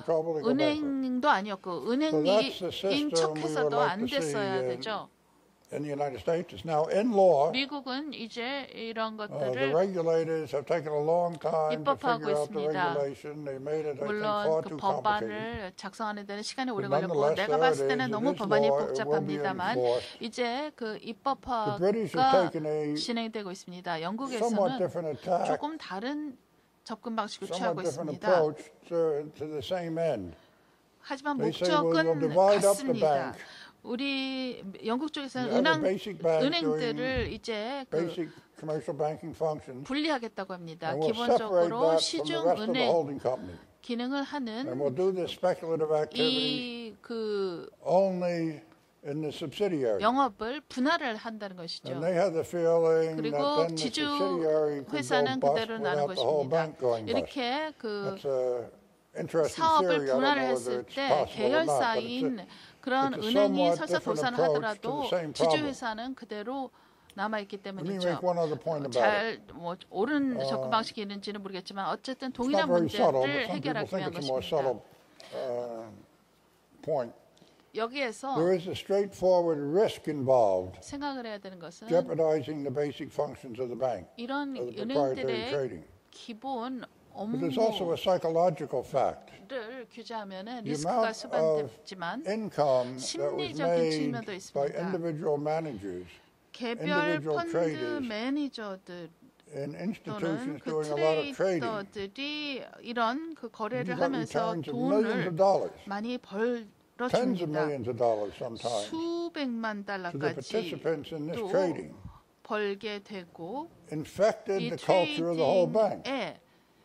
S12: 은행도 아니었고 은행이 인척해서도 안 됐어야 되죠.
S10: In the United States, it's now in law.
S12: 미국은 이제 이런 것들을
S10: uh, the regulators have taken a long time to
S12: 입법하고
S10: figure out the
S12: 있습니다.
S10: regulation. They made it, I think,
S12: 물론
S10: far
S12: 그
S10: too complicated.
S12: 법안을 작성하는 데는 시간이 오래
S10: But
S12: 걸렸고
S10: nonetheless,
S12: 내가 봤을
S10: it
S12: 때는
S10: is,
S12: 너무
S10: it is
S12: 법안이
S10: law. It will be
S12: 복잡합니다만
S10: enforced.
S12: 이제 그
S10: The British have
S12: 입법화가
S10: taken a
S12: 진행되고 있습니다.
S10: somewhat
S12: 영국에서는
S10: different attack,
S12: 조금 다른 접근 방식을
S10: somewhat
S12: 취하고
S10: different
S12: 있습니다.
S10: approach to, to the same end.
S12: 하지만
S10: They say, well, we'll
S12: 목적은
S10: divide up the
S12: 같습니다.
S10: bank.
S12: 우리 영국 쪽에서는
S10: You have a
S12: 은행,
S10: basic bank
S12: 은행들을
S10: doing
S12: 이제 그
S10: basic commercial banking functions.
S12: 분리하겠다고 합니다.
S10: And we'll
S12: 기본적으로
S10: separate that from the rest of the
S12: 시중은행
S10: holding company.
S12: 기능을 하는
S10: And we'll do this speculative activity
S12: 이 그
S10: only in the subsidiary.
S12: 영업을 분할을 한다는 것이죠.
S10: And they have the feeling that
S12: 그리고
S10: then the
S12: 지주
S10: subsidiary could
S12: 회사는
S10: go bust
S12: 그대로 나는
S10: without the whole
S12: 것입니다.
S10: bank going bust.
S12: 이렇게 그
S10: That's a interesting
S12: 사업을
S10: theory. I don't
S12: 분할을
S10: know
S12: 했을
S10: whether it's
S12: 때
S10: possible or not, but it's a,
S12: 계열사인 그런
S10: it's a
S12: 은행이
S10: somewhat
S12: 설사
S10: different
S12: 도산을
S10: approach to
S12: 하더라도
S10: the same
S12: 지주
S10: problem.
S12: 회사는 그대로 남아있기
S10: Let me
S12: 때문이죠.
S10: make one other point about it.
S12: 잘 뭐 옳은
S10: Uh,
S12: 접근 방식이 있는지는 모르겠지만 어쨌든
S10: It's not
S12: 동일한
S10: very subtle, but
S12: 문제를
S10: some people
S12: 해결하기
S10: think
S12: 위한
S10: it's a more
S12: 것입니다.
S10: subtle uh, point.
S12: 여기에서
S10: There is a straightforward risk involved,
S12: 생각을 해야 되는 것은
S10: jeopardizing the basic functions of the bank,
S12: 이런
S10: of the proprietary
S12: 은행들의
S10: trading.
S12: 기본
S10: But there's also a psychological fact.
S12: 업무를 규제하면
S10: The
S12: 리스크가
S10: amount of
S12: 수반되지만
S10: income that was
S12: 심리적인
S10: made
S12: 측면도
S10: by
S12: 있습니다.
S10: individual managers
S12: 개별
S10: individual
S12: 펀드
S10: traders
S12: 매니저들
S10: in
S12: 또는
S10: institutions
S12: 그
S10: doing a lot of trading.
S12: 트레이더들이 이런 그
S10: You
S12: 거래를
S10: got
S12: 하면서
S10: returns of millions of
S12: 돈을
S10: dollars,
S12: 많이
S10: tens of
S12: 벌어줍니다.
S10: millions of dollars sometimes,
S12: 수백만
S10: to the
S12: 달러까지
S10: participants in this
S12: 또
S10: trading,
S12: 벌게 되고
S10: infected
S12: 이
S10: the culture of the whole bank.
S12: 트레이딩에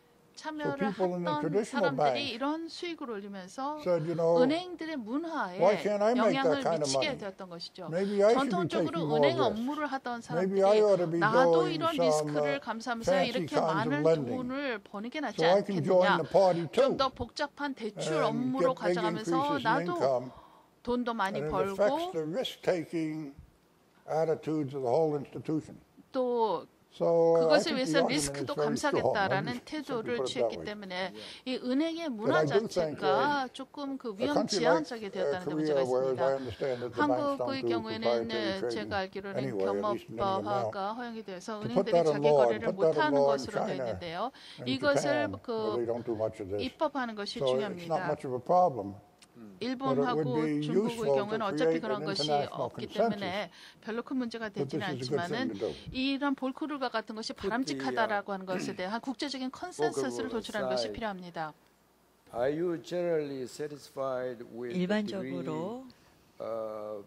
S12: 참여를
S10: So people in the
S12: 했던
S10: traditional
S12: 사람들이
S10: bank
S12: 이런 수익을 올리면서
S10: said, you know,
S12: 은행들의 문화에
S10: why can't I make
S12: 영향을
S10: that kind of
S12: 미치게
S10: money?
S12: 되었던 것이죠.
S10: Maybe I should be
S12: 전통적으로
S10: taking more
S12: 은행
S10: risk.
S12: 업무를 하던
S10: Maybe I ought to
S12: 사람들이
S10: be
S12: 나도
S10: doing
S12: 이런
S10: some
S12: 리스크를
S10: uh,
S12: 감수하면서
S10: fancy
S12: 이렇게
S10: kinds of
S12: 많은
S10: lending.
S12: 돈을 버는 게 낫지
S10: So I can join
S12: 않겠느냐.
S10: the party too
S12: 좀 더 복잡한 대출
S10: and
S12: 업무로
S10: get big
S12: 가져가면서
S10: increases in
S12: 나도
S10: income.
S12: 돈도 많이
S10: And it affects
S12: 벌고
S10: the risk-taking attitudes of the whole institution.
S12: 또
S10: So I
S12: 그것을
S10: think the
S12: 위해서
S10: argument is
S12: 리스크도
S10: very strong.
S12: 감수하겠다라는
S10: Let me
S12: 태도를
S10: simply put it
S12: 취했기
S10: that way.
S12: 때문에 이 은행의
S10: But
S12: 문화
S10: I do think
S12: 자체가 조금 그
S10: A
S12: 위험
S10: country like
S12: 지향적이
S10: uh,
S12: 되었다는 데
S10: Korea,
S12: 문제가
S10: whereas I
S12: 있습니다.
S10: understand that the banks don't
S12: 한국의
S10: do
S12: 경우에는
S10: proprietary trading
S12: 제가 알기로는
S10: anyway, at least many of them now.
S12: 경업화가 허용이 돼서
S10: To put
S12: 은행들이
S10: that in
S12: 자기
S10: law,
S12: 거래를
S10: put that in
S12: 못하는
S10: law in
S12: 것으로 되어
S10: China
S12: 있는데요.
S10: and
S12: 이것을
S10: Japan, where
S12: 그
S10: they don't do much of this.
S12: 입법하는 것이
S10: So it's not
S12: 중요합니다.
S10: much of a problem.
S12: 일본하고
S10: But it would be
S12: 중국의
S10: useful
S12: 경우에는
S10: to
S12: 어차피
S10: create
S12: 그런
S10: an
S12: 것이
S10: international
S12: 없기
S10: consensus
S12: 때문에 별로 큰 문제가
S10: that
S12: 되지는
S10: this is a good thing
S12: 않지만은
S10: to do.
S12: 이런 볼크룰과 같은 것이 바람직하다라고 하는 것에 대한 국제적인 컨센서스를 도출하는 것이 필요합니다.
S11: Are you generally satisfied with
S4: 일반적으로
S11: the, uh,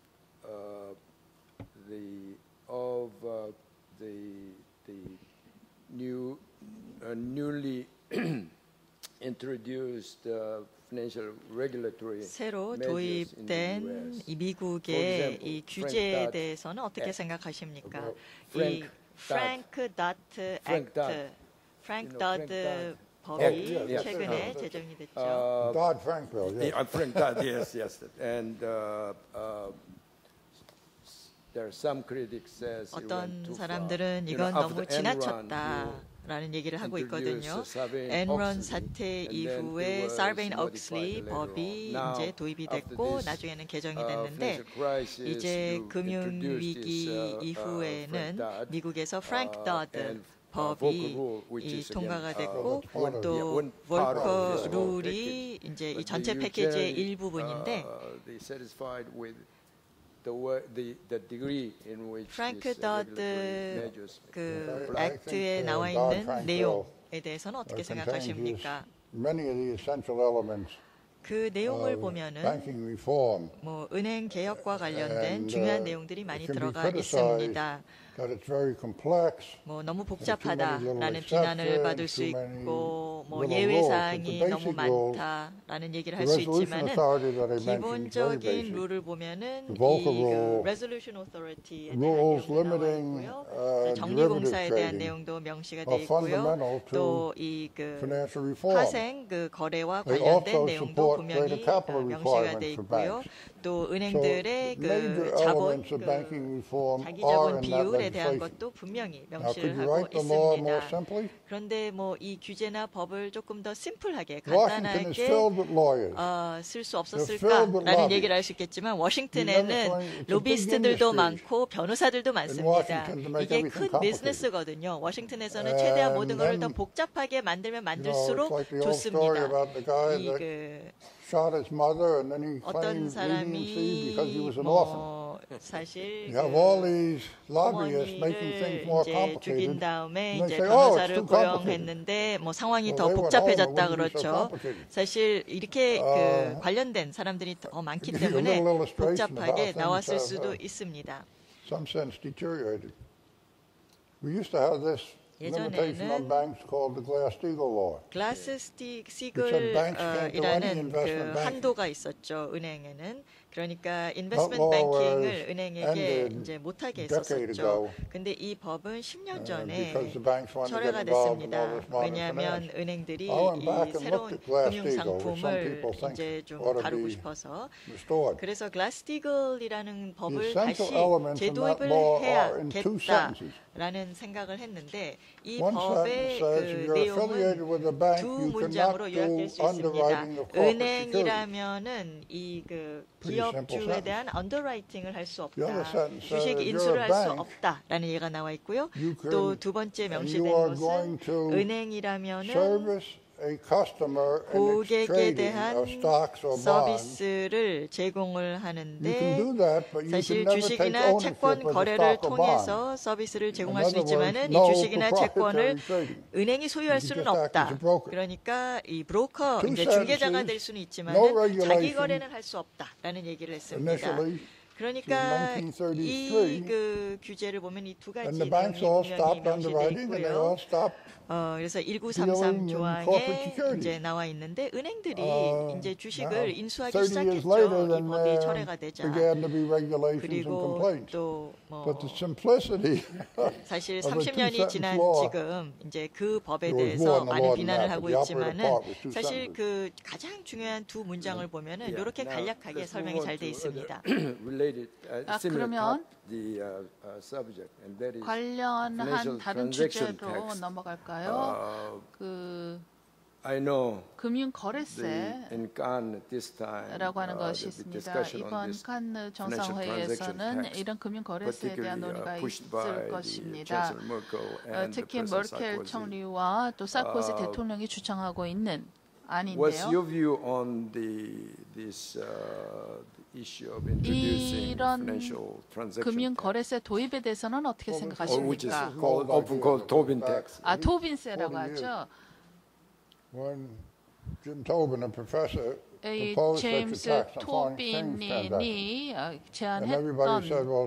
S11: uh, the of uh, the the new uh, newly introduced uh, financial regulatory
S4: 새로
S11: measures in the
S4: 도입된
S11: U S?
S4: 이 미국의
S11: For example,
S4: 이
S11: Frank
S4: 규제에
S11: Dodd
S4: 대해서는 어떻게
S11: Act.
S4: 생각하십니까?
S11: Frank
S4: 이 프랭크 다트
S11: Frank Dodd.
S4: 액트, 프랭크
S11: You know,
S4: 다드
S11: Frank
S4: 법이
S11: Act, yeah.
S4: 최근에
S10: Yeah.
S4: 제정이 됐죠.
S11: Uh,
S10: Dodd-Frank bill, yes.
S11: Yeah, Frank Dodd, yes, yes. And uh, uh, there are some critics says it went
S4: 어떤
S11: too
S4: 사람들은
S11: far.
S4: 이건
S11: You know,
S4: 너무
S11: after the Enron,
S4: 지나쳤다라는 얘기를 하고
S11: introduced
S4: 있거든요.
S11: Sarbanes-Oxley,
S4: 엔런 사태
S11: and then
S4: 이후에
S11: it was
S4: 사르베인
S11: modified
S4: 옥슬리
S11: later on.
S4: 법이
S11: Now,
S4: 이제 도입이
S11: after
S4: 됐고
S11: this,
S4: 나중에는 개정이
S11: uh,
S4: 됐는데
S11: financial crisis,
S4: 이제
S11: you
S4: 금융
S11: introduced
S4: 위기
S11: this, uh, uh,
S4: 이후에는
S11: Frank Dodd,
S4: 미국에서 프랭크
S11: uh,
S4: 더드
S11: and, uh,
S4: 법이
S11: Volcker rule, which
S4: 이
S11: is
S4: 통과가
S11: again,
S4: 됐고
S11: uh, one-
S4: 또
S11: yeah, one part of
S4: 볼커
S11: this whole
S4: 룰이 이제 이
S11: But
S4: 전체
S11: do you
S4: 패키지의
S11: generally,
S4: 일부분인데
S11: uh, they satisfied with the, way, the, the degree in which
S4: 프랭크
S11: these uh, regulatory
S4: 더드
S11: measures
S4: 그
S10: But I think
S4: 액트에
S10: the
S4: 나와
S10: Dodd-Frank
S4: 있는
S10: bill
S4: 내용에 대해서는
S10: uh,
S4: 어떻게
S10: contains
S4: 생각하십니까?
S10: many of the essential elements
S4: 그 내용을 보면은 뭐 은행 개혁과 관련된 중요한 내용들이 많이 들어가 있습니다. 뭐 너무 복잡하다라는 비난을 받을 수 있고 뭐 예외 사항이 너무 많다라는 얘기를 할 수 있지만은 기본적인 룰을 보면은 이 그 Resolution Authority에 대한 내용도 나와 있고요. 정리공사에 대한 내용도 명시가 되어 있고요. 또 이 그 파생 그 거래와 관련된 내용도 분명히 명시가 되어 있고요. 또 은행들의 그 자본 그 자기 자본 비율에 대한 것도 분명히 명시를 하고 있습니다. 그런데 뭐 이 규제나 법을 조금 더 심플하게 간단하게 어, 쓸 수 없었을까라는 얘기를 할 수 있겠지만 워싱턴에는 로비스트들도 많고 변호사들도 많습니다. 이게 큰 비즈니스거든요. 워싱턴에서는 최대한 모든 걸 더 복잡하게 만들면 만들수록 좋습니다. 이 그 어떤 사람이 뭐 사실 그 어머니를 이제 죽인 다음에 이제 변호사를 고용했는데 뭐 상황이 더 복잡해졌다 그렇죠. 사실 이렇게 그 관련된 사람들이 더 많기 때문에 복잡하게 나왔을 수도 있습니다. 예전에는 글라스-스티글이라는 그 한도가 있었죠. 은행에는. 그러니까 인베스트먼트 뱅킹을 은행에게 이제 못하게 했었었죠. 근데 이 법은 십 년 전에 철회가 됐습니다. 왜냐하면 은행들이 이 새로운 금융 상품을 이제 좀 다루고 싶어서 그래서 글라스-스티글이라는 법을 다시 재도입을 해야겠다라는 생각을 했는데 이 법의 그 내용은 두 문장으로 요약될 수 있습니다. 은행이라면은 이 그 기업주에 대한 언더라이팅을 할 수 없다. 주식 인수를 할 수 없다라는 얘기가 나와 있고요. 또 두 번째 명시된 것은 은행이라면은 고객에 대한 서비스를 제공을 하는데 사실 주식이나 채권 거래를 통해서 서비스를 제공할 수 있지만은 이 주식이나 채권을 은행이 소유할 수는 없다. 그러니까 이 브로커, 이제 중개자가 될 수는 있지만은 자기 거래는 할 수 없다라는 얘기를 했습니다. 그러니까 이 그 규제를 보면 이 두 가지 내용이 분명히 명시되어 있고요. 어, 그래서 천구백삼십삼 조항에 이제 나와 있는데 은행들이 uh, 이제 주식을 인수하기 시작했죠. 이 법이 철회가 되자. 그리고 또 뭐 사실 삼십 년이 지난 지금 이제 그 법에 대해서 많은 비난을 하고 있지만은 사실 그 가장 중요한 두 문장을 보면은 이렇게 간략하게 설명이 잘 돼 있습니다.
S12: 아, 그러면 관련한 다른 주제로 넘어갈까요? 그 금융거래세라고 하는 것이 있습니다. 이번 칸느 정상회의에서는 이런 금융거래세에 대한 논의가 있을 것입니다. 어, 특히 머켈 총리와 또 사르코지 대통령이 주장하고 있는 안인데요. 이런 금융거래세 도입에 대해서는 어떻게 생각하십니까? 아, 토빈세라고 하죠. 이 제임스 토빈이 제안했던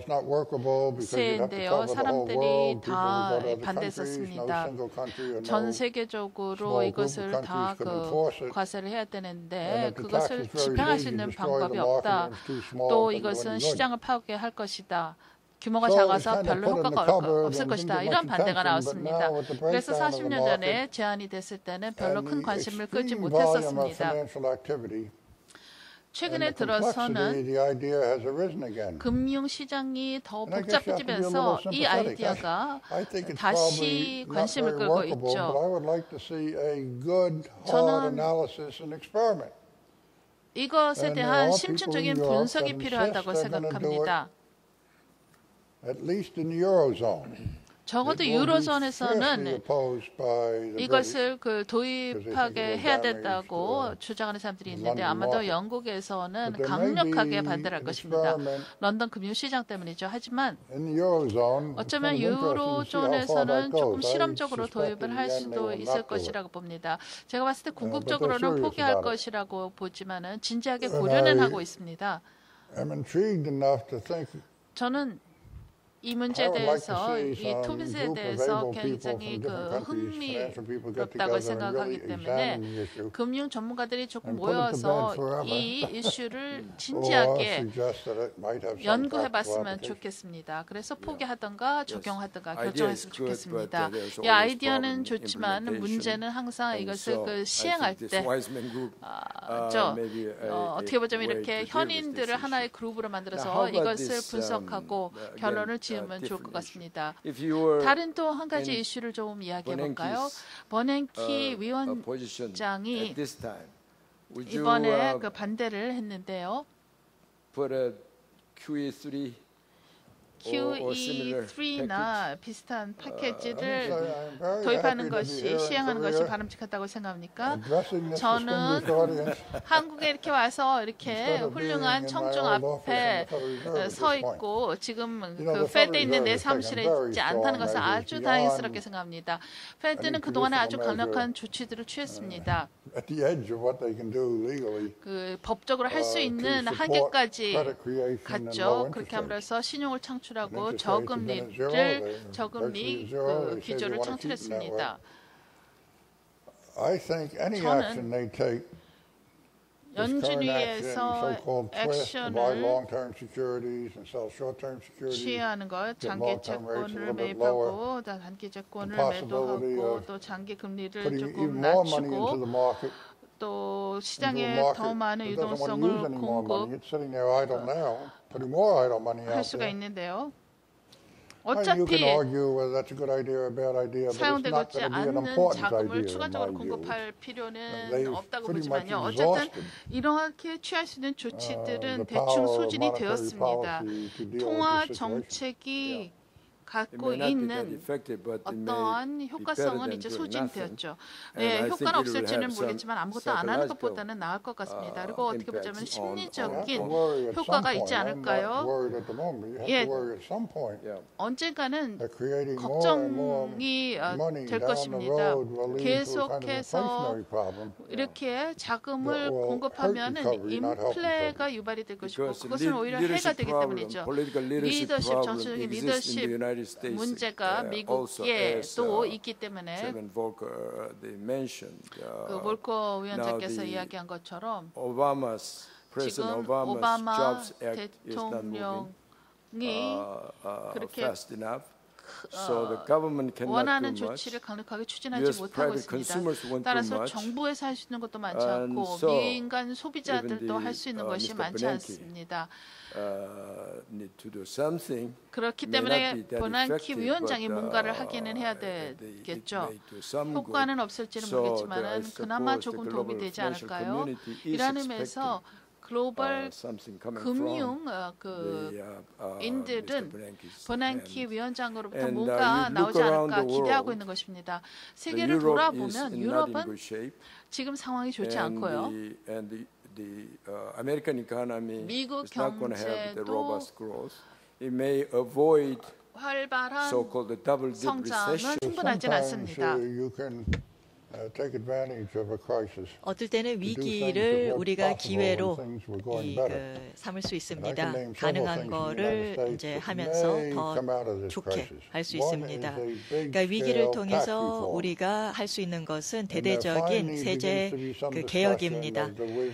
S12: 세인데요. 사람들이 다 반대했었습니다. 전 세계적으로 이것을 다 그 과세를 해야 되는데 그것을 집행할 수 있는 방법이 없다. 또 이것은 시장을 파괴할 것이다. 규모가 작아서 별로 효과가 없을 것이다. 이런 반대가 나왔습니다. 그래서 사십 년 전에 제안이 됐을 때는 별로 큰 관심을 끌지 못했었습니다. 최근에 들어서는 금융시장이 더 복잡해지면서 이 아이디어가 다시 관심을 끌고 있죠. 저는 이것에 대한 심층적인 분석이 필요하다고 생각합니다. 적어도 유로존에서는 이것을 그 도입하게 해야 된다고 주장하는 사람들이 있는데 아마도 영국에서는 강력하게 반대할 것입니다. 런던 금융시장 때문이죠. 하지만 어쩌면 유로존에서는 조금 실험적으로 도입을 할 수도 있을 것이라고 봅니다. 제가 봤을 때 궁극적으로는 포기할 것이라고 보지만은 진지하게 고려는 하고 있습니다. 저는 이 문제에 대해서, 이 토비스에 대해서 굉장히 그 흥미롭다고 생각하기 때문에 금융 전문가들이 조금 모여서 이 이슈를 진지하게 연구해봤으면 좋겠습니다. 그래서 포기하든가 적용하든가 결정했으면 좋겠습니다. 이 아이디어는 좋지만 문제는 항상 이것을 그 시행할 때 아, 저, 어, 어떻게 보자면 이렇게 현인들을 하나의 그룹으로 만들어서 이것을 분석하고 결론을 지으면 좋을 것 같습니다. 다른 또 한 가지 이슈를 좀 이야기해 볼까요? 버냉키 위원장이 이번에 그 반대를 했는데요. 큐이삼나 비슷한 패키지를 도입하는 것이 시행하는 것이 바람직하다고 생각합니까? 저는 한국에 이렇게 와서 이렇게 훌륭한 청중 앞에 서 있고 지금 그 페드에 있는 내 사무실에 있지 않다는 것을 아주 다행스럽게 생각합니다. 페드는 그동안에 아주 강력한 조치들을 취했습니다. 그 법적으로 할 수 있는 한계까지 갔죠. 그렇게 함으로써 신용을 창출하고 저금리를 저금리 그 기조를 창출했습니다. 저는 연준위에서 액션을 취하는 것, 장기 채권을 매입하고 단기 채권을 매도하고 또 장기 금리를 조금 낮추고 또 시장에 더 많은 유동성을 공급할 수가 있는데요. 어차피 사용되고 있지 않는 자금을 추가적으로 공급할 필요는 없다고 보지만요. 어쨌든 이렇게 취할 수 있는 조치들은 대충 소진이 되었습니다. 통화 정책이 갖고 있는 어떠한 효과성은 이제 소진되었죠. 네, 효과는 없을지는 모르겠지만 아무것도 안 하는 것보다는 나을 것 같습니다. 그리고 어떻게 보자면 심리적인 효과가 있지 않을까요? 예, 언젠가는 걱정이 될 것입니다. 계속해서 이렇게 자금을 공급하면 인플레가 유발이 될 것이고 그것은 오히려 해가 되기 때문이죠. 리더십, 정치적인 리더십 문제가 미국에 또 있기 때문에 그 볼커 위원장께서 이야기한 것처럼 지금 오바마 대통령이 그렇게 어, 원하는 조치를 강력하게 추진하지 못하고 있습니다. 따라서 정부에서 할 수 있는 것도 많지 않고 민간 소비자들도 할 수 있는 것이 많지 않습니다. 그렇기 때문에 버냉키 위원장이 뭔가를 하기는 해야 되겠죠. 효과는 없을지는 모르겠지만 그나마 조금 도움이 되지 않을까요? 이라는 의미에서 글로벌 금융 그 인들은 버냉키 위원장으로부터 뭔가 나오지 않을까 기대하고 있는 것입니다. 세계를 돌아보면 유럽은 지금 상황이 좋지 않고요. 미국 경제도 활발한 성장은 충분하지는 않습니다.
S4: 어떨 때는 위기를 우리가 기회로 이, 그, 삼을 수 있습니다. 가능한 거를 이제 하면서 더 좋게 할 수 있습니다. 그러니까 위기를 통해서 우리가 할 수 있는 것은 대대적인 세제 그 개혁입니다.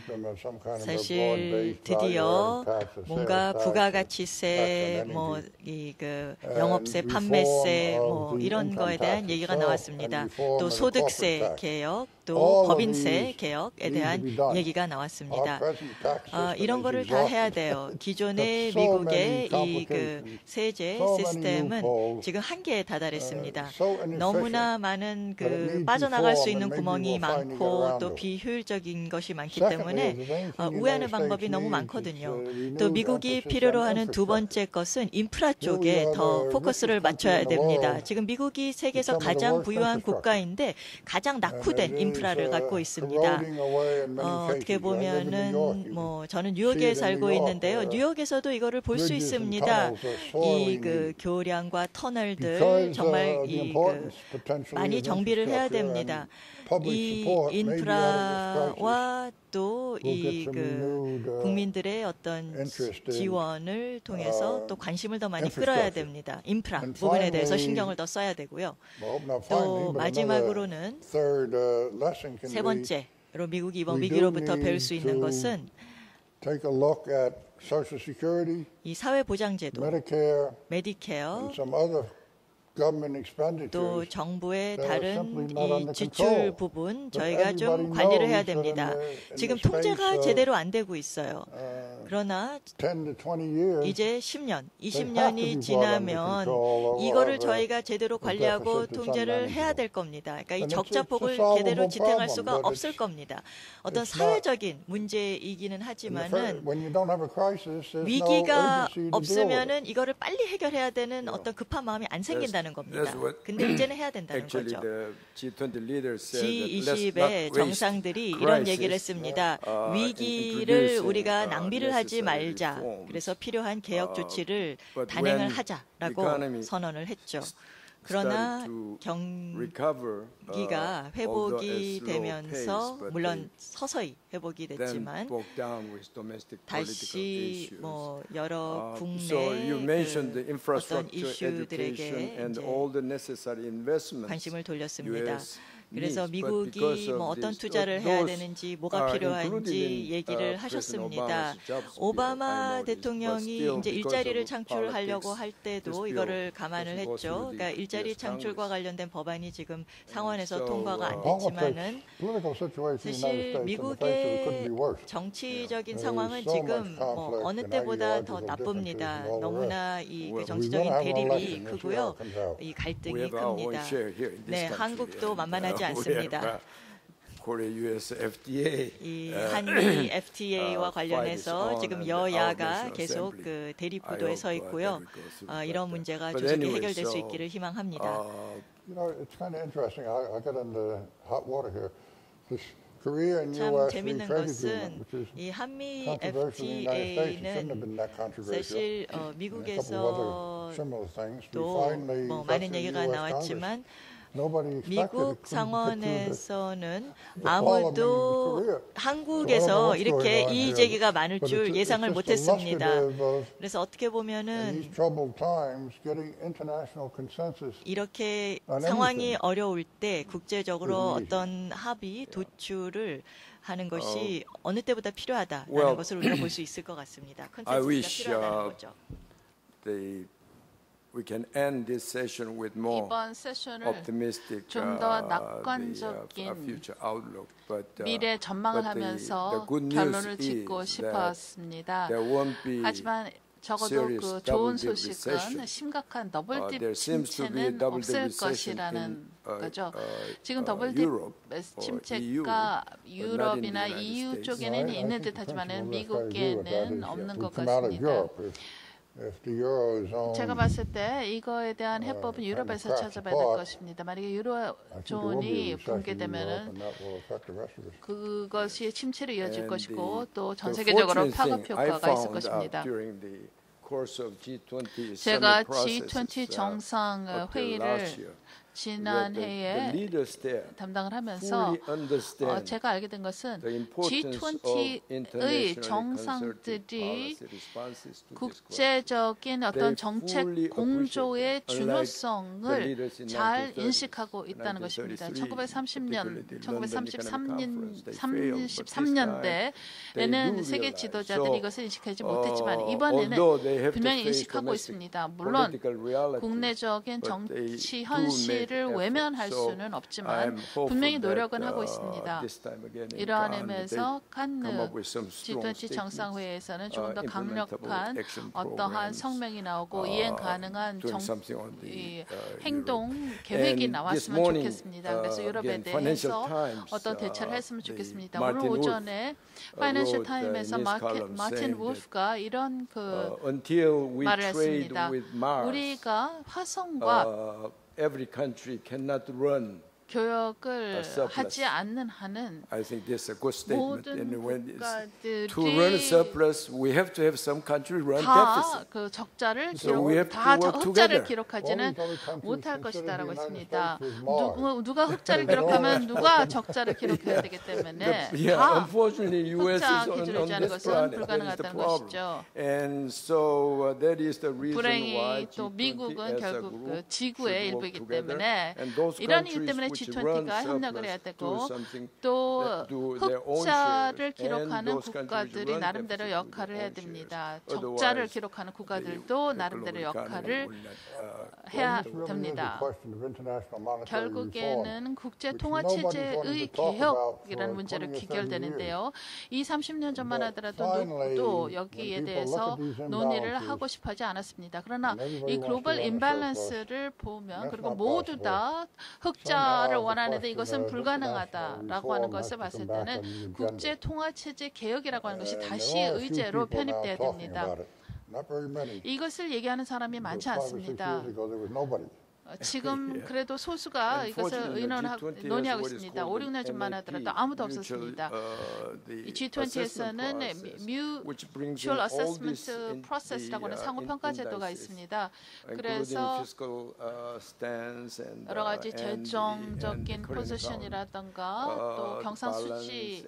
S4: 사실 드디어 뭔가 부가가치세, 뭐 이 그 영업세, 판매세, 뭐 이런 거에 대한 얘기가 나왔습니다. 또 소득세 개혁, 또 법인세 개혁에 대한 얘기가 나왔습니다. 어, 이런 거를 다 해야 돼요. 기존의 미국의 이 그 세제 시스템은 지금 한계에 다다랐습니다. 너무나 많은 그 빠져나갈 수 있는 구멍이 많고 또 비효율적인 것이 많기 때문에 어, 우회하는 방법이 너무 많거든요. 또 미국이 필요로 하는 두 번째 것은 인프라 쪽에 더 포커스를 맞춰야 됩니다. 지금 미국이 세계에서 가장 부유한 국가인데 가장 낙후된 인프라를 갖고 있습니다. 어, 어떻게 보면은 뭐 저는 뉴욕에 살고 있는데요. 뉴욕에서도 이거를 볼 수 있습니다. 이 그 교량과 터널들 정말 이 그 많이 정비를 해야 됩니다. 이 인프라와 또 이 그 국민들의 어떤 지원을 통해서 또 관심을 더 많이 끌어야 됩니다. 인프라 부분에 대해서 신경을 더 써야 되고요. 또 마지막으로는 세 번째로 미국이 이번 위기로부터 배울 수 있는 것은 이 사회보장제도, 메디케어, 또 정부의 다른 이 지출 부분 저희가 좀 관리를 해야 됩니다. 지금 통제가 제대로 안 되고 있어요. 그러나 이제 십 년, 이십 년이 지나면 이거를 저희가 제대로 관리하고 통제를 해야 될 겁니다. 그러니까 이 적자폭을 제대로 지탱할 수가 없을 겁니다. 어떤 사회적인 문제이기는 하지만은 위기가 없으면은 이거를 빨리 해결해야 되는 어떤 급한 마음이 안 생긴다는 겁니다. 근데 이제는 해야 된다는 거죠. 지 이십의 정상들이 이런 얘기를 했습니다. 위기를 우리가 낭비를 하지 말자. 그래서 필요한 개혁 조치를 단행을 하자라고 선언을 했죠. 그러나 경기가 회복이 되면서 물론 서서히 회복이 됐지만 다시 뭐 여러 국내 그 어떤 이슈들에게 관심을 돌렸습니다. 그래서 미국이 뭐 어떤 투자를 해야 되는지 뭐가 필요한지 얘기를 하셨습니다. 오바마 대통령이 이제 일자리를 창출하려고 할 때도 이거를 감안을 했죠. 그러니까 일자리 창출과 관련된 법안이 지금 상원에서 통과가 안 됐지만은 사실 미국의 정치적인 상황은 지금 뭐 어느 때보다 더 나쁩니다. 너무나 이 정치적인 대립이 크고요, 이 갈등이 큽니다. 네, 한국도 만만하지 않습니다. 이 한미 에프티에이와 관련해서 지금 여야가 계속 그 대립 구도에 서 있고요. 어, 이런 문제가 조속히 해결될 수 있기를 희망합니다. 참 재밌는 것은 이 한미 에프티에이는 사실 어, 미국에서도 뭐 많은 얘기가 나왔지만 미국 상원에서는 아무도 한국에서 이렇게 이의 제기가 많을 줄 예상을 못했습니다. 그래서 어떻게 보면은 이렇게 상황이 어려울 때 국제적으로 어떤 합의, 도출을 하는 것이 어느 때보다 필요하다라는 것을 우리가 볼 수 있을 것 같습니다. 컨센서스가 필요하다는 거죠.
S11: We can end this session with more optimistic
S12: 좀 더 낙관적인 미래 전망을 하면서 결론을 짓고 싶었습니다. 하지만 적어도 그 좋은 소식은 심각한 더블딥 침체는 없을 것이라는 거죠. 지금 더블딥 침체가 유럽이나 이유 쪽에는 있는 듯하지만 미국에는 없는 것 같습니다. 제가 봤을 때 이거에 대한 해법은 유럽에서 찾아봐야 될 것입니다. 만약에 유로존이 붕괴되면은 그것이 침체로 이어질 것이고 또 전 세계적으로 파급 효과가 있을 것입니다. 제가 지 이십 정상 회의를 지난해에 담당을 하면서 어, 제가 알게 된 것은 지 이십의 정상들이 국제적인 어떤 정책 공조의 중요성을 잘 인식하고 있다는 것입니다. 천구백삼십 년, 천구백삼십삼 년, 삼십삼 년대에는 세계 지도자들이 이것을 인식하지 못했지만 이번에는 분명히 인식하고 있습니다. 물론 국내적인 정치 현실 사실을 외면할 수는 없지만 분명히 노력은 하고 있습니다. 이러한 의미에서 칸느 지 트웬티 정상회의에서는 조금 더 강력한 어떠한 성명이 나오고 이행 가능한 정, 이 행동 계획이 나왔으면 좋겠습니다. 그래서 유럽에 대해서 어떤 대처를 했으면 좋겠습니다. 오늘 오전에 파이낸셜 타임에서 마틴 울프가 이런 그 말을 했습니다. 우리가 화성과
S11: every country cannot run
S12: 교역을 하지 않는 한은
S11: I think this is a good statement.
S12: 모든
S11: And when
S12: 국가들이
S11: to run a surplus, we have to have some country run
S12: 다
S11: deficit.
S12: 그 적자를
S11: So we
S12: 기록,
S11: have to
S12: 다
S11: work
S12: 흑자를
S11: together.
S12: 기록하지는 못할 것이다라고 했습니다. 누구, 누가 흑자를 기록하면 누가 적자를 기록해야 되기 때문에
S11: Yeah,
S12: 다
S11: unfortunately, U S
S12: 흑자
S11: is on,
S12: 기준을
S11: on
S12: 유지하는
S11: this
S12: 것은
S11: planet. That is the
S12: 불가능하다는
S11: problem.
S12: 것이죠.
S11: And so uh, that is the reason
S12: 불행히
S11: why
S12: 또
S11: G twenty
S12: 미국은
S11: as a
S12: 결국
S11: group
S12: 그 지구의
S11: should work
S12: 일부이기
S11: together.
S12: 때문에
S11: And those
S12: 이런 이유
S11: countries
S12: 때문에
S11: which
S12: 지
S11: run
S12: 트웬티가 협력을 해야
S11: surplus
S12: 되고
S11: do something
S12: 또
S11: that do their own
S12: 흑자를
S11: share.
S12: 기록하는
S11: And those countries
S12: 국가들이
S11: run
S12: 나름대로
S11: deficit with
S12: 역할을
S11: their
S12: 해야
S11: own
S12: 됩니다.
S11: shares.
S12: 적자를
S11: Otherwise,
S12: 기록하는
S11: the
S12: 국가들도
S11: global
S12: 나름대로
S11: economy
S12: 역할을
S11: will not, uh,
S12: 해야
S10: This really is a
S12: 됩니다.
S10: question of international monetary reform,
S12: 결국에는 국제
S10: which
S12: 통화
S10: nobody's
S12: 체제의
S10: wanted to talk about for
S12: 개혁이라는 문제로
S10: twenty or thirty
S12: 귀결되는데요. 이 삼십 년 전만
S10: But
S12: 하더라도
S10: finally,
S12: 누구도
S10: when
S12: 여기에
S10: people
S12: 대해서
S10: look at these
S12: 논의를
S10: imbalances,
S12: 하고 싶어 하지 않았습니다. 그러나
S10: and everybody
S12: 이
S10: wants to
S12: 글로벌
S10: run a
S12: 임밸런스를 보면
S10: that's
S12: 그리고
S10: not
S12: 모두 다 흑자를
S10: Somehow the
S12: 원하는데
S10: question
S12: 이것은
S10: of
S12: 불가능하다라고
S10: international
S12: 하는
S10: reform
S12: 것을
S10: has to
S12: 봤을
S10: come back
S12: 때는
S10: on the agenda.
S12: 국제 통화 체제 개혁이라고 하는 것이
S10: And
S12: 다시
S10: there are a few
S12: 의제로
S10: people now
S12: 편입돼야
S10: talking
S12: 됩니다.
S10: about it. Not very many.
S12: 이것을 얘기하는 사람이 많지
S10: Five or six
S12: 않습니다.
S10: years ago, there was nobody.
S12: 어, 지금 그래도 소수가 이것을 의논하고 논의하고 있습니다. 오, 육 년 전만 하더라도 아무도 없었습니다. 이 지 트웬티에서는 Mutual Assessment Process라고 하는 상호평가 제도가 있습니다. 그래서 여러 가지 재정적인 포지션이라든가 또 경상수지,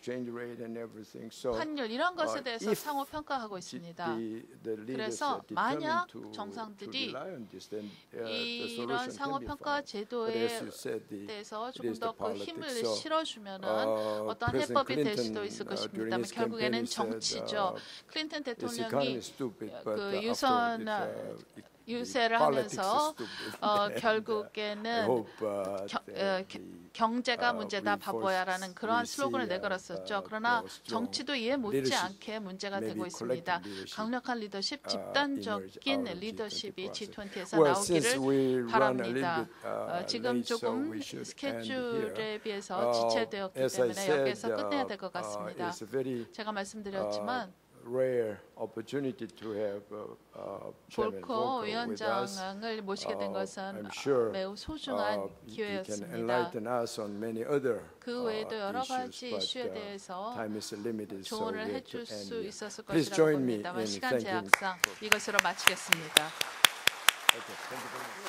S12: 환율 이런 것에 대해서 상호평가하고 있습니다. 그래서 만약 정상들이 이 이런 상호평가 제도에 대해서 조금 더 그 힘을 실어주면은 어떤 해법이 될 수도 있을 것입니다만 결국에는 정치죠. 클린턴 대통령이 그 유선 유세를 하면서 어, 결국에는 겨, 어, 경제가 문제다 바보야라는 그러한 슬로건을 내걸었었죠. 그러나 정치도 이해 못지않게 문제가 되고 있습니다. 강력한 리더십, 집단적인 리더십이 지 트웬티에서 나오기를 바랍니다. 어, 지금 조금 스케줄에 비해서 지체되었기 때문에 여기에서 끝내야 될 것 같습니다. 제가 말씀드렸지만
S11: rare opportunity to have uh, Chairman
S12: 볼커
S11: Volcker with us.
S12: 위원장을 모시게 된 것은
S11: I'm sure
S12: 매우 소중한
S11: uh, he can
S12: 기회였습니다.
S11: enlighten us on many other
S12: 그 외에도
S11: uh,
S12: 여러
S11: issues,
S12: 가지
S11: but,
S12: 이슈에
S11: uh,
S12: 대해서
S11: time is limited, so we
S12: 조언을
S11: have to
S12: 해줄
S11: end
S12: 수
S11: here.
S12: 있었을
S11: Please
S12: 것이라고
S11: join me
S12: 봅니다만
S11: in
S12: 시간
S11: thanking.
S12: 제약상 이것으로 마치겠습니다.
S11: Okay, thank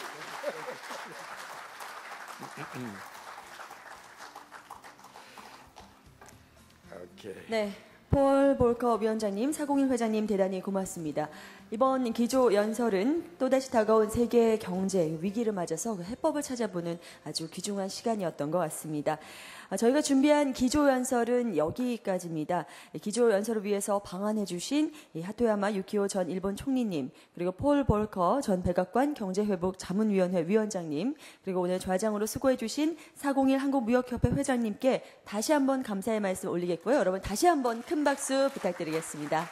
S11: you very much. Okay.
S1: 네, 폴 볼커 위원장님, 사공일 회장님 대단히 고맙습니다. 이번 기조 연설은 또다시 다가온 세계 경제 위기를 맞아서 그 해법을 찾아보는 아주 귀중한 시간이었던 것 같습니다. 저희가 준비한 기조 연설은 여기까지입니다. 기조 연설을 위해서 방한해 주신 하토야마 유키오 전 일본 총리님, 그리고 폴 볼커 전 백악관 경제회복 자문위원회 위원장님, 그리고 오늘 좌장으로 수고해 주신 사공일 한국무역협회 회장님께 다시 한번 감사의 말씀 올리겠고요. 여러분 다시 한번 큰 박수 부탁드리겠습니다.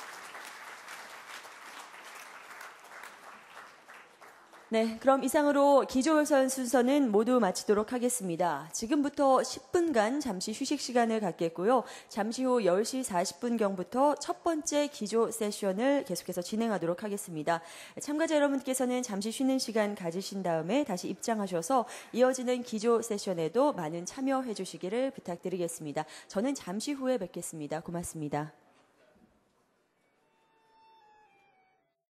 S1: 네, 그럼 이상으로 기조연설 순서는 모두 마치도록 하겠습니다. 지금부터 십 분간 잠시 휴식 시간을 갖겠고요. 잠시 후 열 시 사십 분경부터 첫 번째 기조 세션을 계속해서 진행하도록 하겠습니다. 참가자 여러분께서는 잠시 쉬는 시간 가지신 다음에 다시 입장하셔서 이어지는 기조 세션에도 많은 참여해 주시기를 부탁드리겠습니다. 저는 잠시 후에 뵙겠습니다. 고맙습니다.